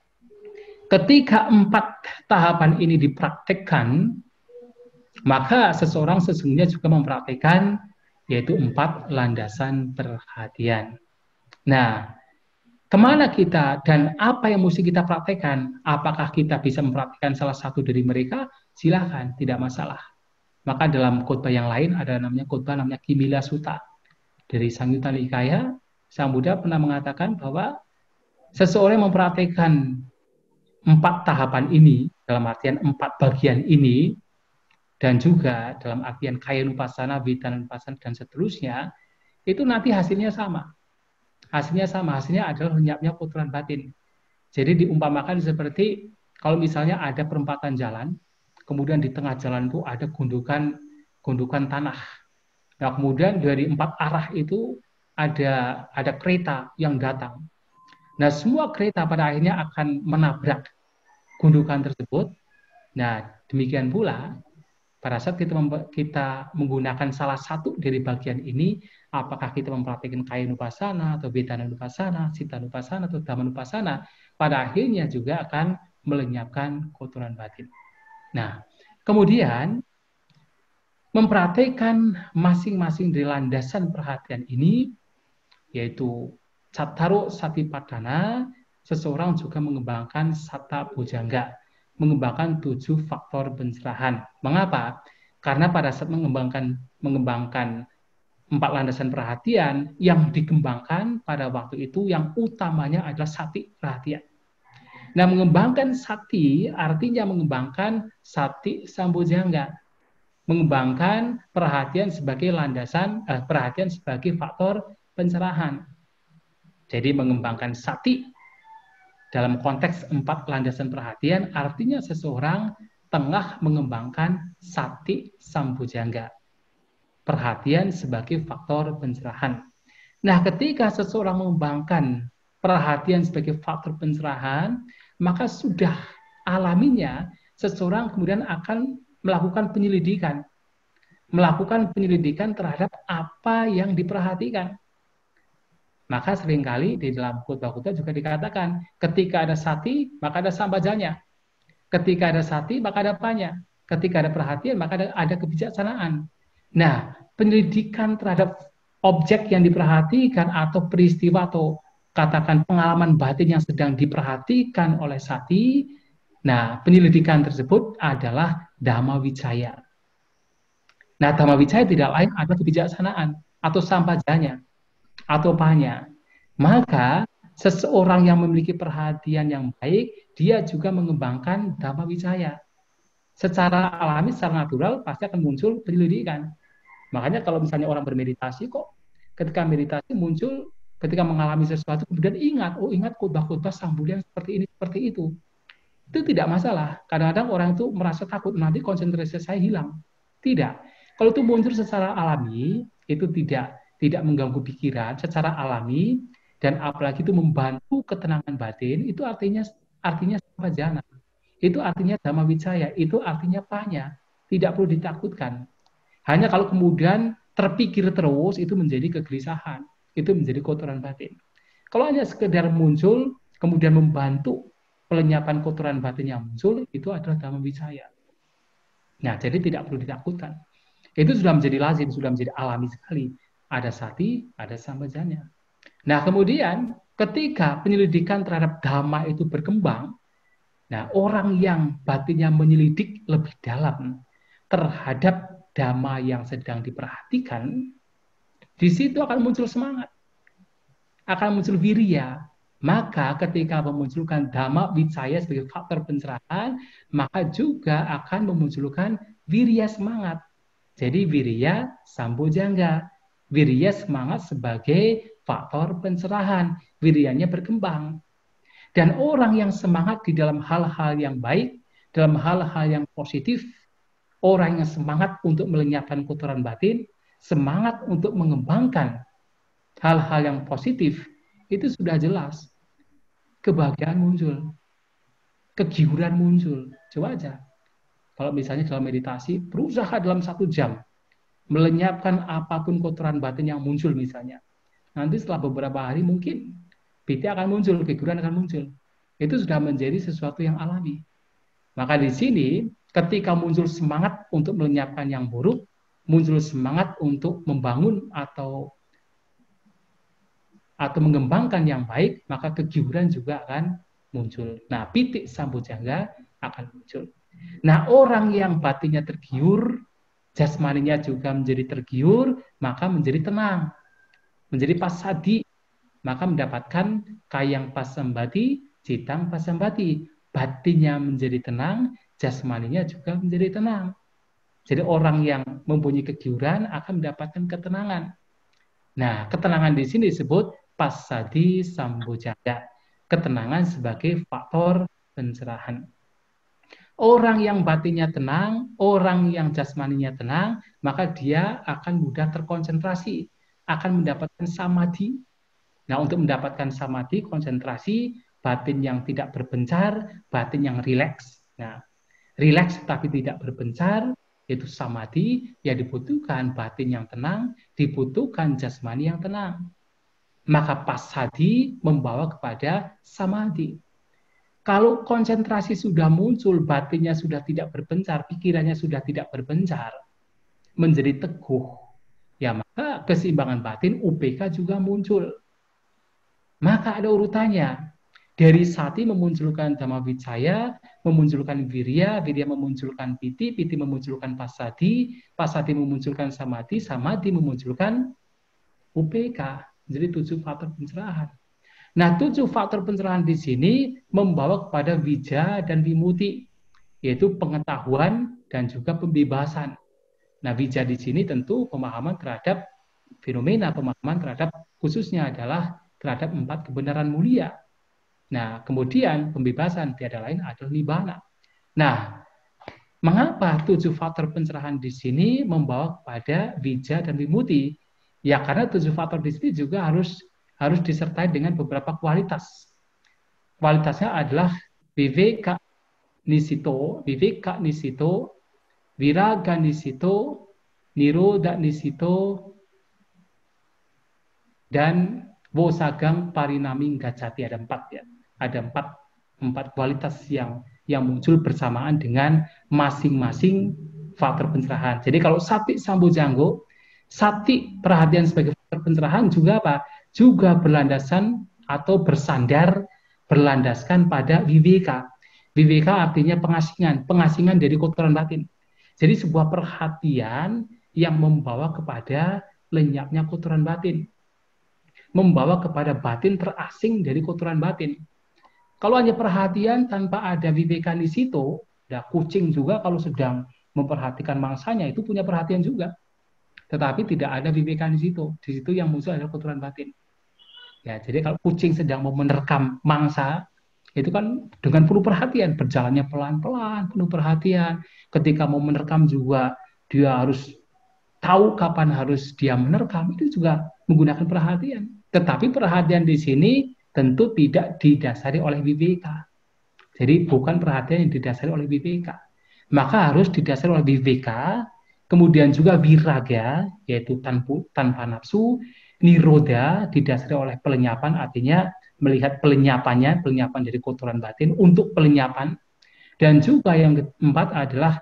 ketika empat tahapan ini dipraktekkan, maka seseorang sesungguhnya juga mempraktikkan yaitu empat landasan perhatian. Nah, kemana kita dan apa yang mesti kita praktekkan? Apakah kita bisa mempraktikkan salah satu dari mereka? Silahkan, tidak masalah. Maka dalam khotbah yang lain ada namanya khotbah namanya Kimila Sutta. Dari Samyutta Nikaya, Sang Buddha pernah mengatakan bahwa seseorang yang mempraktikkan empat tahapan ini, dalam artian empat bagian ini, dan juga dalam artian kayanupasana, vitanupasana, dan seterusnya, itu nanti hasilnya sama. Hasilnya sama, hasilnya adalah lenyapnya kotoran batin. Jadi diumpamakan seperti kalau misalnya ada perempatan jalan, kemudian di tengah jalan itu ada gundukan gundukan tanah. Nah, kemudian dari empat arah itu ada ada kereta yang datang. Nah, semua kereta pada akhirnya akan menabrak gundukan tersebut. Nah, demikian pula pada saat kita, kita menggunakan salah satu dari bagian ini, apakah kita mempraktikkan kaya nupasana, atau vedana nupasana, sita nupasana, atau dhamma nupasana, pada akhirnya juga akan melenyapkan kotoran batin. Nah, kemudian mempraktikkan masing-masing dari landasan perhatian ini, yaitu Cattaro Satipatthana, seseorang juga mengembangkan Satta Bojjhanga, mengembangkan tujuh faktor pencerahan. Mengapa? Karena pada saat mengembangkan mengembangkan empat landasan perhatian, yang dikembangkan pada waktu itu yang utamanya adalah sati perhatian. Nah, mengembangkan sati artinya mengembangkan sati sambojjhanga, mengembangkan perhatian sebagai landasan eh, perhatian sebagai faktor pencerahan. Jadi mengembangkan sati dalam konteks empat landasan perhatian artinya seseorang tengah mengembangkan sati sambojjhanga, perhatian sebagai faktor pencerahan. Nah, ketika seseorang mengembangkan perhatian sebagai faktor pencerahan, maka sudah alaminya seseorang kemudian akan melakukan penyelidikan, melakukan penyelidikan terhadap apa yang diperhatikan. Maka seringkali di dalam khutbah-khutbah juga dikatakan, ketika ada sati, maka ada sambajanya. Ketika ada sati, maka ada panya. Ketika ada perhatian, maka ada, ada kebijaksanaan. Nah, penyelidikan terhadap objek yang diperhatikan atau peristiwa atau katakan pengalaman batin yang sedang diperhatikan oleh sati, nah, penyelidikan tersebut adalah dhamma vicaya. Nah, dhamma vicaya tidak lain adalah kebijaksanaan atau sampajanya atau panya. Maka seseorang yang memiliki perhatian yang baik, dia juga mengembangkan dhamma vicaya. Secara alami, secara natural pasti akan muncul penyelidikan. Makanya kalau misalnya orang bermeditasi, kok ketika meditasi muncul, ketika mengalami sesuatu, kemudian ingat, oh ingat khutbah-khutbah Sang Buddha yang seperti ini, seperti itu. Itu tidak masalah. Kadang-kadang orang itu merasa takut, nanti konsentrasi saya hilang. Tidak. Kalau itu muncul secara alami, itu tidak tidak mengganggu pikiran, secara alami, dan apalagi itu membantu ketenangan batin, itu artinya artinya sampajana. Itu artinya dhamma vicaya, itu artinya panya. Tidak perlu ditakutkan. Hanya kalau kemudian terpikir terus, itu menjadi kegelisahan. Itu menjadi kotoran batin. Kalau hanya sekedar muncul, kemudian membantu pelenyapan kotoran batin yang muncul, itu adalah dhamma vicaya. Nah, jadi tidak perlu ditakutkan. Itu sudah menjadi lazim, sudah menjadi alami sekali. Ada sati, ada sambajanya. Nah, kemudian ketika penyelidikan terhadap dhamma itu berkembang, nah orang yang batinnya menyelidik lebih dalam terhadap dhamma yang sedang diperhatikan, di situ akan muncul semangat, akan muncul wirya. Maka ketika memunculkan dhamma vicaya sebagai faktor pencerahan, maka juga akan memunculkan wirya semangat. Jadi wirya sambojjhanga, wirya semangat sebagai faktor pencerahan, wiryanya berkembang. Dan orang yang semangat di dalam hal-hal yang baik, dalam hal-hal yang positif, orang yang semangat untuk melenyapkan kotoran batin, semangat untuk mengembangkan hal-hal yang positif, itu sudah jelas. Kebahagiaan muncul, kegiuran muncul. Coba aja. Kalau misalnya dalam meditasi, berusaha dalam satu jam, melenyapkan apapun kotoran batin yang muncul misalnya. Nanti setelah beberapa hari mungkin piti akan muncul, kegiuran akan muncul. Itu sudah menjadi sesuatu yang alami. Maka di sini ketika muncul semangat untuk melenyapkan yang buruk, muncul semangat untuk membangun atau atau mengembangkan yang baik, maka kegiuran juga akan muncul. Nah, pitik sambojjhanga akan muncul. Nah, orang yang batinnya tergiur, jasmaninya juga menjadi tergiur, maka menjadi tenang. Menjadi pasadi, maka mendapatkan kayang pasambati, citang pasambati. Batinnya menjadi tenang, jasmaninya juga menjadi tenang. Jadi orang yang mempunyai kegiuran akan mendapatkan ketenangan. Nah, ketenangan di sini disebut pasadi sambojaya. Ketenangan sebagai faktor pencerahan. Orang yang batinnya tenang, orang yang jasmaninya tenang, maka dia akan mudah terkonsentrasi, akan mendapatkan samadhi. Nah, untuk mendapatkan samadhi, konsentrasi, batin yang tidak berbencar, batin yang rileks. Nah, rileks tapi tidak berbencar, itu samadhi, ya dibutuhkan batin yang tenang, dibutuhkan jasmani yang tenang. Maka pasadi membawa kepada samadhi. Kalau konsentrasi sudah muncul, batinnya sudah tidak berbencar, pikirannya sudah tidak berbencar, menjadi teguh, ya maka keseimbangan batin U P K juga muncul. Maka ada urutannya. Dari sati memunculkan dhamma vicaya, memunculkan virya, virya memunculkan piti, piti memunculkan pasadi, pasadi memunculkan samadhi, samadhi memunculkan U P K. Jadi tujuh faktor pencerahan. Nah, tujuh faktor pencerahan di sini membawa kepada wija dan vimuti, yaitu pengetahuan dan juga pembebasan. Nah, wija di sini tentu pemahaman terhadap fenomena, pemahaman terhadap khususnya adalah terhadap empat kebenaran mulia. Nah, kemudian pembebasan tiada lain adalah nibbana. Nah, mengapa tujuh faktor pencerahan di sini membawa kepada wija dan vimuti? Ya, karena tujuh faktor di sini juga harus harus disertai dengan beberapa kualitas. Kualitasnya adalah viveka nisito, viveka nisito, viraga nisito, nirodha nisito, dan wosagang parinaming gacati. Ada empat ya. Ada empat, empat kualitas yang yang muncul bersamaan dengan masing-masing faktor pencerahan. Jadi kalau sati sambojanggo, sati perhatian sebagai faktor pencerahan juga apa? Juga berlandasan atau bersandar, berlandaskan pada viveka. Viveka artinya pengasingan, pengasingan dari kotoran batin. Jadi sebuah perhatian yang membawa kepada lenyapnya kotoran batin. Membawa kepada batin terasing dari kotoran batin. Kalau hanya perhatian tanpa ada viveka di situ, ya kucing juga kalau sedang memperhatikan mangsanya itu punya perhatian juga. Tetapi tidak ada viveka di situ. Di situ yang muncul adalah kotoran batin. Ya, jadi kalau kucing sedang mau menerkam mangsa, itu kan dengan penuh perhatian, berjalannya pelan-pelan, penuh perhatian. Ketika mau menerkam juga, dia harus tahu kapan harus dia menerkam, itu juga menggunakan perhatian. Tetapi perhatian di sini tentu tidak didasari oleh viveka. Jadi bukan perhatian yang didasari oleh viveka. Maka harus didasari oleh viveka, kemudian juga viraga, yaitu tanpa, tanpa nafsu, nirodha didasari oleh pelenyapan, artinya melihat pelenyapannya, pelenyapan dari kotoran batin untuk pelenyapan. Dan juga yang keempat adalah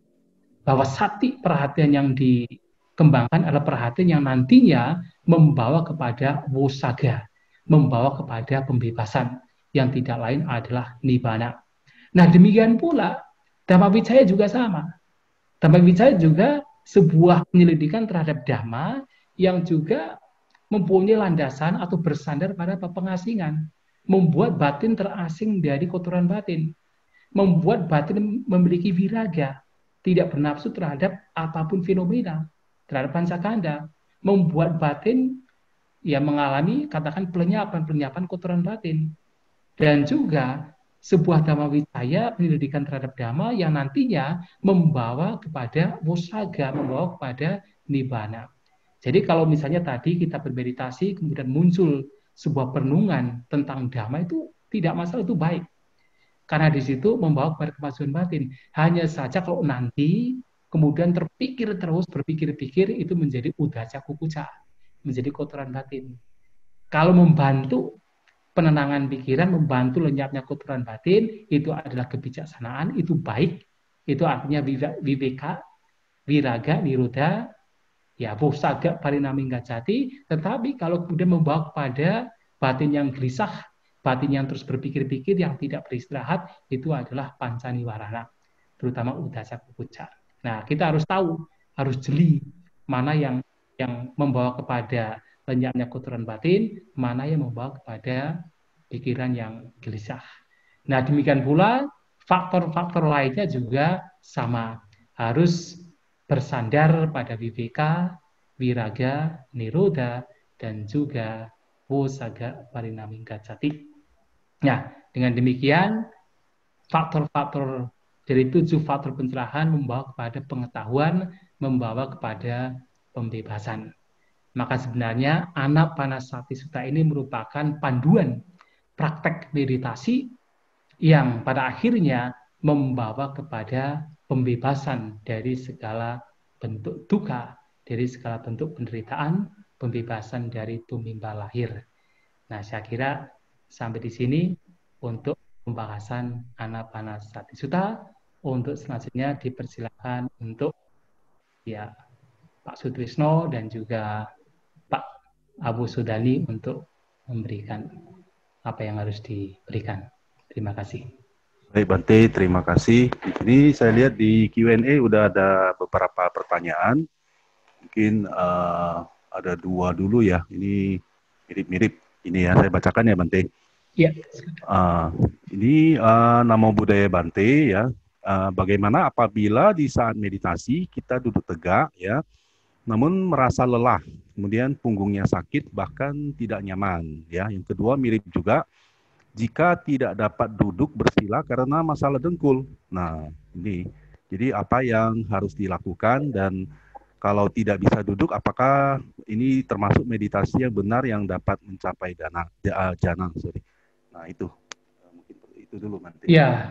bahwa sati perhatian yang dikembangkan adalah perhatian yang nantinya membawa kepada wosaga, membawa kepada pembebasan yang tidak lain adalah nibbana. Nah, demikian pula dhamma vicaya juga sama. Dhamma vicaya juga sebuah penyelidikan terhadap dhamma yang juga mempunyai landasan atau bersandar pada pengasingan, membuat batin terasing dari kotoran batin, membuat batin memiliki viraga, tidak bernafsu terhadap apapun fenomena, terhadap pancakanda, membuat batin ya mengalami katakan pelenyapan-pelenyapan kotoran batin. Dan juga sebuah dhamma vicaya, penyelidikan terhadap dhamma yang nantinya membawa kepada wosaga, membawa kepada nibbana. Jadi kalau misalnya tadi kita bermeditasi, kemudian muncul sebuah perenungan tentang dhamma, itu tidak masalah, itu baik. Karena di situ membawa kepada kemajuan batin. Hanya saja kalau nanti kemudian terpikir terus, berpikir-pikir, itu menjadi udaca kukuca, menjadi kotoran batin. Kalau membantu penenangan pikiran, membantu lenyapnya kotoran batin, itu adalah kebijaksanaan, itu baik. Itu artinya viveka, viraga, nirodha, ya wosaga parinaming gacati. Tetapi kalau kemudian membawa kepada batin yang gelisah, batin yang terus berpikir-pikir, yang tidak beristirahat, itu adalah pancaniwarana, terutama udaca kukuca. Nah, kita harus tahu, harus jeli mana yang yang membawa kepada lenyapnya kotoran batin, mana yang membawa kepada pikiran yang gelisah. Nah, demikian pula faktor-faktor lainnya juga sama, harus bersandar pada viveka, viraga, nirodha, dan juga Wosaga Parinami Gacati. Nah, dengan demikian faktor-faktor dari tujuh faktor pencerahan membawa kepada pengetahuan, membawa kepada pembebasan. Maka sebenarnya Anapanasati Sutta ini merupakan panduan praktek meditasi yang pada akhirnya membawa kepada pembebasan dari segala bentuk duka, dari segala bentuk penderitaan, pembebasan dari tumimba lahir. Nah, saya kira sampai di sini untuk pembahasan Anapanasati Sutta. Untuk selanjutnya dipersilakan untuk ya Pak Sutrisno dan juga Pak Abu Sudali untuk memberikan apa yang harus diberikan. Terima kasih. Baik Bante, terima kasih. Di sini saya lihat di Q and A udah ada beberapa pertanyaan. Mungkin uh, ada dua dulu ya. Ini mirip-mirip. Ini ya, saya bacakan ya Bante. Ya. Uh, ini uh, Namo Buddhaya Bante ya. Uh, bagaimana apabila di saat meditasi kita duduk tegak ya, namun merasa lelah, kemudian punggungnya sakit bahkan tidak nyaman ya. Yang kedua mirip juga jika tidak dapat duduk bersila karena masalah dengkul. Nah, ini jadi apa yang harus dilakukan, dan kalau tidak bisa duduk apakah ini termasuk meditasi yang benar yang dapat mencapai dana uh, jana, sorry. Nah, itu mungkin itu dulu nanti. Ya.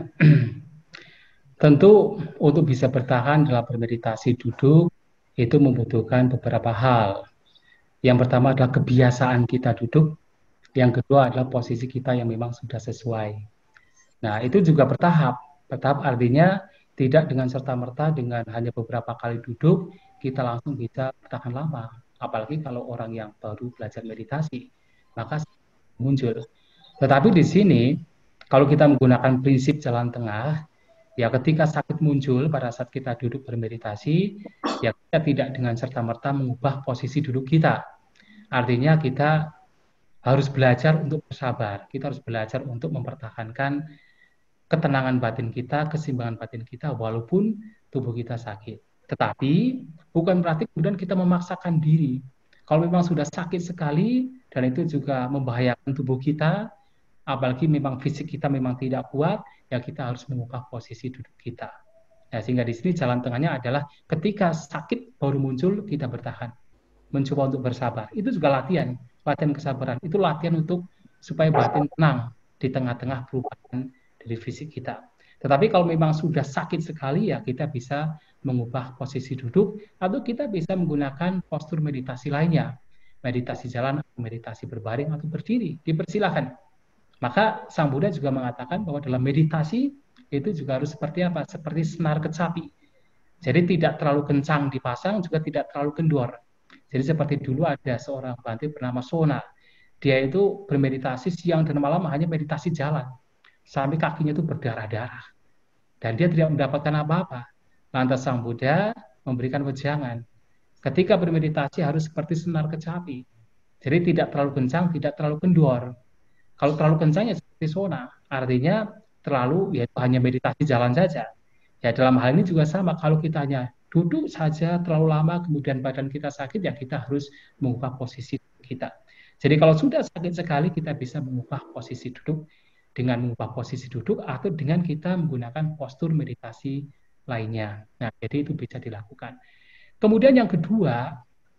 Tentu untuk bisa bertahan dalam bermeditasi duduk itu membutuhkan beberapa hal. Yang pertama adalah kebiasaan kita duduk. Yang kedua adalah posisi kita yang memang sudah sesuai. Nah, itu juga bertahap. Bertahap artinya tidak dengan serta-merta dengan hanya beberapa kali duduk, kita langsung bisa bertahan lama. Apalagi kalau orang yang baru belajar meditasi, maka muncul. Tetapi di sini, kalau kita menggunakan prinsip jalan tengah, ya ketika sakit muncul pada saat kita duduk bermeditasi, ya kita tidak dengan serta-merta mengubah posisi duduk kita. Artinya kita harus belajar untuk bersabar. Kita harus belajar untuk mempertahankan ketenangan batin kita, keseimbangan batin kita, walaupun tubuh kita sakit. Tetapi bukan berarti kemudian kita memaksakan diri. Kalau memang sudah sakit sekali, dan itu juga membahayakan tubuh kita, apalagi memang fisik kita memang tidak kuat, ya kita harus mengubah posisi duduk kita. Nah, sehingga di sini jalan tengahnya adalah ketika sakit baru muncul, kita bertahan. Mencoba untuk bersabar. Itu juga latihan. Latihan kesabaran. Itu latihan untuk supaya batin tenang di tengah-tengah perubahan dari fisik kita. Tetapi kalau memang sudah sakit sekali, ya kita bisa mengubah posisi duduk, atau kita bisa menggunakan postur meditasi lainnya. Meditasi jalan, meditasi berbaring, atau berdiri. Dipersilakan. Maka Sang Buddha juga mengatakan bahwa dalam meditasi itu juga harus seperti apa? Seperti senar kecapi. Jadi tidak terlalu kencang dipasang, juga tidak terlalu kendor. Jadi seperti dulu ada seorang bante bernama Sona. Dia itu bermeditasi siang dan malam hanya meditasi jalan. Sampai kakinya itu berdarah-darah. Dan dia tidak mendapatkan apa-apa. Lantas Sang Buddha memberikan wejangan. Ketika bermeditasi harus seperti senar kecapi. Jadi tidak terlalu kencang, tidak terlalu kendor. Kalau terlalu kencang ya seperti Sona. Artinya terlalu ya hanya meditasi jalan saja. Ya dalam hal ini juga sama. Kalau kita hanya duduk saja terlalu lama, kemudian badan kita sakit, ya kita harus mengubah posisi kita. Jadi kalau sudah sakit sekali, kita bisa mengubah posisi duduk dengan mengubah posisi duduk atau dengan kita menggunakan postur meditasi lainnya. Nah, jadi itu bisa dilakukan. Kemudian yang kedua,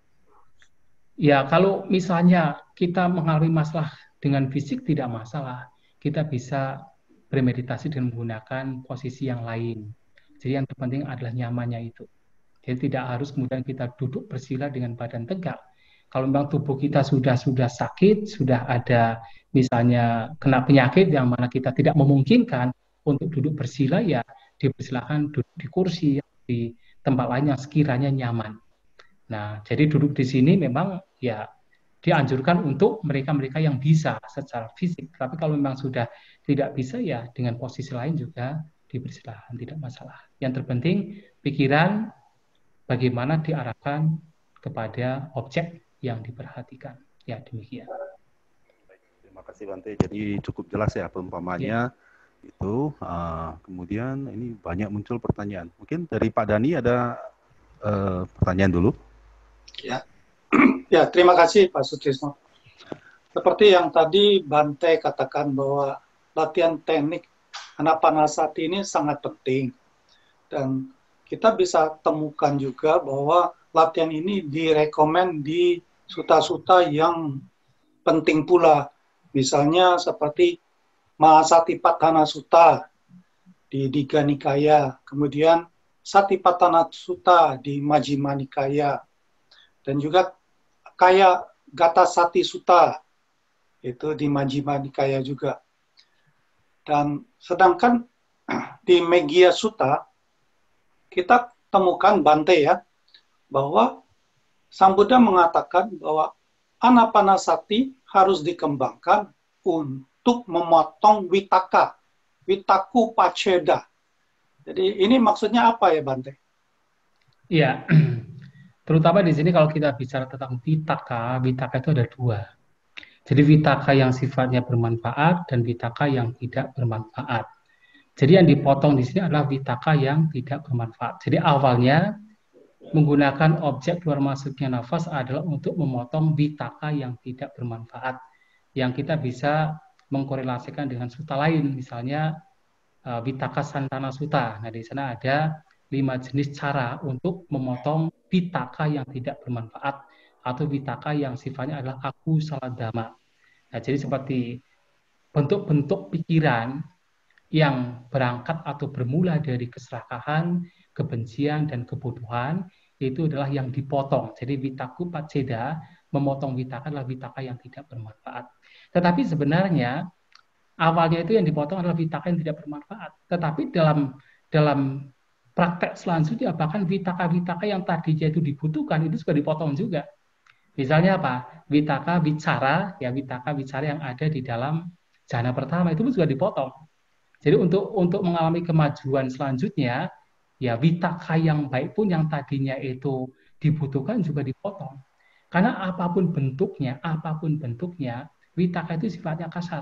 ya kalau misalnya kita mengalami masalah dengan fisik tidak masalah, kita bisa bermeditasi dengan menggunakan posisi yang lain. Jadi yang terpenting adalah nyamannya itu. Jadi tidak harus kemudian kita duduk bersila dengan badan tegak. Kalau memang tubuh kita sudah sudah sakit, sudah ada misalnya kena penyakit yang mana kita tidak memungkinkan untuk duduk bersila, ya dipersilakan duduk di kursi, di tempat lain yang sekiranya nyaman. Nah, jadi duduk di sini memang ya dianjurkan untuk mereka-mereka yang bisa secara fisik. Tapi kalau memang sudah tidak bisa, ya dengan posisi lain juga dipersilakan, tidak masalah. Yang terpenting pikiran bagaimana diarahkan kepada objek yang diperhatikan. Ya, demikian. Terima kasih Bante. Jadi cukup jelas ya perumpamannya. Ya. Itu. Uh, kemudian ini banyak muncul pertanyaan. Mungkin dari Pak Dani ada uh, pertanyaan dulu. Ya. Ya, terima kasih Pak Sutrisno. seperti yang tadi Bante katakan bahwa latihan teknik Anapanasati ini sangat penting. Dan kita bisa temukan juga bahwa latihan ini direkomend di suta-suta yang penting pula. Misalnya seperti Mahasatipatthana Sutta di Digha Nikaya, kemudian Satipatthana Sutta di Majjhima Nikaya, dan juga Kaya Gatasati Sutta itu di Majjhima Nikaya juga. Dan sedangkan di Meggiya Sutta kita temukan Bante ya, bahwa Sang Buddha mengatakan bahwa Anapanasati harus dikembangkan untuk memotong vitaka, vitaku paceda. Jadi ini maksudnya apa ya Bante? Iya, terutama di sini kalau kita bicara tentang vitaka, vitaka itu ada dua. Jadi vitaka yang sifatnya bermanfaat dan vitaka yang tidak bermanfaat. Jadi yang dipotong di sini adalah vitaka yang tidak bermanfaat. Jadi awalnya menggunakan objek keluar masuknya nafas adalah untuk memotong vitaka yang tidak bermanfaat. Yang kita bisa mengkorelasikan dengan sutta lain, misalnya uh, Vitaka Santana Sutta. Nah, di sana ada lima jenis cara untuk memotong vitaka yang tidak bermanfaat atau vitaka yang sifatnya adalah aku salah dhamma. Nah, jadi seperti bentuk-bentuk pikiran yang berangkat atau bermula dari keserakahan, kebencian, dan kebodohan, itu adalah yang dipotong. Jadi vitaku paceda, memotong vitaka adalah vitaka yang tidak bermanfaat. Tetapi sebenarnya awalnya itu yang dipotong adalah vitaka yang tidak bermanfaat. Tetapi dalam dalam praktek selanjutnya bahkan vitaka-vitaka yang tadinya itu dibutuhkan itu juga dipotong juga. Misalnya apa? Vitaka bicara, ya vitaka bicara yang ada di dalam jhana pertama itu pun juga dipotong. Jadi untuk untuk mengalami kemajuan selanjutnya, ya vitaka yang baik pun yang tadinya itu dibutuhkan juga dipotong. Karena apapun bentuknya, apapun bentuknya, vitaka itu sifatnya kasar.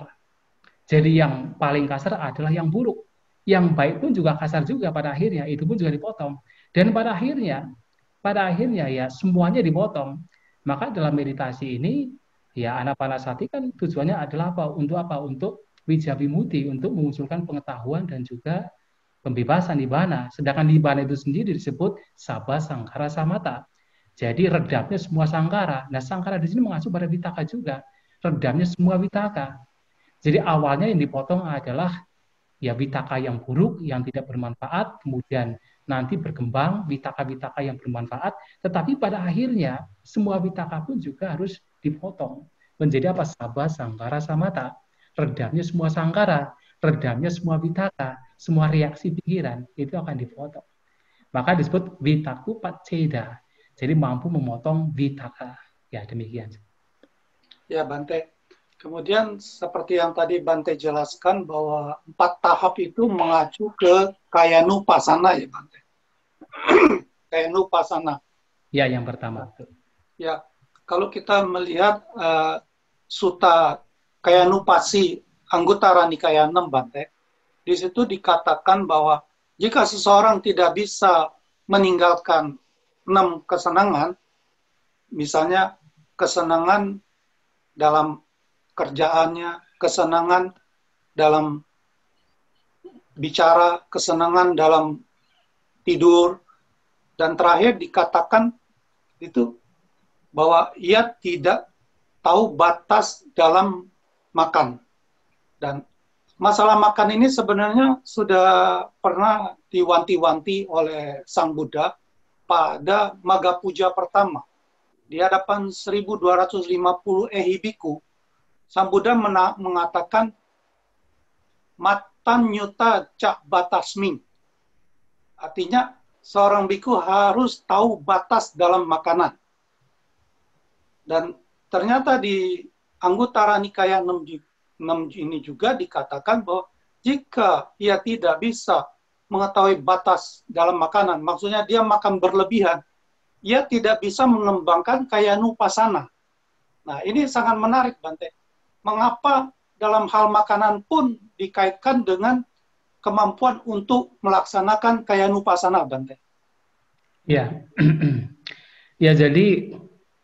Jadi yang paling kasar adalah yang buruk. Yang baik pun juga kasar juga pada akhirnya, itu pun juga dipotong. Dan pada akhirnya, pada akhirnya ya semuanya dipotong. Maka dalam meditasi ini, ya Anapanasati kan tujuannya adalah apa? Untuk apa? Untuk Wijavimuti, untuk mengusulkan pengetahuan dan juga pembebasan nibbana. Sedangkan nibbana itu sendiri disebut sabba sangkara samata. Jadi redamnya semua sangkara. Nah, sangkara di sini mengacu pada vitaka juga. Redamnya semua vitaka. Jadi awalnya yang dipotong adalah ya vitaka yang buruk, yang tidak bermanfaat, kemudian nanti berkembang vitaka-vitaka yang bermanfaat, tetapi pada akhirnya semua vitaka pun juga harus dipotong. Menjadi apa? Sabba sangkara samata. Redamnya semua sangkara, redamnya semua vitaka, semua reaksi pikiran, itu akan dipotong. Maka disebut vitaku paceda. Jadi mampu memotong vitaka. Ya, demikian. Ya, Bante. Kemudian seperti yang tadi Bante jelaskan bahwa empat tahap itu mengacu ke Kayanupasana ya, Bante. Kayanupasana. Ya, yang pertama. Ya, kalau kita melihat uh, Sutta Kayanupasi Anguttara Nikaya enam, Bante, di situ dikatakan bahwa jika seseorang tidak bisa meninggalkan enam kesenangan, misalnya kesenangan dalam kerjaannya, kesenangan dalam bicara, kesenangan dalam tidur, dan terakhir dikatakan itu bahwa ia tidak tahu batas dalam makan. Dan masalah makan ini sebenarnya sudah pernah diwanti-wanti oleh Sang Buddha pada Magga Puja pertama. Di hadapan seribu dua ratus lima puluh ehibiku, Sang Buddha mengatakan matan nyuta cak batasming. Artinya seorang biku harus tahu batas dalam makanan. Dan ternyata di Anguttara Nikaya enam ini juga dikatakan bahwa jika ia tidak bisa mengetahui batas dalam makanan, maksudnya dia makan berlebihan, ia tidak bisa mengembangkan Kayanupasana. Nah, ini sangat menarik, Bante. Mengapa dalam hal makanan pun dikaitkan dengan kemampuan untuk melaksanakan Kayanupasana, Bante? Ya, ya jadi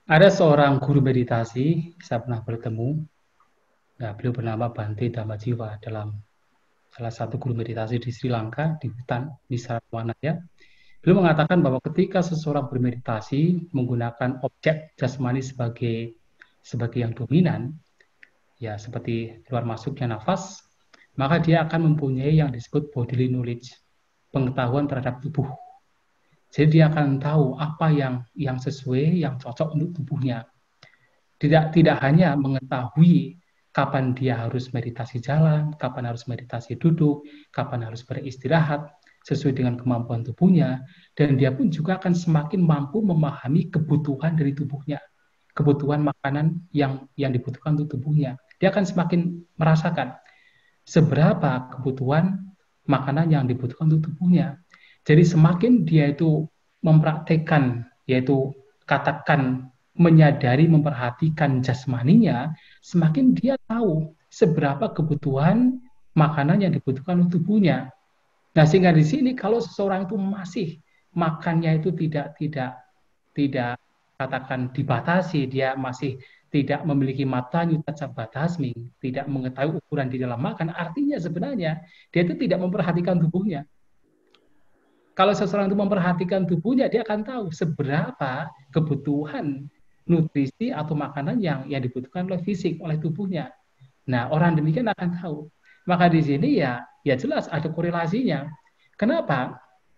Ada seorang guru meditasi, saya pernah bertemu. Nah, beliau bernama Bante Dhammajiva dalam salah satu guru meditasi di Sri Lanka, di hutan, di Sarawakaya. Beliau mengatakan bahwa ketika seseorang bermeditasi menggunakan objek jasmani sebagai sebagai yang dominan, ya seperti keluar masuknya nafas, maka dia akan mempunyai yang disebut bodily knowledge, pengetahuan terhadap tubuh. Jadi dia akan tahu apa yang yang sesuai, yang cocok untuk tubuhnya. Tidak tidak hanya mengetahui kapan dia harus meditasi jalan, kapan harus meditasi duduk, kapan harus beristirahat sesuai dengan kemampuan tubuhnya, dan dia pun juga akan semakin mampu memahami kebutuhan dari tubuhnya, kebutuhan makanan yang yang dibutuhkan untuk tubuhnya. Dia akan semakin merasakan seberapa kebutuhan makanan yang dibutuhkan untuk tubuhnya. Jadi semakin dia itu mempraktekkan, yaitu katakan menyadari, memperhatikan jasmaninya, semakin dia tahu seberapa kebutuhan makanan yang dibutuhkan untuk tubuhnya. Nah, sehingga di sini kalau seseorang itu masih makannya itu tidak tidak tidak katakan dibatasi, dia masih tidak memiliki mata nyutat batasmi, tidak mengetahui ukuran di dalam makan, artinya sebenarnya dia itu tidak memperhatikan tubuhnya. Kalau seseorang itu memperhatikan tubuhnya, dia akan tahu seberapa kebutuhan nutrisi atau makanan yang yang dibutuhkan oleh fisik, oleh tubuhnya. Nah, orang demikian akan tahu. Maka di sini ya, ya jelas ada korelasinya. Kenapa?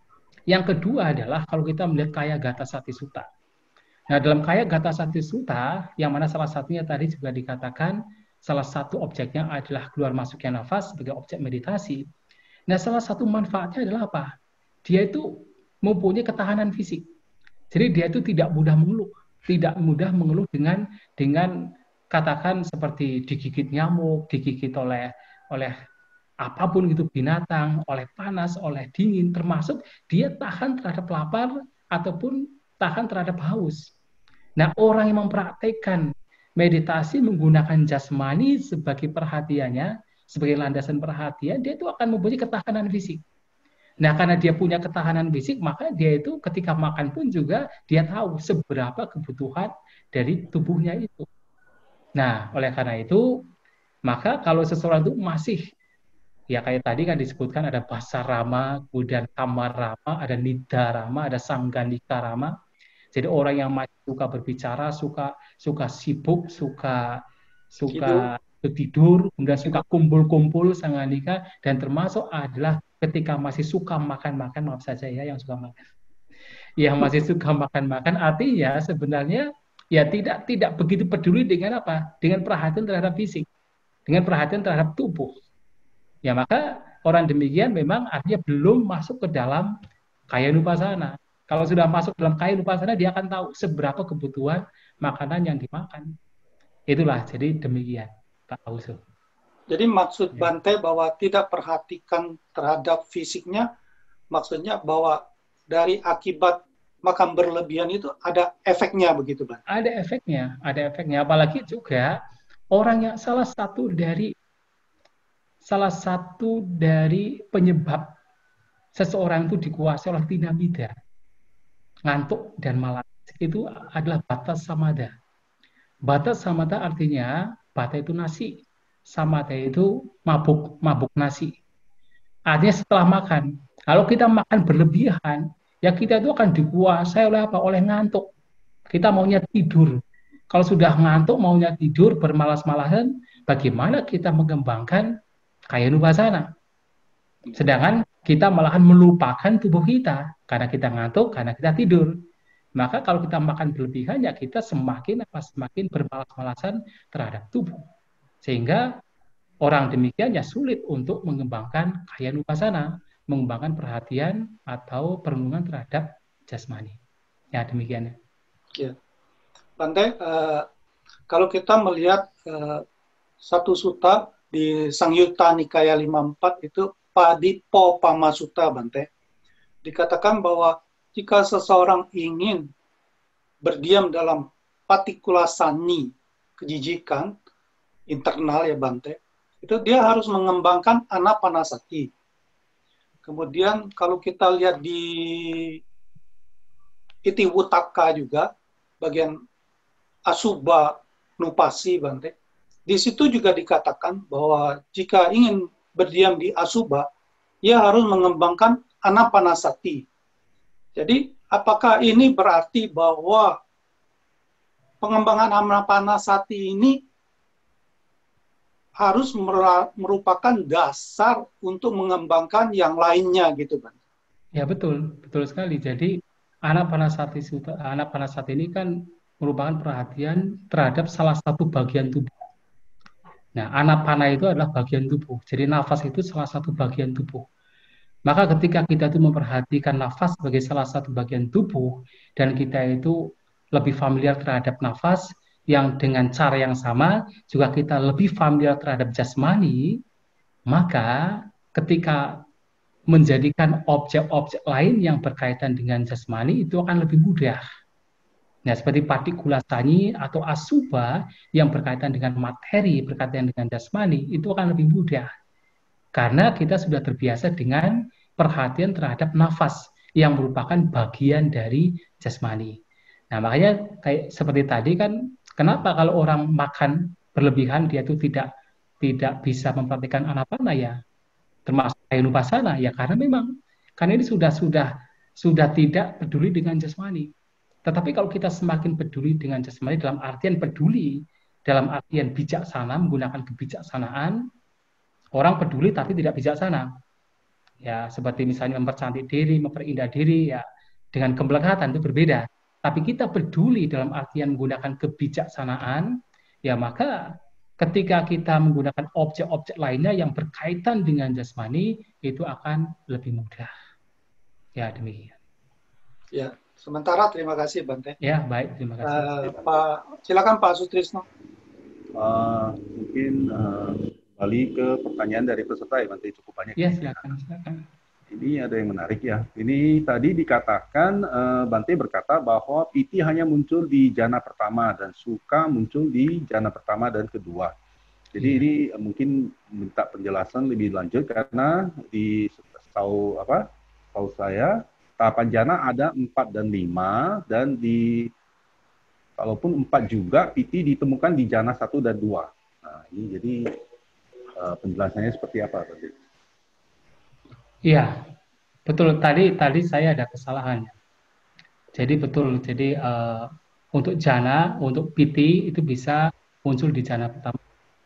Yang kedua adalah kalau kita melihat Kaya Gata Sati Sutta. Nah, dalam Kaya Gata Sati Sutta, yang mana salah satunya tadi juga dikatakan, salah satu objeknya adalah keluar masuknya nafas sebagai objek meditasi. Nah, salah satu manfaatnya adalah apa? Dia itu mempunyai ketahanan fisik. Jadi dia itu tidak mudah mengeluh, tidak mudah mengeluh dengan dengan katakan seperti digigit nyamuk, digigit oleh oleh apapun itu binatang, oleh panas, oleh dingin, termasuk dia tahan terhadap lapar ataupun tahan terhadap haus. Nah, orang yang mempraktekkan meditasi menggunakan jasmani sebagai perhatiannya, sebagai landasan perhatian, dia itu akan mempunyai ketahanan fisik. Nah, karena dia punya ketahanan fisik, maka dia itu ketika makan pun juga dia tahu seberapa kebutuhan dari tubuhnya itu. Nah, oleh karena itu, maka kalau seseorang itu masih, ya kayak tadi kan disebutkan ada Basarama, kemudian Kamarama, ada Nidarama, ada Sangganikarama. Jadi orang yang masih suka berbicara, suka suka sibuk, suka suka tidur, kemudian suka kumpul-kumpul Sanganika, dan termasuk adalah ketika masih suka makan-makan, maaf saja ya yang suka makan, yang masih suka makan-makan, artinya sebenarnya ya tidak tidak begitu peduli dengan apa, dengan perhatian terhadap fisik, dengan perhatian terhadap tubuh. Ya maka orang demikian memang artinya belum masuk ke dalam Kayanupasana. Kalau sudah masuk dalam Kayanupasana, dia akan tahu seberapa kebutuhan makanan yang dimakan. Itulah, jadi demikian, Pak Ausul. Jadi maksud Bante bahwa tidak perhatikan terhadap fisiknya, maksudnya bahwa dari akibat makan berlebihan itu ada efeknya begitu, Bante? Ada efeknya, ada efeknya. Apalagi juga orang yang salah satu dari salah satu dari penyebab seseorang itu dikuasai oleh tinamida, ngantuk dan malas, itu adalah batas samadha. Batas samadha artinya bata itu nasi, samadha itu mabuk, mabuk nasi. Artinya setelah makan. Kalau kita makan berlebihan, ya kita itu akan dikuasai oleh apa? Oleh ngantuk. Kita maunya tidur. Kalau sudah ngantuk, maunya tidur, bermalas-malasan, bagaimana kita mengembangkan Kayanupasana? Sedangkan kita malahan melupakan tubuh kita karena kita ngantuk, karena kita tidur. Maka kalau kita makan berlebihan, ya kita semakin apa semakin bermalas-malasan terhadap tubuh. Sehingga orang demikian ya sulit untuk mengembangkan Kayanupasana, mengembangkan perhatian atau perenungan terhadap jasmani. Ya demikian. Ya. Bante, uh, kalau kita melihat uh, satu sutta di Sangyutta Nikaya lima puluh empat itu Padipopama Sutta, Bante, dikatakan bahwa jika seseorang ingin berdiam dalam patikulasani, kejijikan internal ya Bante, itu dia harus mengembangkan anapanasati. Kemudian kalau kita lihat di Itiwutaka juga, bagian Asubha Nupasi, Bante. Di situ juga dikatakan bahwa jika ingin berdiam di Asubha, ia harus mengembangkan Anapanasati. Jadi, apakah ini berarti bahwa pengembangan Anapanasati ini harus merupakan dasar untuk mengembangkan yang lainnya gitu, Bante? Ya betul, betul sekali. Jadi Anapanasati Anapanasati ini kan merupakan perhatian terhadap salah satu bagian tubuh. Nah, anapana itu adalah bagian tubuh. Jadi nafas itu salah satu bagian tubuh. Maka ketika kita itu memperhatikan nafas sebagai salah satu bagian tubuh dan kita itu lebih familiar terhadap nafas yang dengan cara yang sama juga kita lebih familiar terhadap jasmani, maka ketika menjadikan objek-objek lain yang berkaitan dengan jasmani itu akan lebih mudah. Nah, seperti partikula tani atau asubha yang berkaitan dengan materi, berkaitan dengan jasmani, itu akan lebih mudah. Karena kita sudah terbiasa dengan perhatian terhadap nafas yang merupakan bagian dari jasmani. Nah, makanya kayak seperti tadi kan, kenapa kalau orang makan berlebihan dia itu tidak tidak bisa memperhatikan anapana ya? Termasuk Nupasana ya karena memang karena ini sudah sudah sudah tidak peduli dengan jasmani. Tetapi kalau kita semakin peduli dengan jasmani dalam artian peduli dalam artian bijaksana, menggunakan kebijaksanaan, orang peduli tapi tidak bijaksana. Ya seperti misalnya mempercantik diri, memperindah diri ya dengan kemelekatan itu berbeda. Tapi kita peduli dalam artian menggunakan kebijaksanaan, ya maka ketika kita menggunakan objek-objek lainnya yang berkaitan dengan jasmani, itu akan lebih mudah. Ya, demikian. Ya, sementara terima kasih, Bante. Ya, baik, terima kasih. Uh, Pak, silakan Pak Sutrisno. Uh, mungkin uh, kembali ke pertanyaan dari peserta ya, Bante, cukup banyak. Ya, silakan, silakan. Ini ada yang menarik ya. Ini tadi dikatakan, uh, Bante berkata bahwa piti hanya muncul di jana pertama dan suka muncul di jana pertama dan kedua. Jadi yeah. ini uh, mungkin minta penjelasan lebih lanjut karena di tahu apa? Tahu saya tahapan jana ada empat dan lima dan di kalaupun empat juga piti ditemukan di jana satu dan dua. Nah ini jadi uh, penjelasannya seperti apa tadi? Iya, betul. Tadi tadi saya ada kesalahan. Jadi betul. Jadi uh, untuk jana, untuk piti itu bisa muncul di jana pertama.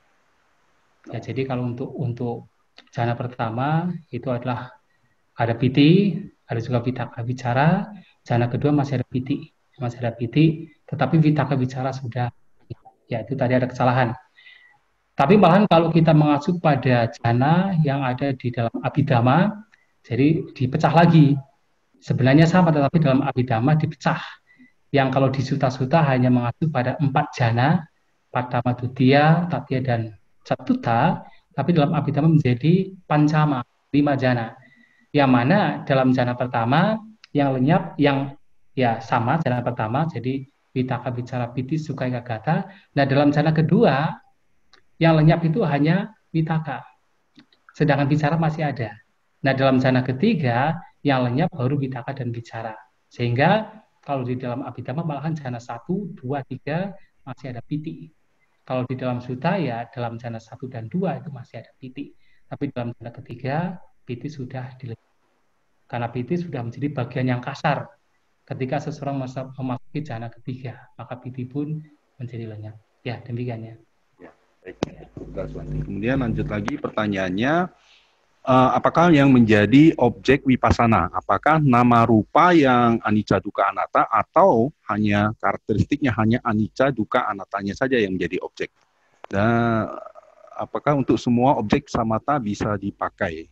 Ya, jadi kalau untuk untuk jana pertama itu adalah ada piti, ada juga vitaka bicara. Jana kedua masih ada piti, masih ada piti. Tetapi vitaka bicara sudah. Ya itu tadi ada kesalahan. Tapi malahan kalau kita mengacu pada jana yang ada di dalam Abhidhamma, jadi dipecah lagi. Sebenarnya sama, tetapi dalam Abhidhamma dipecah. Yang kalau di suta-suta hanya mengacu pada empat jana, Pratama, Dutiya, Tatya, dan Catuta, tapi dalam Abhidhamma menjadi pancama, lima jana. Yang mana dalam jana pertama, yang lenyap, yang ya sama, jana pertama, jadi Vitaka, Bicara, Piti, Sukha, Ekagata. Nah dalam jana kedua, yang lenyap itu hanya Vitaka. Sedangkan bicara masih ada. Nah, dalam jana ketiga, yang lenyap baru vitaka dan bicara. Sehingga, kalau di dalam Abhidhamma, malahan jana satu, dua, tiga, masih ada piti. Kalau di dalam suta, ya dalam jana satu dan dua, itu masih ada piti. Tapi dalam jana ketiga, piti sudah dilenyap. Karena piti sudah menjadi bagian yang kasar. Ketika seseorang memasuki jana ketiga, maka piti pun menjadi lenyap. Ya, demikiannya. Ya, baik. Kemudian lanjut lagi pertanyaannya, Uh, apakah yang menjadi objek vipassana? Apakah nama rupa yang anicca dukkha anatta atau hanya karakteristiknya hanya anicca dukkha anattanya saja yang menjadi objek? Dan apakah untuk semua objek samatha bisa dipakai?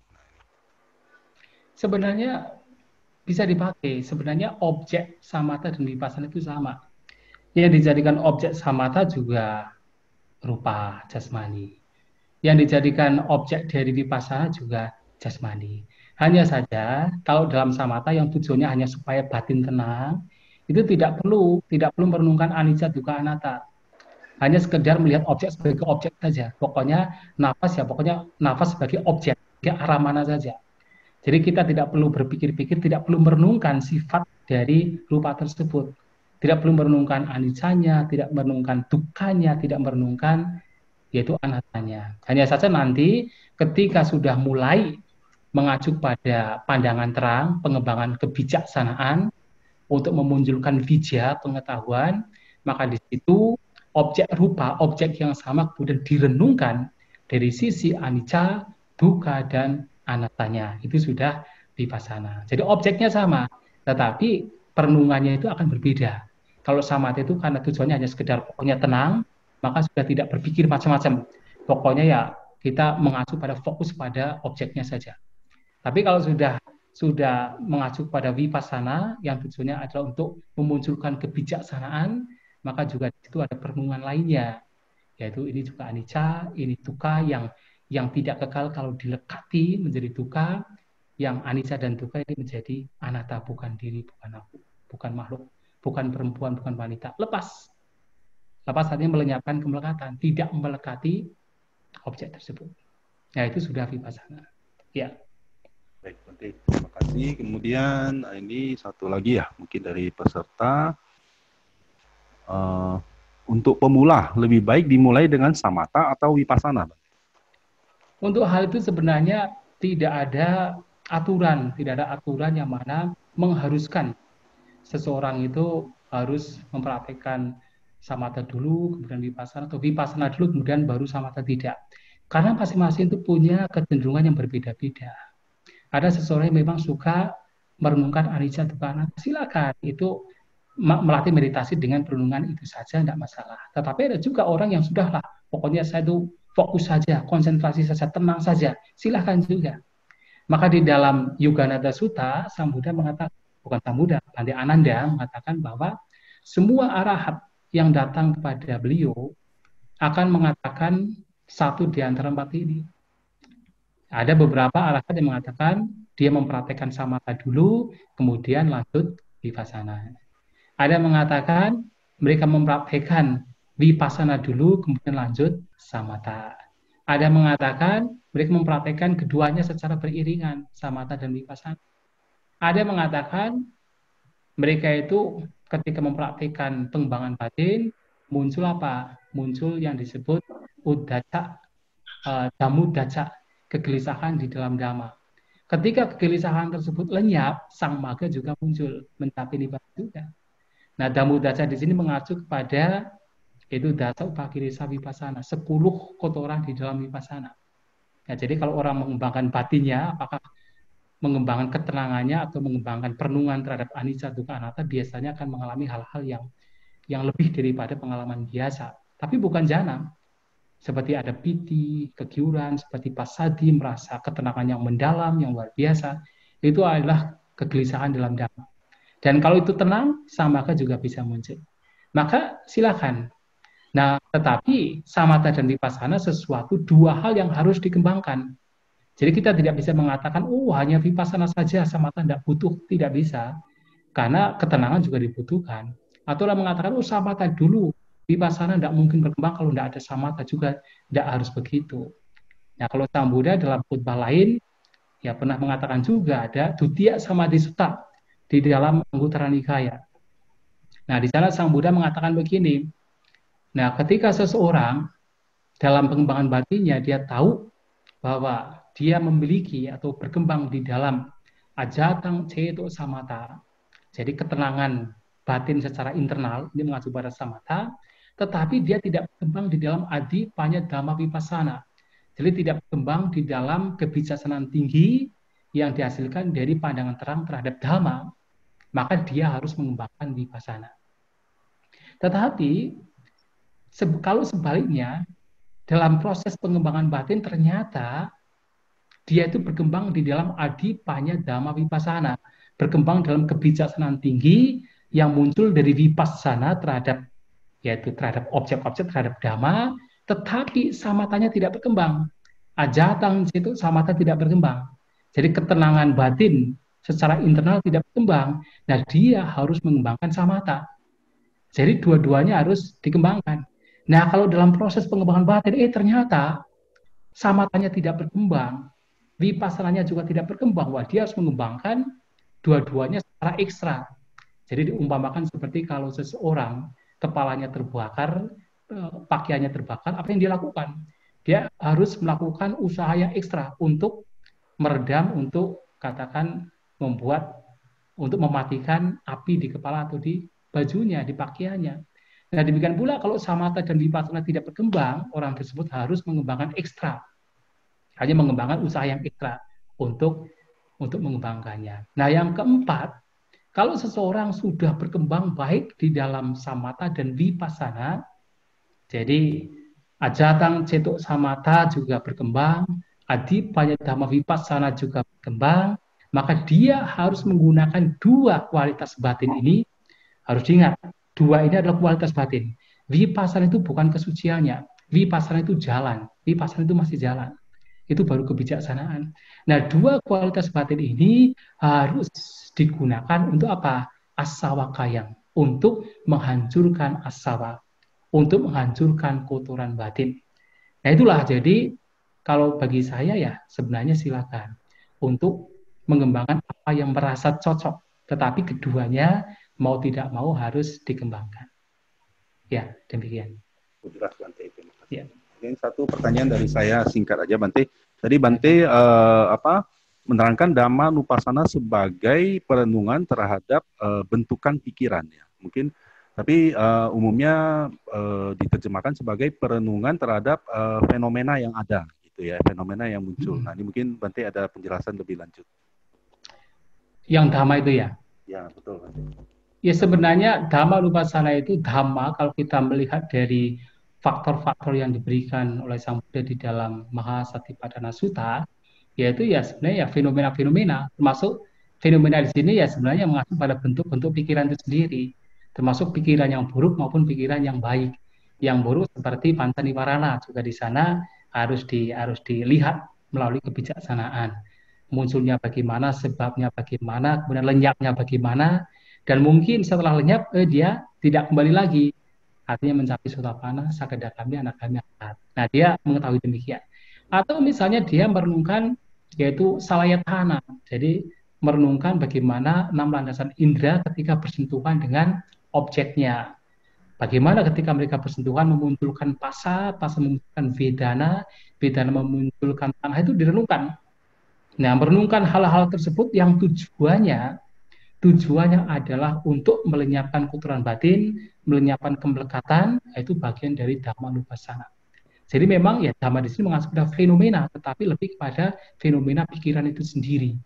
Sebenarnya bisa dipakai. Sebenarnya objek samatha dan vipassana itu sama. Yang dijadikan objek samatha juga rupa jasmani. Yang dijadikan objek dari vipassana juga jasmani. Hanya saja kalau dalam samatha yang tujuannya hanya supaya batin tenang, itu tidak perlu tidak perlu merenungkan anicca dukkha anatta. Hanya sekedar melihat objek sebagai objek saja. Pokoknya nafas ya pokoknya nafas sebagai objek, sebagai aramana saja. Jadi kita tidak perlu berpikir-pikir, tidak perlu merenungkan sifat dari rupa tersebut. Tidak perlu merenungkan anicanya, tidak merenungkan dukanya, tidak merenungkan yaitu anattanya. Hanya saja nanti ketika sudah mulai mengacu pada pandangan terang, pengembangan kebijaksanaan untuk memunculkan vijaya, pengetahuan, maka di situ objek rupa, objek yang sama kemudian direnungkan dari sisi anicca, dukkha, dan anattanya. Itu sudah vipassana. Jadi objeknya sama, tetapi perenungannya itu akan berbeda. Kalau samatha itu karena tujuannya hanya sekedar pokoknya tenang, maka sudah tidak berpikir macam-macam. Pokoknya ya kita mengacu pada fokus pada objeknya saja. Tapi kalau sudah sudah mengacu pada vipassana yang tujuannya adalah untuk memunculkan kebijaksanaan, maka juga di situ ada perenungan lainnya, yaitu ini juga anicca, ini dukkha yang yang tidak kekal kalau dilekati menjadi dukkha, yang anicca dan dukkha ini menjadi anatta, bukan diri, bukan aku, bukan makhluk, bukan perempuan, bukan wanita. Lepas. Lepas artinya melenyapkan kemelekatan, tidak melekati objek tersebut. Nah, itu sudah vipassana. Ya. Baik, Bante. Terima kasih. Kemudian ini satu lagi ya, mungkin dari peserta. Uh, untuk pemula, lebih baik dimulai dengan samatha atau vipassana, Bante? Untuk hal itu sebenarnya tidak ada aturan, tidak ada aturan yang mana mengharuskan seseorang itu harus mempraktekkan samatha dulu, kemudian vipassana, atau vipassana dulu, kemudian baru samatha, tidak. Karena masing-masing itu punya kecenderungan yang berbeda-beda. Ada seseorang yang memang suka merenungkan anicca, dukkha, anatta, silakan. Itu melatih meditasi dengan perenungan itu saja, tidak masalah. Tetapi ada juga orang yang sudahlah, pokoknya saya itu fokus saja, konsentrasi saja, tenang saja, silakan juga. Maka di dalam Yogananda Sutta, Sang Buddha mengatakan, bukan Sang Buddha, Bhante Ananda mengatakan bahwa semua arahat yang datang kepada beliau akan mengatakan satu di antara empat ini. Ada beberapa arahat yang mengatakan dia mempraktekkan samatha dulu, kemudian lanjut vipassana. Ada yang mengatakan mereka mempraktekkan vipassana dulu, kemudian lanjut samatha. Ada yang mengatakan mereka mempraktekkan keduanya secara beriringan, samatha dan vipassana. Ada yang mengatakan mereka itu ketika mempraktikkan pengembangan batin, muncul apa? Muncul yang disebut uddhacca, uh, damuddhacca, kegelisahan di dalam dhamma. Ketika kegelisahan tersebut lenyap, sang magga juga muncul, mencapai nibbana juga. Nah, damuddhacca di sini mengacu kepada itu dasa upakirisa vipassana, sepuluh kotoran di dalam vipassana. Nah, jadi kalau orang mengembangkan batinnya, apakah mengembangkan ketenangannya atau mengembangkan perenungan terhadap anicca, dukkha, anatta, biasanya akan mengalami hal-hal yang yang lebih daripada pengalaman biasa. Tapi bukan jana. Seperti ada piti, kegiuran, seperti pasadi, merasa ketenangan yang mendalam, yang luar biasa. Itu adalah kegelisahan dalam dhamma. Dan kalau itu tenang, samatha juga bisa muncul. Maka silakan. Nah, tetapi samatha dan vipassana sesuatu dua hal yang harus dikembangkan. Jadi kita tidak bisa mengatakan, oh hanya vipassana saja, samatha tidak butuh. Tidak bisa. Karena ketenangan juga dibutuhkan. Atau orang mengatakan, oh samatha dulu, vipassana tidak mungkin berkembang kalau tidak ada samatha juga. Tidak harus begitu. Nah, kalau Sang Buddha dalam khutbah lain, ya pernah mengatakan juga ada Dutiya Samadhi Sutta di dalam Anguttara Nikaya. Nah, di sana Sang Buddha mengatakan begini, nah ketika seseorang dalam pengembangan batinnya, dia tahu bahwa dia memiliki atau berkembang di dalam ajatang ceto samatha. Jadi ketenangan batin secara internal, ini mengacu pada samatha, tetapi dia tidak berkembang di dalam adi panya dhamma vipassana. Jadi tidak berkembang di dalam kebijaksanaan tinggi yang dihasilkan dari pandangan terang terhadap dhamma, maka dia harus mengembangkan vipassana. Tetapi se- kalau sebaliknya, dalam proses pengembangan batin ternyata dia itu berkembang di dalam adi panya dhamma vipassana, berkembang dalam kebijaksanaan tinggi yang muncul dari vipassana terhadap, yaitu terhadap objek-objek, terhadap dhamma, tetapi samathanya tidak berkembang. Ajatang itu samatha tidak berkembang. Jadi ketenangan batin secara internal tidak berkembang. Nah, dia harus mengembangkan samatha. Jadi dua-duanya harus dikembangkan. Nah, kalau dalam proses pengembangan batin, eh ternyata samathanya tidak berkembang, vipassananya juga tidak berkembang, wah dia harus mengembangkan dua-duanya secara ekstra. Jadi diumpamakan seperti kalau seseorang kepalanya terbakar, pakaiannya terbakar, apa yang dia lakukan? Dia harus melakukan usaha yang ekstra untuk meredam, untuk katakan membuat, untuk mematikan api di kepala atau di bajunya, di pakaiannya. Nah, demikian pula kalau samatha dan vipassana tidak berkembang, orang tersebut harus mengembangkan ekstra. Hanya mengembangkan usaha yang ekstra untuk untuk mengembangkannya. Nah, yang keempat, kalau seseorang sudah berkembang baik di dalam samatha dan vipassana, jadi ajatang cetuk samatha juga berkembang, adipanya dhamma vipassana juga berkembang, maka dia harus menggunakan dua kualitas batin ini. Harus diingat, dua ini adalah kualitas batin. Vipassana itu bukan kesuciannya, vipassana itu jalan, vipassana itu masih jalan. Itu baru kebijaksanaan. Nah, dua kualitas batin ini harus digunakan untuk apa? Asawakayang, untuk menghancurkan asawa, untuk menghancurkan kotoran batin. Nah, itulah jadi kalau bagi saya ya sebenarnya silakan untuk mengembangkan apa yang merasa cocok, tetapi keduanya mau tidak mau harus dikembangkan. Ya, demikian. Jelas, Bante. Terima kasih. Ya. Mungkin satu pertanyaan dari saya singkat aja, Bante. Tadi Bante eh, apa menerangkan Dhamma Nupassana sebagai perenungan terhadap eh, bentukan pikiran ya. Mungkin tapi eh, umumnya eh, diterjemahkan sebagai perenungan terhadap eh, fenomena yang ada gitu ya, fenomena yang muncul. Hmm. Nah, ini mungkin Bante ada penjelasan lebih lanjut. Yang Dhamma itu ya? Ya, betul, Bante. Ya, sebenarnya Dhamma Nupassana itu Dhamma kalau kita melihat dari faktor-faktor yang diberikan oleh Sang Buddha di dalam Mahasatipadana Sutta, yaitu ya sebenarnya ya fenomena-fenomena, termasuk fenomena di sini ya sebenarnya mengacu pada bentuk-bentuk pikiran itu sendiri, termasuk pikiran yang buruk maupun pikiran yang baik. Yang buruk seperti pantaniwarana juga di sana harus di harus dilihat melalui kebijaksanaan. Munculnya bagaimana, sebabnya bagaimana, kemudian lenyapnya bagaimana, dan mungkin setelah lenyap eh, dia tidak kembali lagi. Artinya mencapai sotapanna, sakadagami, anagami, arhat. Nah, dia mengetahui demikian. Atau misalnya dia merenungkan yaitu salayatana. Jadi merenungkan bagaimana enam landasan indera ketika bersentuhan dengan objeknya. Bagaimana ketika mereka bersentuhan memunculkan pasa, pasa memunculkan vedana, vedana memunculkan tanah, itu direnungkan. Nah, merenungkan hal-hal tersebut yang tujuannya Tujuannya adalah untuk melenyapkan kotoran batin, melenyapkan kemelekatan, yaitu bagian dari Dhamma Nupassana. Jadi memang ya Dhamma di sini mengacu pada fenomena, tetapi lebih kepada fenomena pikiran itu sendiri.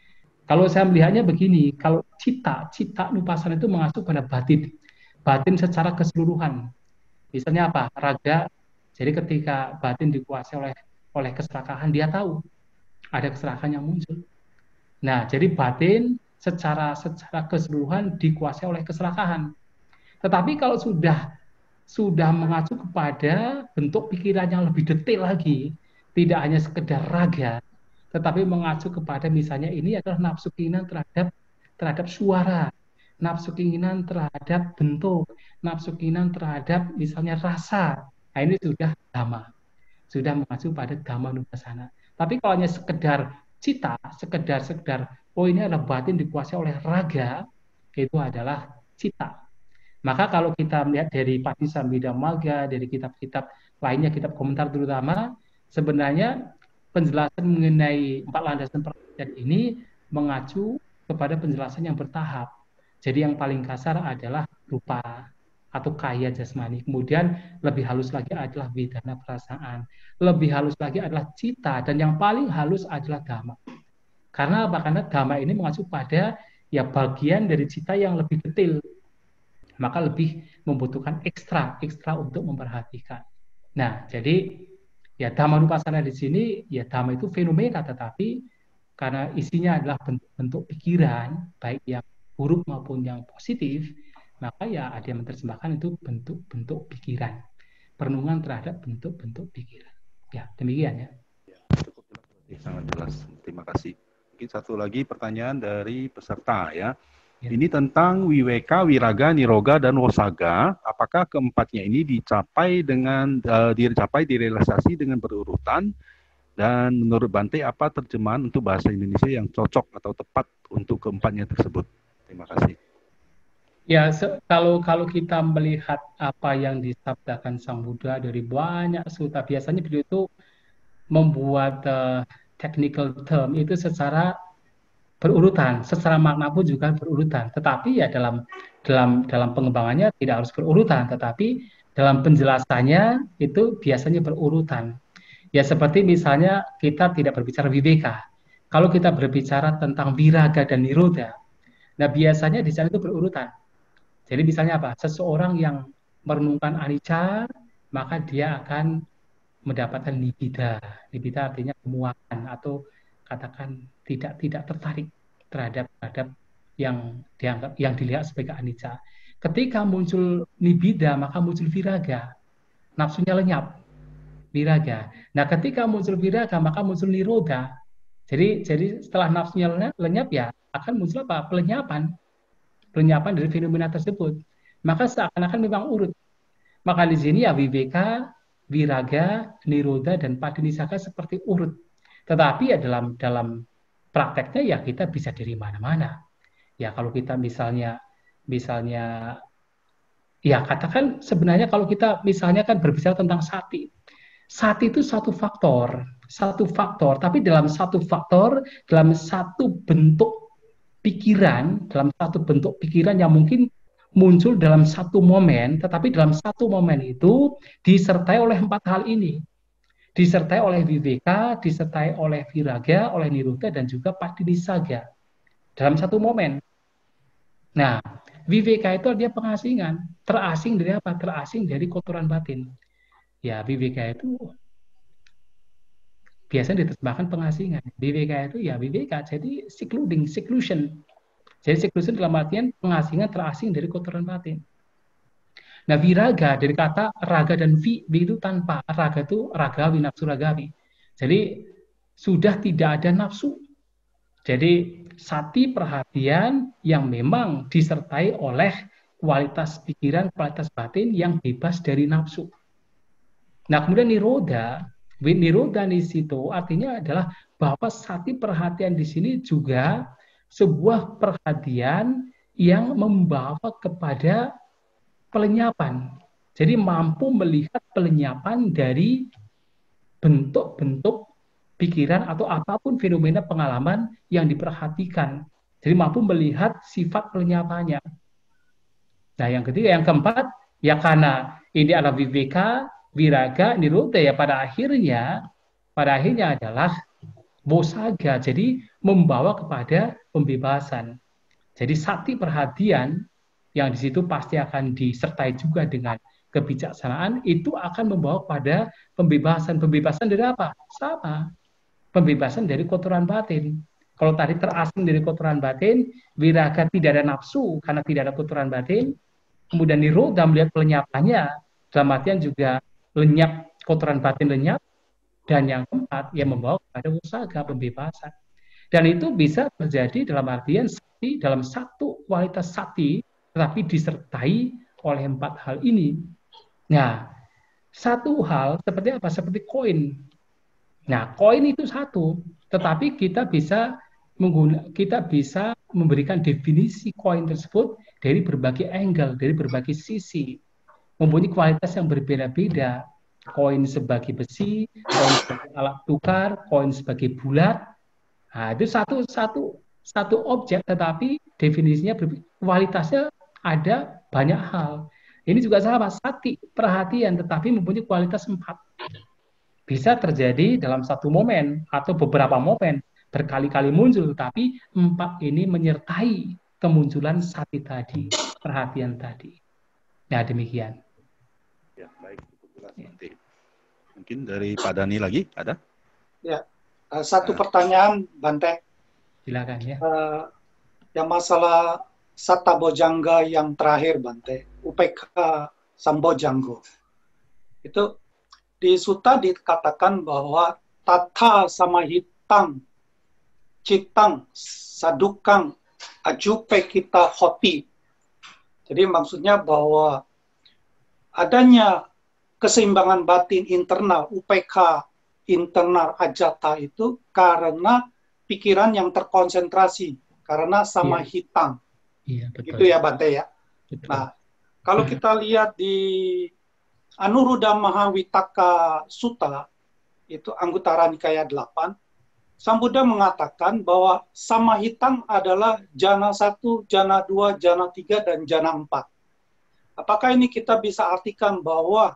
Kalau saya melihatnya begini, kalau cita, cita Nupassana itu mengacu pada batin, batin secara keseluruhan. Misalnya apa? Raga. Jadi ketika batin dikuasai oleh oleh keserakahan, dia tahu ada keserakahan yang muncul. Nah, jadi batin secara secara keseluruhan dikuasai oleh keserakahan. Tetapi kalau sudah sudah mengacu kepada bentuk pikiran yang lebih detail lagi, tidak hanya sekedar raga, tetapi mengacu kepada misalnya ini adalah nafsu keinginan terhadap terhadap suara, nafsu keinginan terhadap bentuk, nafsu keinginan terhadap misalnya rasa. Nah, ini sudah dhamma, sudah mengacu pada Dhamma Nupassana. Tapi kalau hanya sekedar cita, sekedar sekedar oh ini adalah batin dikuasai oleh raga, itu adalah cita. Maka kalau kita melihat dari Patisambhidamagga, dari kitab-kitab lainnya, kitab komentar terutama, sebenarnya penjelasan mengenai empat landasan perhatian ini mengacu kepada penjelasan yang bertahap. Jadi yang paling kasar adalah rupa atau kaya jasmani. Kemudian lebih halus lagi adalah vedana perasaan. Lebih halus lagi adalah cita. Dan yang paling halus adalah dhamma. Karena apa? Karena dhamma ini mengacu pada ya bagian dari cita yang lebih detail. Maka lebih membutuhkan ekstra, ekstra untuk memperhatikan. Nah, jadi ya Dhamma Nupassana di sini, ya dhamma itu fenomena, tetapi karena isinya adalah bentuk-bentuk pikiran, baik yang buruk maupun yang positif, maka ya ada yang menerjemahkan itu bentuk-bentuk pikiran. Perenungan terhadap bentuk-bentuk pikiran. Ya, demikian ya. Ya, cukup jelas, sangat jelas. Terima kasih. Mungkin satu lagi pertanyaan dari peserta ya. Ya. Ini tentang wiweka, wiraga, niroga, dan wasaga. Apakah keempatnya ini dicapai dengan uh, dicapai direalisasi dengan berurutan? Dan menurut Bante, apa terjemahan untuk bahasa Indonesia yang cocok atau tepat untuk keempatnya tersebut? Terima kasih. Ya, se- kalau kalau kita melihat apa yang disabdakan Sang Buddha dari banyak sutta, biasanya beliau itu membuat eh, technical term itu secara berurutan, secara makna pun juga berurutan. Tetapi ya dalam dalam dalam pengembangannya tidak harus berurutan, tetapi dalam penjelasannya itu biasanya berurutan. Ya seperti misalnya kita tidak berbicara viveka. Kalau kita berbicara tentang viraga dan nirodha, nah biasanya di sana itu berurutan. Jadi misalnya apa? Seseorang yang merenungkan anicca, maka dia akan mendapatkan nibbida. Nibbida artinya kemuakan atau katakan tidak tidak tertarik terhadap terhadap yang dianggap yang dilihat sebagai anicca. Ketika muncul nibbida, maka muncul viraga. Nafsunya lenyap, viraga. Nah, ketika muncul viraga, maka muncul nirodha. Jadi jadi setelah nafsunya lenyap, lenyap ya akan muncul apa? Pelenyapan. Pelenyapan dari fenomena tersebut. Maka seakan-akan memang urut. Maka di sini ya viveka, viraga, nirodha, dan padinisaga seperti urut. Tetapi ya dalam dalam prakteknya ya kita bisa dari mana-mana. Ya kalau kita misalnya misalnya ya katakan sebenarnya kalau kita misalnya kan berbicara tentang sati. Sati itu satu faktor, satu faktor, tapi dalam satu faktor, dalam satu bentuk pikiran, dalam satu bentuk pikiran yang mungkin muncul dalam satu momen, tetapi dalam satu momen itu disertai oleh empat hal ini. Disertai oleh viveka, disertai oleh viraga, oleh nirodha, dan juga padinisaga. Dalam satu momen. Nah, viveka itu dia pengasingan. Terasing dari apa? Terasing dari kotoran batin. Ya, viveka itu biasanya diterjemahkan pengasingan. Viveka itu ya viveka, jadi secluding, seclusion. Jadi seclusion dalam artian pengasingan terasing dari kotoran batin. Nah, viraga dari kata raga dan vi, vi itu tanpa. Raga itu ragawi, nafsu ragawi. Jadi sudah tidak ada nafsu. Jadi sati perhatian yang memang disertai oleh kualitas pikiran, kualitas batin yang bebas dari nafsu. Nah, kemudian nirodha, nirodha di situ artinya adalah bahwa sati perhatian di sini juga sebuah perhatian yang membawa kepada pelenyapan. Jadi mampu melihat pelenyapan dari bentuk-bentuk pikiran atau apapun fenomena pengalaman yang diperhatikan. Jadi mampu melihat sifat pelenyapannya. Nah, yang ketiga, yang keempat, ya karena ini adalah viveka, viraga, nirodha, ya pada akhirnya, pada akhirnya adalah bosaga, jadi membawa kepada pembebasan. Jadi sati perhatian yang di situ pasti akan disertai juga dengan kebijaksanaan, itu akan membawa pada pembebasan. Pembebasan dari apa? Sama. Pembebasan dari kotoran batin. Kalau tadi terasing dari kotoran batin, viraga tidak ada nafsu karena tidak ada kotoran batin, kemudian nirodha melihat pelenyapannya, dalam artian juga lenyap, kotoran batin lenyap, dan yang keempat, yang membawa kepada bosaga, pembebasan. Dan itu bisa terjadi dalam artian sati, dalam satu kualitas sati, tetapi disertai oleh empat hal ini. Nah, satu hal seperti apa? Seperti koin. Nah, koin itu satu, tetapi kita bisa mengguna, kita bisa memberikan definisi koin tersebut dari berbagai angle, dari berbagai sisi, mempunyai kualitas yang berbeda-beda. Koin sebagai besi, koin sebagai alat tukar, koin sebagai bulat. Nah, itu satu satu satu objek, tetapi definisinya kualitasnya ada banyak hal. Ini juga sama, sati perhatian, tetapi mempunyai kualitas empat. Bisa terjadi dalam satu momen atau beberapa momen, berkali-kali muncul, tapi empat ini menyertai kemunculan sati tadi, perhatian tadi. Nah, demikian. Ya, baik. Nanti. Mungkin dari Pak Dhani lagi, ada? Ya, uh, satu uh, pertanyaan, Bante. Silakan ya. Uh, yang masalah Satta Bojjhanga yang terakhir, Bante, Upekha Sambojjhanga. Itu di sutta dikatakan bahwa tata samahitang citang sadukang ajupe kita hoti. Jadi maksudnya bahwa adanya keseimbangan batin internal, upekha internal ajata itu karena pikiran yang terkonsentrasi, karena samahitang. Iya, betul. Itu ya Bante ya. Betul. Nah, kalau kita lihat di Anuruddha Mahawitaka Sutta, itu Anguttara Nikaya delapan, Sang Buddha mengatakan bahwa samahitang adalah jana satu, jana dua, jana tiga, dan jana empat. Apakah ini kita bisa artikan bahwa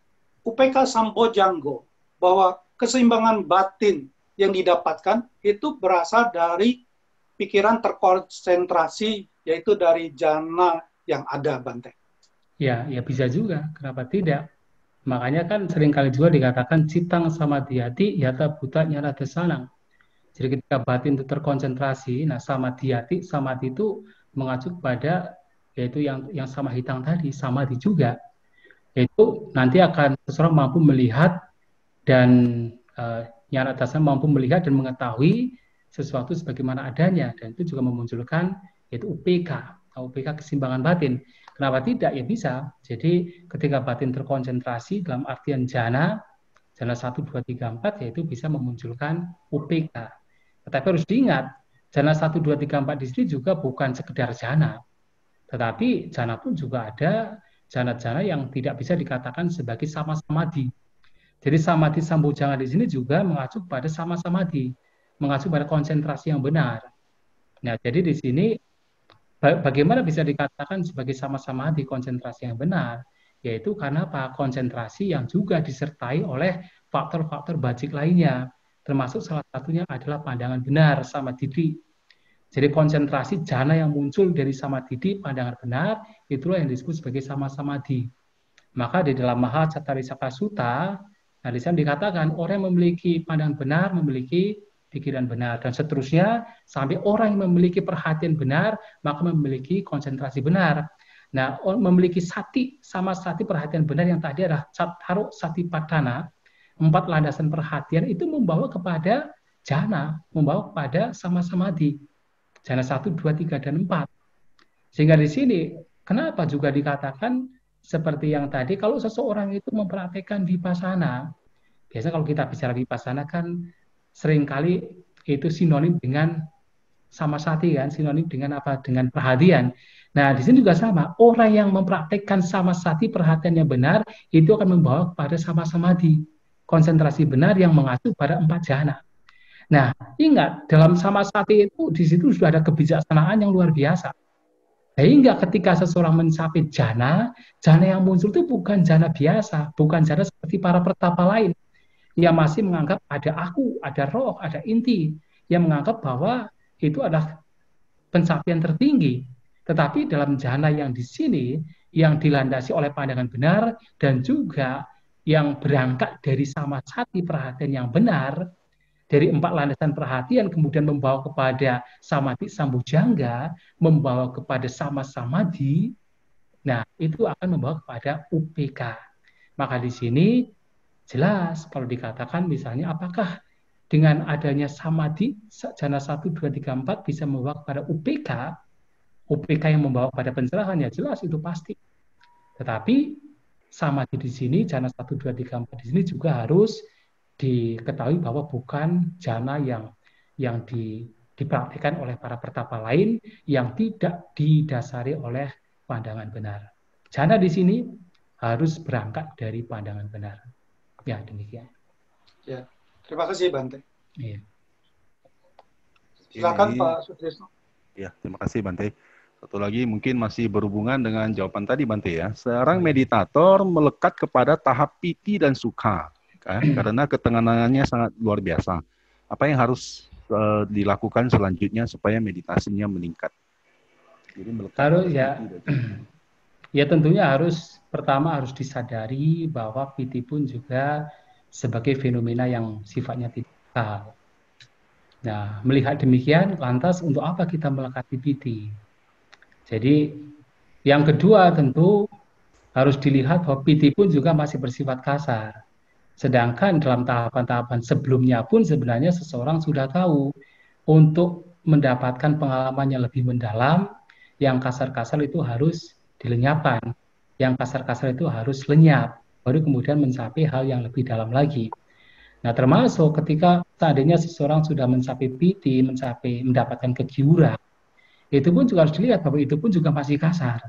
U P K Sambojanggo, bahwa keseimbangan batin yang didapatkan itu berasal dari pikiran terkonsentrasi, yaitu dari jana yang ada, Bante? Ya, ya bisa juga. Kenapa tidak? Makanya kan seringkali juga dikatakan citang samadhiyati yata buta nyala desanang. Jadi ketika batin itu terkonsentrasi, nah samadhiyati, samadhi itu mengacu pada yaitu yang yang sama hitang tadi, samadhi juga. Yaitu nanti akan seseorang mampu melihat dan uh, nyala desanang mampu melihat dan mengetahui sesuatu sebagaimana adanya, dan itu juga memunculkan yaitu U P K, U P K keseimbangan batin. Kenapa tidak? Ya bisa. Jadi ketika batin terkonsentrasi dalam artian jana, jana satu, dua, tiga, empat, yaitu bisa memunculkan U P K. Tetapi harus diingat, jana satu, dua, tiga, empat di sini juga bukan sekedar jana. Tetapi jana pun juga ada jana-jana yang tidak bisa dikatakan sebagai sama samadhi. Jadi samadhi sambojanga di sini juga mengacu pada sama samadhi, mengacu pada konsentrasi yang benar. Nah, jadi di sini bagaimana bisa dikatakan sebagai sama-sama di konsentrasi yang benar? Yaitu karena apa? Konsentrasi yang juga disertai oleh faktor-faktor bajik lainnya. Termasuk salah satunya adalah pandangan benar, samadhi. Jadi konsentrasi jana yang muncul dari samadhi, pandangan benar, itulah yang disebut sebagai sama-samadhi. Maka di dalam Mahacattarisaka Sutta, nah di sana dikatakan orang yang memiliki pandangan benar, memiliki pikiran benar, dan seterusnya sampai orang yang memiliki perhatian benar maka memiliki konsentrasi benar. Nah, memiliki sati, sama sati perhatian benar yang tadi adalah cattaro satipatthana, empat landasan perhatian itu membawa kepada jana, membawa kepada sama samadhi, jana satu, dua, tiga, dan empat. Sehingga di sini kenapa juga dikatakan seperti yang tadi, kalau seseorang itu mempraktekkan vipassana, biasa kalau kita bicara vipassana kan seringkali itu sinonim dengan samasati kan, sinonim dengan apa? Dengan perhatian. Nah, di sini juga sama. Orang yang mempraktekkan samasati, perhatian yang benar, itu akan membawa kepada sama samadhi, konsentrasi benar yang mengacu pada empat jana. Nah, ingat dalam samasati itu di situ sudah ada kebijaksanaan yang luar biasa. Sehingga ketika seseorang mencapai jana, jana yang muncul itu bukan jana biasa, bukan jana seperti para pertapa lain yang masih menganggap ada aku, ada roh, ada inti, yang menganggap bahwa itu adalah pencapaian tertinggi. Tetapi dalam jana yang di sini, yang dilandasi oleh pandangan benar, dan juga yang berangkat dari samasati perhatian yang benar, dari empat landasan perhatian, kemudian membawa kepada samadhi sambojangga, membawa kepada sama samadhi, nah itu akan membawa kepada U P K. Maka di sini, jelas kalau dikatakan misalnya apakah dengan adanya samadhi jana satu, dua, tiga, empat bisa membawa kepada U P K, U P K yang membawa pada pencerahan, ya jelas itu pasti. Tetapi samadhi di sini jana satu, dua, tiga, empat di sini juga harus diketahui bahwa bukan jana yang yang di, dipraktikkan oleh para pertapa lain yang tidak didasari oleh pandangan benar. Jana di sini harus berangkat dari pandangan benar. Ya, demikian. Ya, terima kasih Bante. Iya. Silakan Pak Sutrisno. Ya, terima kasih Bante. Satu lagi mungkin masih berhubungan dengan jawaban tadi Bante ya. Seorang meditator melekat kepada tahap piti dan sukha, kan? Karena ketenangannya sangat luar biasa. Apa yang harus uh, dilakukan selanjutnya supaya meditasinya meningkat? Jadi melekat harus ya. Ya tentunya harus pertama harus disadari bahwa piti pun juga sebagai fenomena yang sifatnya tidak kekal. Nah, melihat demikian, lantas untuk apa kita melekati piti? Jadi yang kedua tentu harus dilihat bahwa piti pun juga masih bersifat kasar. Sedangkan dalam tahapan-tahapan sebelumnya pun sebenarnya seseorang sudah tahu untuk mendapatkan pengalaman yang lebih mendalam, yang kasar-kasar itu harus dilenyapkan, yang kasar-kasar itu harus lenyap, baru kemudian mencapai hal yang lebih dalam lagi. Nah, termasuk ketika seandainya seseorang sudah mencapai piti, mencapai mendapatkan kegiuran, itu pun juga harus dilihat bahwa itu pun juga masih kasar.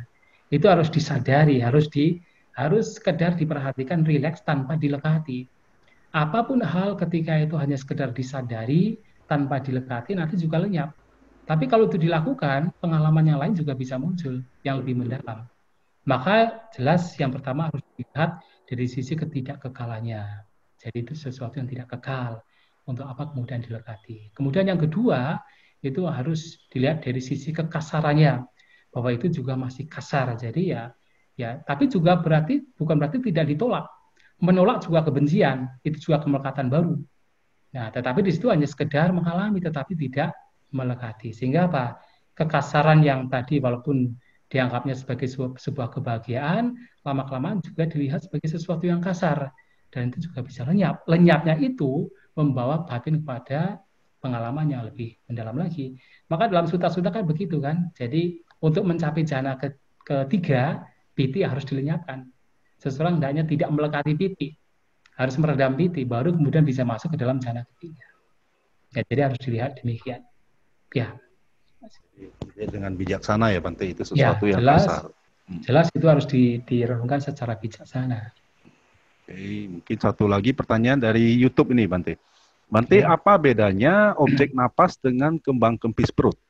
Itu harus disadari, harus di harus sekedar diperhatikan, rileks tanpa dilekati. Apapun hal ketika itu hanya sekedar disadari tanpa dilekati, nanti juga lenyap. Tapi kalau itu dilakukan, pengalaman yang lain juga bisa muncul yang lebih mendalam. Maka jelas yang pertama harus dilihat dari sisi ketidakkekalannya. Jadi itu sesuatu yang tidak kekal. Untuk apa kemudian dilekati. Kemudian yang kedua, itu harus dilihat dari sisi kekasarannya. Bahwa itu juga masih kasar. Jadi ya, ya, tapi juga berarti bukan berarti tidak ditolak. Menolak juga kebencian, itu juga kemelekatan baru. Nah, tetapi di situ hanya sekedar mengalami, tetapi tidak melekati. Sehingga apa? Kekasaran yang tadi walaupun dianggapnya sebagai sebuah kebahagiaan, lama-kelamaan juga dilihat sebagai sesuatu yang kasar. Dan itu juga bisa lenyap. Lenyapnya itu membawa batin kepada pengalaman yang lebih mendalam lagi. Maka dalam suta-suta kan begitu kan. Jadi untuk mencapai jana ke ketiga, piti harus dilenyapkan. Seseorang hendaknya tidak melekati piti, harus meredam piti, baru kemudian bisa masuk ke dalam jana ketiga. Ya, jadi harus dilihat demikian. Ya. Dengan bijaksana ya Bante, itu sesuatu ya, yang jelas, kasar. Hmm. Jelas itu harus direnungkan secara bijaksana. Oke, mungkin satu lagi pertanyaan dari YouTube ini Bante. Bante, ya. Apa bedanya objek napas dengan kembang kempis perut?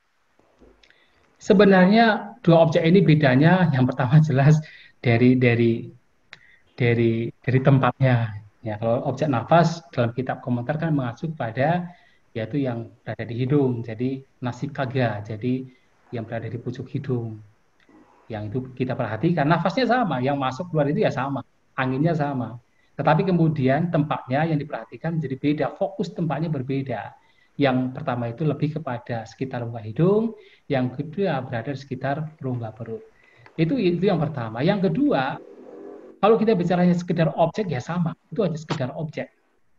Sebenarnya dua objek ini bedanya, yang pertama jelas dari dari dari dari tempatnya. Ya, kalau objek nafas dalam kitab komentar kan mengacu pada yaitu yang berada di hidung, jadi nasikaga, jadi yang berada di pucuk hidung. Yang itu kita perhatikan, nafasnya sama, yang masuk keluar itu ya sama, anginnya sama. Tetapi kemudian tempatnya yang diperhatikan menjadi beda, fokus tempatnya berbeda. Yang pertama itu lebih kepada sekitar rongga hidung, yang kedua berada di sekitar rongga perut. Itu itu yang pertama. Yang kedua, kalau kita bicara hanya sekedar objek ya sama, itu hanya sekedar objek.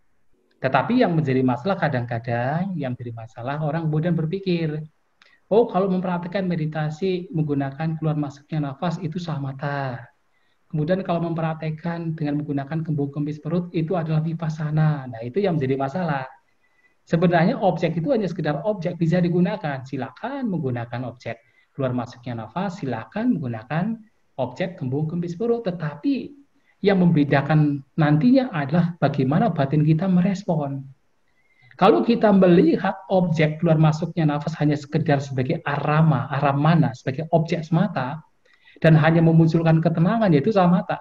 Tetapi yang menjadi masalah kadang-kadang, yang menjadi masalah orang kemudian berpikir, oh kalau memperhatikan meditasi menggunakan keluar masuknya nafas itu samatha. Kemudian kalau memperhatikan dengan menggunakan kembung kempis perut itu adalah vipassana. Nah itu yang menjadi masalah. Sebenarnya objek itu hanya sekedar objek, bisa digunakan. Silakan menggunakan objek keluar masuknya nafas, silakan menggunakan objek kembung kempis perut, tetapi yang membedakan nantinya adalah bagaimana batin kita merespon. Kalau kita melihat objek keluar masuknya nafas hanya sekedar sebagai arama, aramana, sebagai objek semata, dan hanya memunculkan ketenangan, yaitu samatha.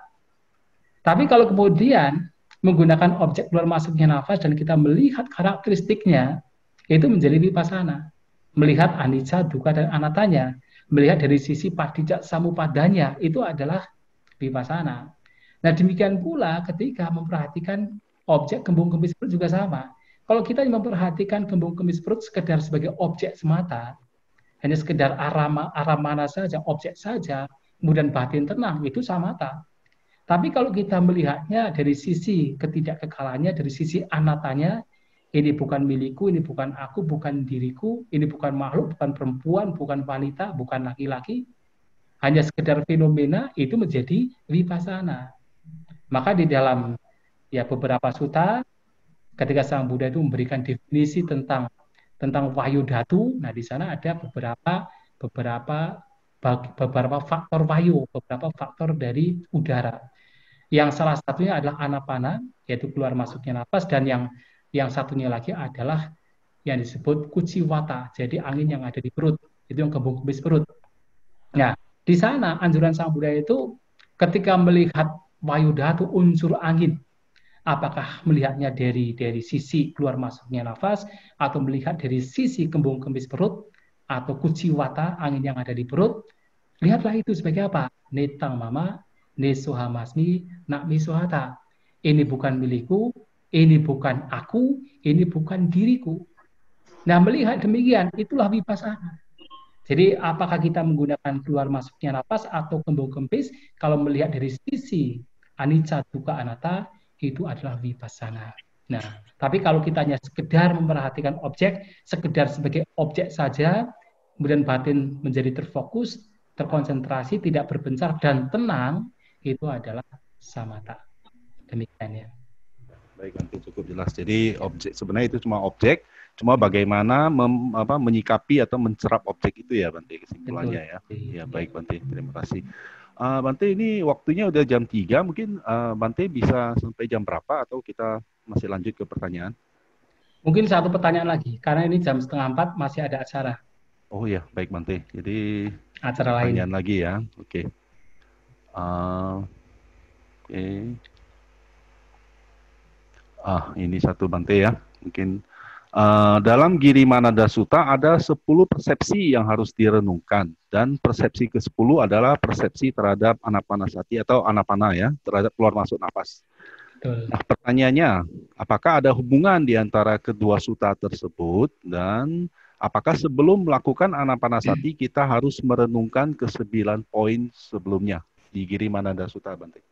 Tapi kalau kemudian menggunakan objek keluar masuknya nafas dan kita melihat karakteristiknya, itu menjadi vipassana. Melihat anicca, dukkha, dan anattanya, melihat dari sisi padicca samupadanya, itu adalah vipassana. Nah demikian pula ketika memperhatikan objek kembung kempis perut juga sama. Kalau kita memperhatikan kembung kempis perut sekedar sebagai objek semata, hanya sekedar arama, aramana saja, objek saja, kemudian batin tenang, itu samatha. Tapi kalau kita melihatnya dari sisi ketidakkekalannya, dari sisi anattanya, ini bukan milikku, ini bukan aku, bukan diriku, ini bukan makhluk, bukan perempuan, bukan wanita, bukan laki-laki, hanya sekedar fenomena, itu menjadi vipassana. Maka di dalam ya beberapa sutta, ketika Sang Buddha itu memberikan definisi tentang tentang wahyu dhatu, nah di sana ada beberapa beberapa beberapa faktor wahyu, beberapa faktor dari udara. Yang salah satunya adalah anapana, yaitu keluar masuknya nafas, dan yang yang satunya lagi adalah yang disebut kuciwata, jadi angin yang ada di perut, itu yang kembung kempis perut. Nah, di sana anjuran Sang Buddha itu ketika melihat wahyu dhatu unsur angin, apakah melihatnya dari dari sisi keluar masuknya nafas atau melihat dari sisi kembung kempis perut atau kuciwata angin yang ada di perut, lihatlah itu sebagai apa? Netang mama, nesohamasmi, nakmi sohata. Ini bukan milikku, ini bukan aku, ini bukan diriku. Nah melihat demikian, itulah vipassana. Jadi apakah kita menggunakan keluar masuknya nafas atau kembung kempis, kalau melihat dari sisi anicca, dukkha, anatta, itu adalah vipassana. Nah, tapi kalau kita hanya sekedar memperhatikan objek, sekedar sebagai objek saja, kemudian batin menjadi terfokus, terkonsentrasi, tidak berbencar, dan tenang, itu adalah samatha. Demikian ya. Baik, nanti cukup jelas. Jadi objek sebenarnya itu cuma objek, cuma bagaimana mem, apa, menyikapi atau mencerap objek itu ya Bante, kesimpulannya ya. Ya baik Bante, terima kasih. Uh, Bante, ini waktunya udah jam tiga, mungkin uh, Bante bisa sampai jam berapa atau kita masih lanjut ke pertanyaan? Mungkin satu pertanyaan lagi, karena ini jam setengah empat masih ada acara. Oh ya, baik Bante. Jadi acara pertanyaan lain. lagi ya, oke. Okay. Uh, oke. Okay. Ah, ini satu Bante ya, mungkin. Uh, dalam Girimananda Sutta ada sepuluh persepsi yang harus direnungkan, dan persepsi ke sepuluh adalah persepsi terhadap anapanasati atau anapana ya, terhadap keluar masuk nafas. Betul. Nah, pertanyaannya, apakah ada hubungan di antara kedua sutta tersebut, dan apakah sebelum melakukan anapanasati kita harus merenungkan ke sembilan poin sebelumnya di Girimananda Sutta, Bante?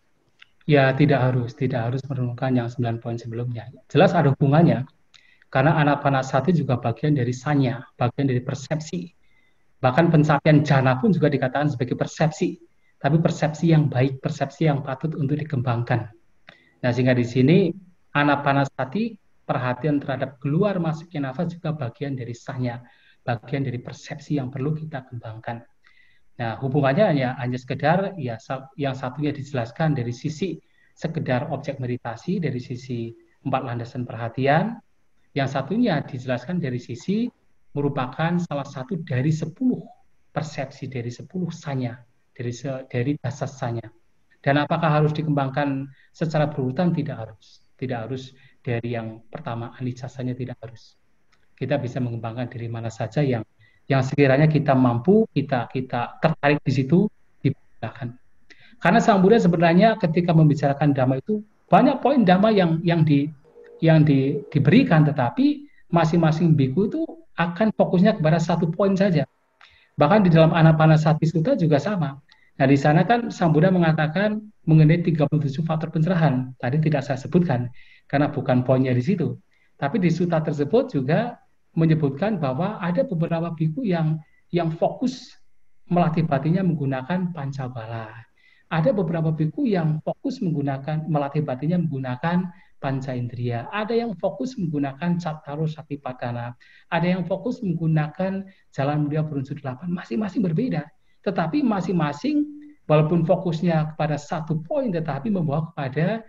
Ya, tidak harus, tidak harus merenungkan yang sembilan poin sebelumnya. Jelas ada hubungannya. Karena anapanasati juga bagian dari sanya, bagian dari persepsi. Bahkan pencapaian jana pun juga dikatakan sebagai persepsi. Tapi persepsi yang baik, persepsi yang patut untuk dikembangkan. Nah, sehingga di sini anapanasati, perhatian terhadap keluar masuknya nafas juga bagian dari sanya, bagian dari persepsi yang perlu kita kembangkan. Nah, hubungannya hanya, hanya sekedar, ya, yang satunya dijelaskan dari sisi sekedar objek meditasi, dari sisi empat landasan perhatian. Yang satunya dijelaskan dari sisi merupakan salah satu dari sepuluh persepsi, dari sepuluh sanya, dari dari dasar sanya. Dan apakah harus dikembangkan secara berurutan? Tidak harus. Tidak harus dari yang pertama, anicasanya tidak harus. Kita bisa mengembangkan dari mana saja yang yang sekiranya kita mampu, kita kita tertarik di situ, dipersilakan. Karena Sang Buddha sebenarnya ketika membicarakan Dhamma itu banyak poin Dhamma yang yang di yang di, diberikan, tetapi masing-masing biku itu akan fokusnya kepada satu poin saja. Bahkan di dalam Anapanasati Sutta juga sama. Nah, di sana kan Sang Buddha mengatakan mengenai tiga puluh tujuh faktor pencerahan. Tadi tidak saya sebutkan, karena bukan poinnya di situ. Tapi di sutta tersebut juga menyebutkan bahwa ada beberapa biku yang yang fokus melatih batinnya menggunakan pancabala. Ada beberapa biku yang fokus menggunakan melatih batinnya menggunakan panca indria, ada yang fokus menggunakan cattaro satipatthana, ada yang fokus menggunakan jalan mulia berunsur delapan, masing-masing berbeda. Tetapi masing-masing walaupun fokusnya kepada satu poin, tetapi membawa kepada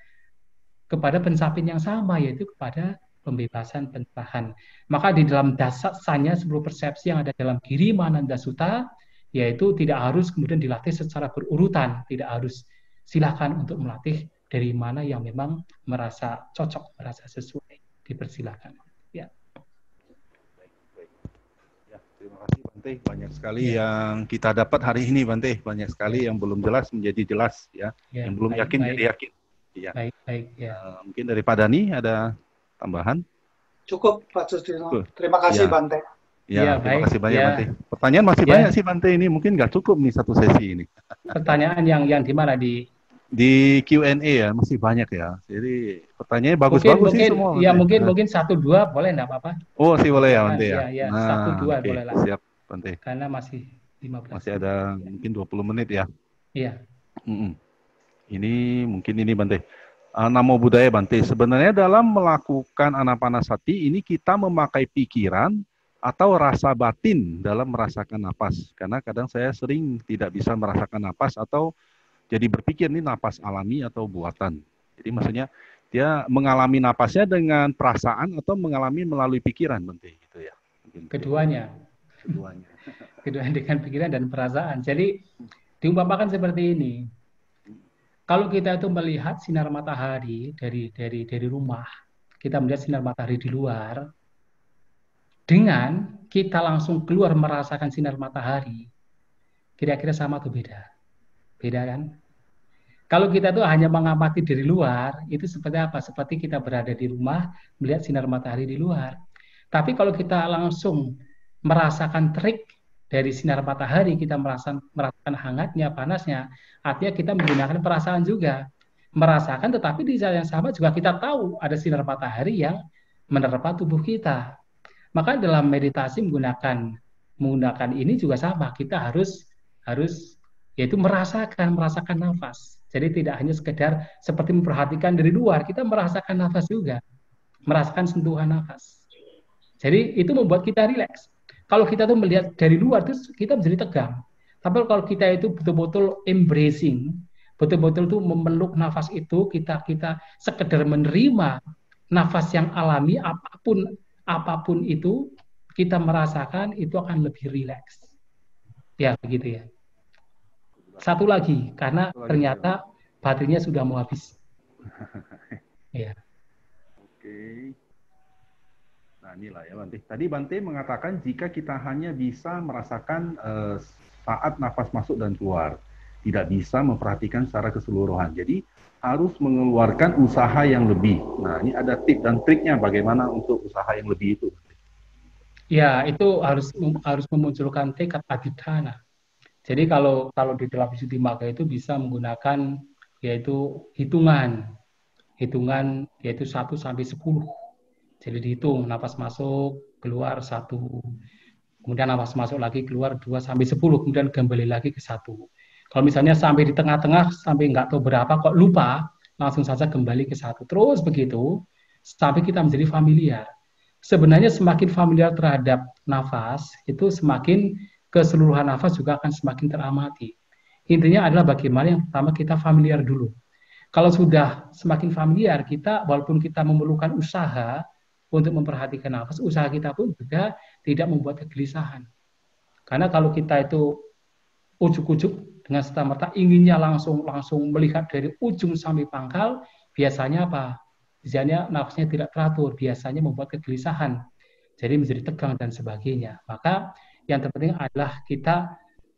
kepada pencapaian yang sama, yaitu kepada pembebasan pencerahan. Maka di dalam dasarnya sepuluh persepsi yang ada dalam Girimananda Sutta, yaitu tidak harus kemudian dilatih secara berurutan, tidak harus, silakan untuk melatih dari mana yang memang merasa cocok, merasa sesuai, dipersilakan. Ya. Ya, terima kasih Bante, banyak sekali ya yang kita dapat hari ini Bante, banyak sekali ya yang belum jelas menjadi jelas ya, ya yang belum baik, yakin baik. jadi yakin. Ya. Baik, baik. Ya. Uh, mungkin dari Pak Dhani ada tambahan? Cukup Pak Susdino. Terima kasih ya. Bante. Ya, ya terima baik. kasih banyak ya. Bante. Pertanyaan masih ya. banyak sih Bante, ini mungkin nggak cukup nih satu sesi ini. Pertanyaan yang yang di mana di di Q and A ya, masih banyak ya. Jadi pertanyaannya bagus-bagus sih semua. Ya mungkin nah. mungkin satu dua boleh enggak apa-apa? Oh, sih boleh ya Bante ya. Ya, ya nah, satu dua okay. boleh lah. Siap Bante. Karena masih lima belas. Masih ada ya. mungkin dua puluh menit ya. Iya. Mm-mm. Ini mungkin ini Bante. Uh, Namo Buddhaya Bante. Sebenarnya dalam melakukan anapanasati ini kita memakai pikiran atau rasa batin dalam merasakan napas. Karena kadang saya sering tidak bisa merasakan napas atau jadi berpikir ini napas alami atau buatan. Jadi maksudnya dia mengalami napasnya dengan perasaan atau mengalami melalui pikiran, Bante, gitu ya. Mungkin Keduanya. Keduanya. Keduanya dengan pikiran dan perasaan. Jadi diumpamakan seperti ini. Kalau kita itu melihat sinar matahari dari dari dari rumah, kita melihat sinar matahari di luar, dengan kita langsung keluar merasakan sinar matahari, kira-kira sama atau beda? Beda kan? Kalau kita tuh hanya mengamati dari luar, itu seperti apa? Seperti kita berada di rumah, melihat sinar matahari di luar. Tapi kalau kita langsung merasakan terik dari sinar matahari, kita merasakan, merasakan hangatnya, panasnya, artinya kita menggunakan perasaan juga. Merasakan, tetapi di saat yang sama juga kita tahu ada sinar matahari yang menerpa tubuh kita. Maka dalam meditasi menggunakan menggunakan ini juga sama. Kita harus harus yaitu merasakan merasakan nafas. Jadi tidak hanya sekedar seperti memperhatikan dari luar, kita merasakan nafas juga, merasakan sentuhan nafas. Jadi itu membuat kita rileks. Kalau kita tuh melihat dari luar, terus kita menjadi tegang. Tapi kalau kita itu betul-betul embracing, betul-betul tuh memeluk nafas itu, kita kita sekedar menerima nafas yang alami apapun apapun itu, kita merasakan itu akan lebih rileks. Ya, begitu ya. Satu lagi, karena Satu lagi, ternyata baterainya sudah mau habis. Ya. Oke. Nah, inilah ya Bante. Tadi Bante mengatakan jika kita hanya bisa merasakan eh, saat nafas masuk dan keluar, tidak bisa memperhatikan secara keseluruhan. Jadi harus mengeluarkan usaha yang lebih. Nah, ini ada tip dan triknya bagaimana untuk usaha yang lebih itu. Ya, itu harus harus memunculkan tekad adhidhana. Jadi kalau kalau di dalam Visuddhimagga itu bisa menggunakan yaitu hitungan, hitungan yaitu satu sampai sepuluh. Jadi dihitung nafas masuk, keluar satu, kemudian nafas masuk lagi keluar dua sampai sepuluh, kemudian kembali lagi ke satu. Kalau misalnya sampai di tengah-tengah sampai nggak tahu berapa kok lupa, langsung saja kembali ke satu. Terus begitu sampai kita menjadi familiar. Sebenarnya semakin familiar terhadap nafas itu semakin keseluruhan nafas juga akan semakin teramati. Intinya adalah bagaimana yang pertama kita familiar dulu. Kalau sudah semakin familiar, kita walaupun kita memerlukan usaha untuk memperhatikan nafas, usaha kita pun juga tidak membuat kegelisahan. Karena kalau kita itu ujuk-ujuk dengan serta-merta inginnya langsung langsung melihat dari ujung sampai pangkal, biasanya apa? Biasanya nafasnya tidak teratur, biasanya membuat kegelisahan. Jadi menjadi tegang dan sebagainya. Maka yang terpenting adalah kita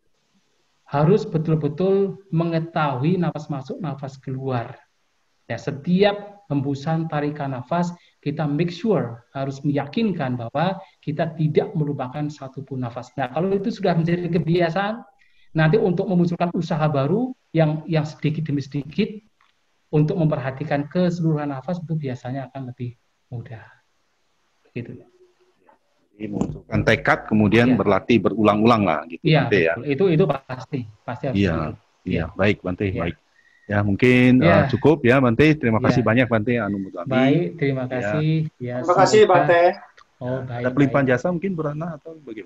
harus betul-betul mengetahui nafas masuk, nafas keluar. Ya, setiap hembusan tarikan nafas, kita make sure, harus meyakinkan bahwa kita tidak melupakan satupun nafas. Nah, kalau itu sudah menjadi kebiasaan, nanti untuk memunculkan usaha baru yang yang sedikit demi sedikit untuk memperhatikan keseluruhan nafas itu biasanya akan lebih mudah. Begitu. Jadi memunculkan tekad, kemudian Ya. berlatih berulang-ulang lah, gitu Iya, Bante ya. itu itu pasti, pasti harus. Iya, iya, baik Bante, Ya. baik. Ya mungkin Ya. uh, cukup ya Bante. Terima kasih Ya. banyak Bante Anumodami. Baik, terima kasih. Ya, Terima kasih semoga- Bante. Oh, Ya, baik, ada pelimpahan baik. jasa mungkin Bu Ratna atau bagaimana?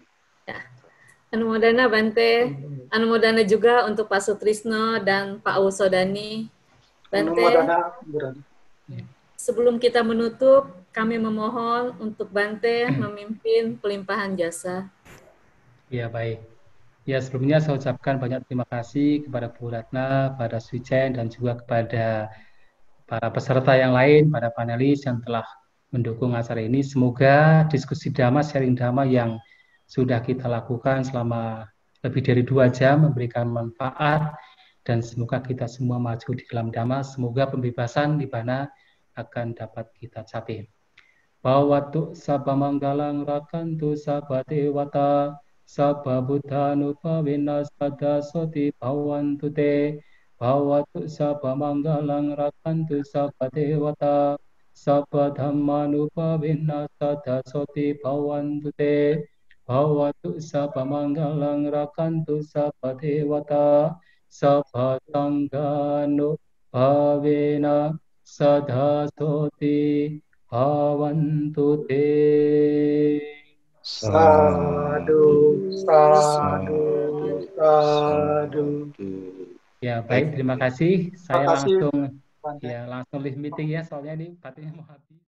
Anumodana Bante, Anumodana juga untuk Pak Sutrisno dan Pak Awusodani. Bante, Anumodana, Bu Ratna. sebelum kita menutup, kami memohon untuk Bante memimpin pelimpahan jasa. Ya, baik. Ya, sebelumnya saya ucapkan banyak terima kasih kepada Bu Ratna, pada Swichen, dan juga kepada para peserta yang lain, pada panelis yang telah mendukung acara ini. Semoga diskusi Dhamma, sharing Dhamma yang sudah kita lakukan selama lebih dari dua jam memberikan manfaat, dan semoga kita semua maju di dalam Dhamma. Semoga pembebasan di mana akan dapat kita capai. Bawatu sabba manggalang rakantu sabba dewata sabba buddhanupavina sada soti bhavantu te. Bawatu sabba manggalang rakantu sabba dewata sabba dhammanupavina sada soti bhavantu te. Bawatu sabba manggalang rakantu sabba dewata sabba sangghanupavina sada soti bhavantu te. Sadu, sadu, sadu. Ya, baik, terima kasih. Saya Terima kasih, langsung Bante. ya langsung live meeting ya, soalnya ini baterainya mau habis.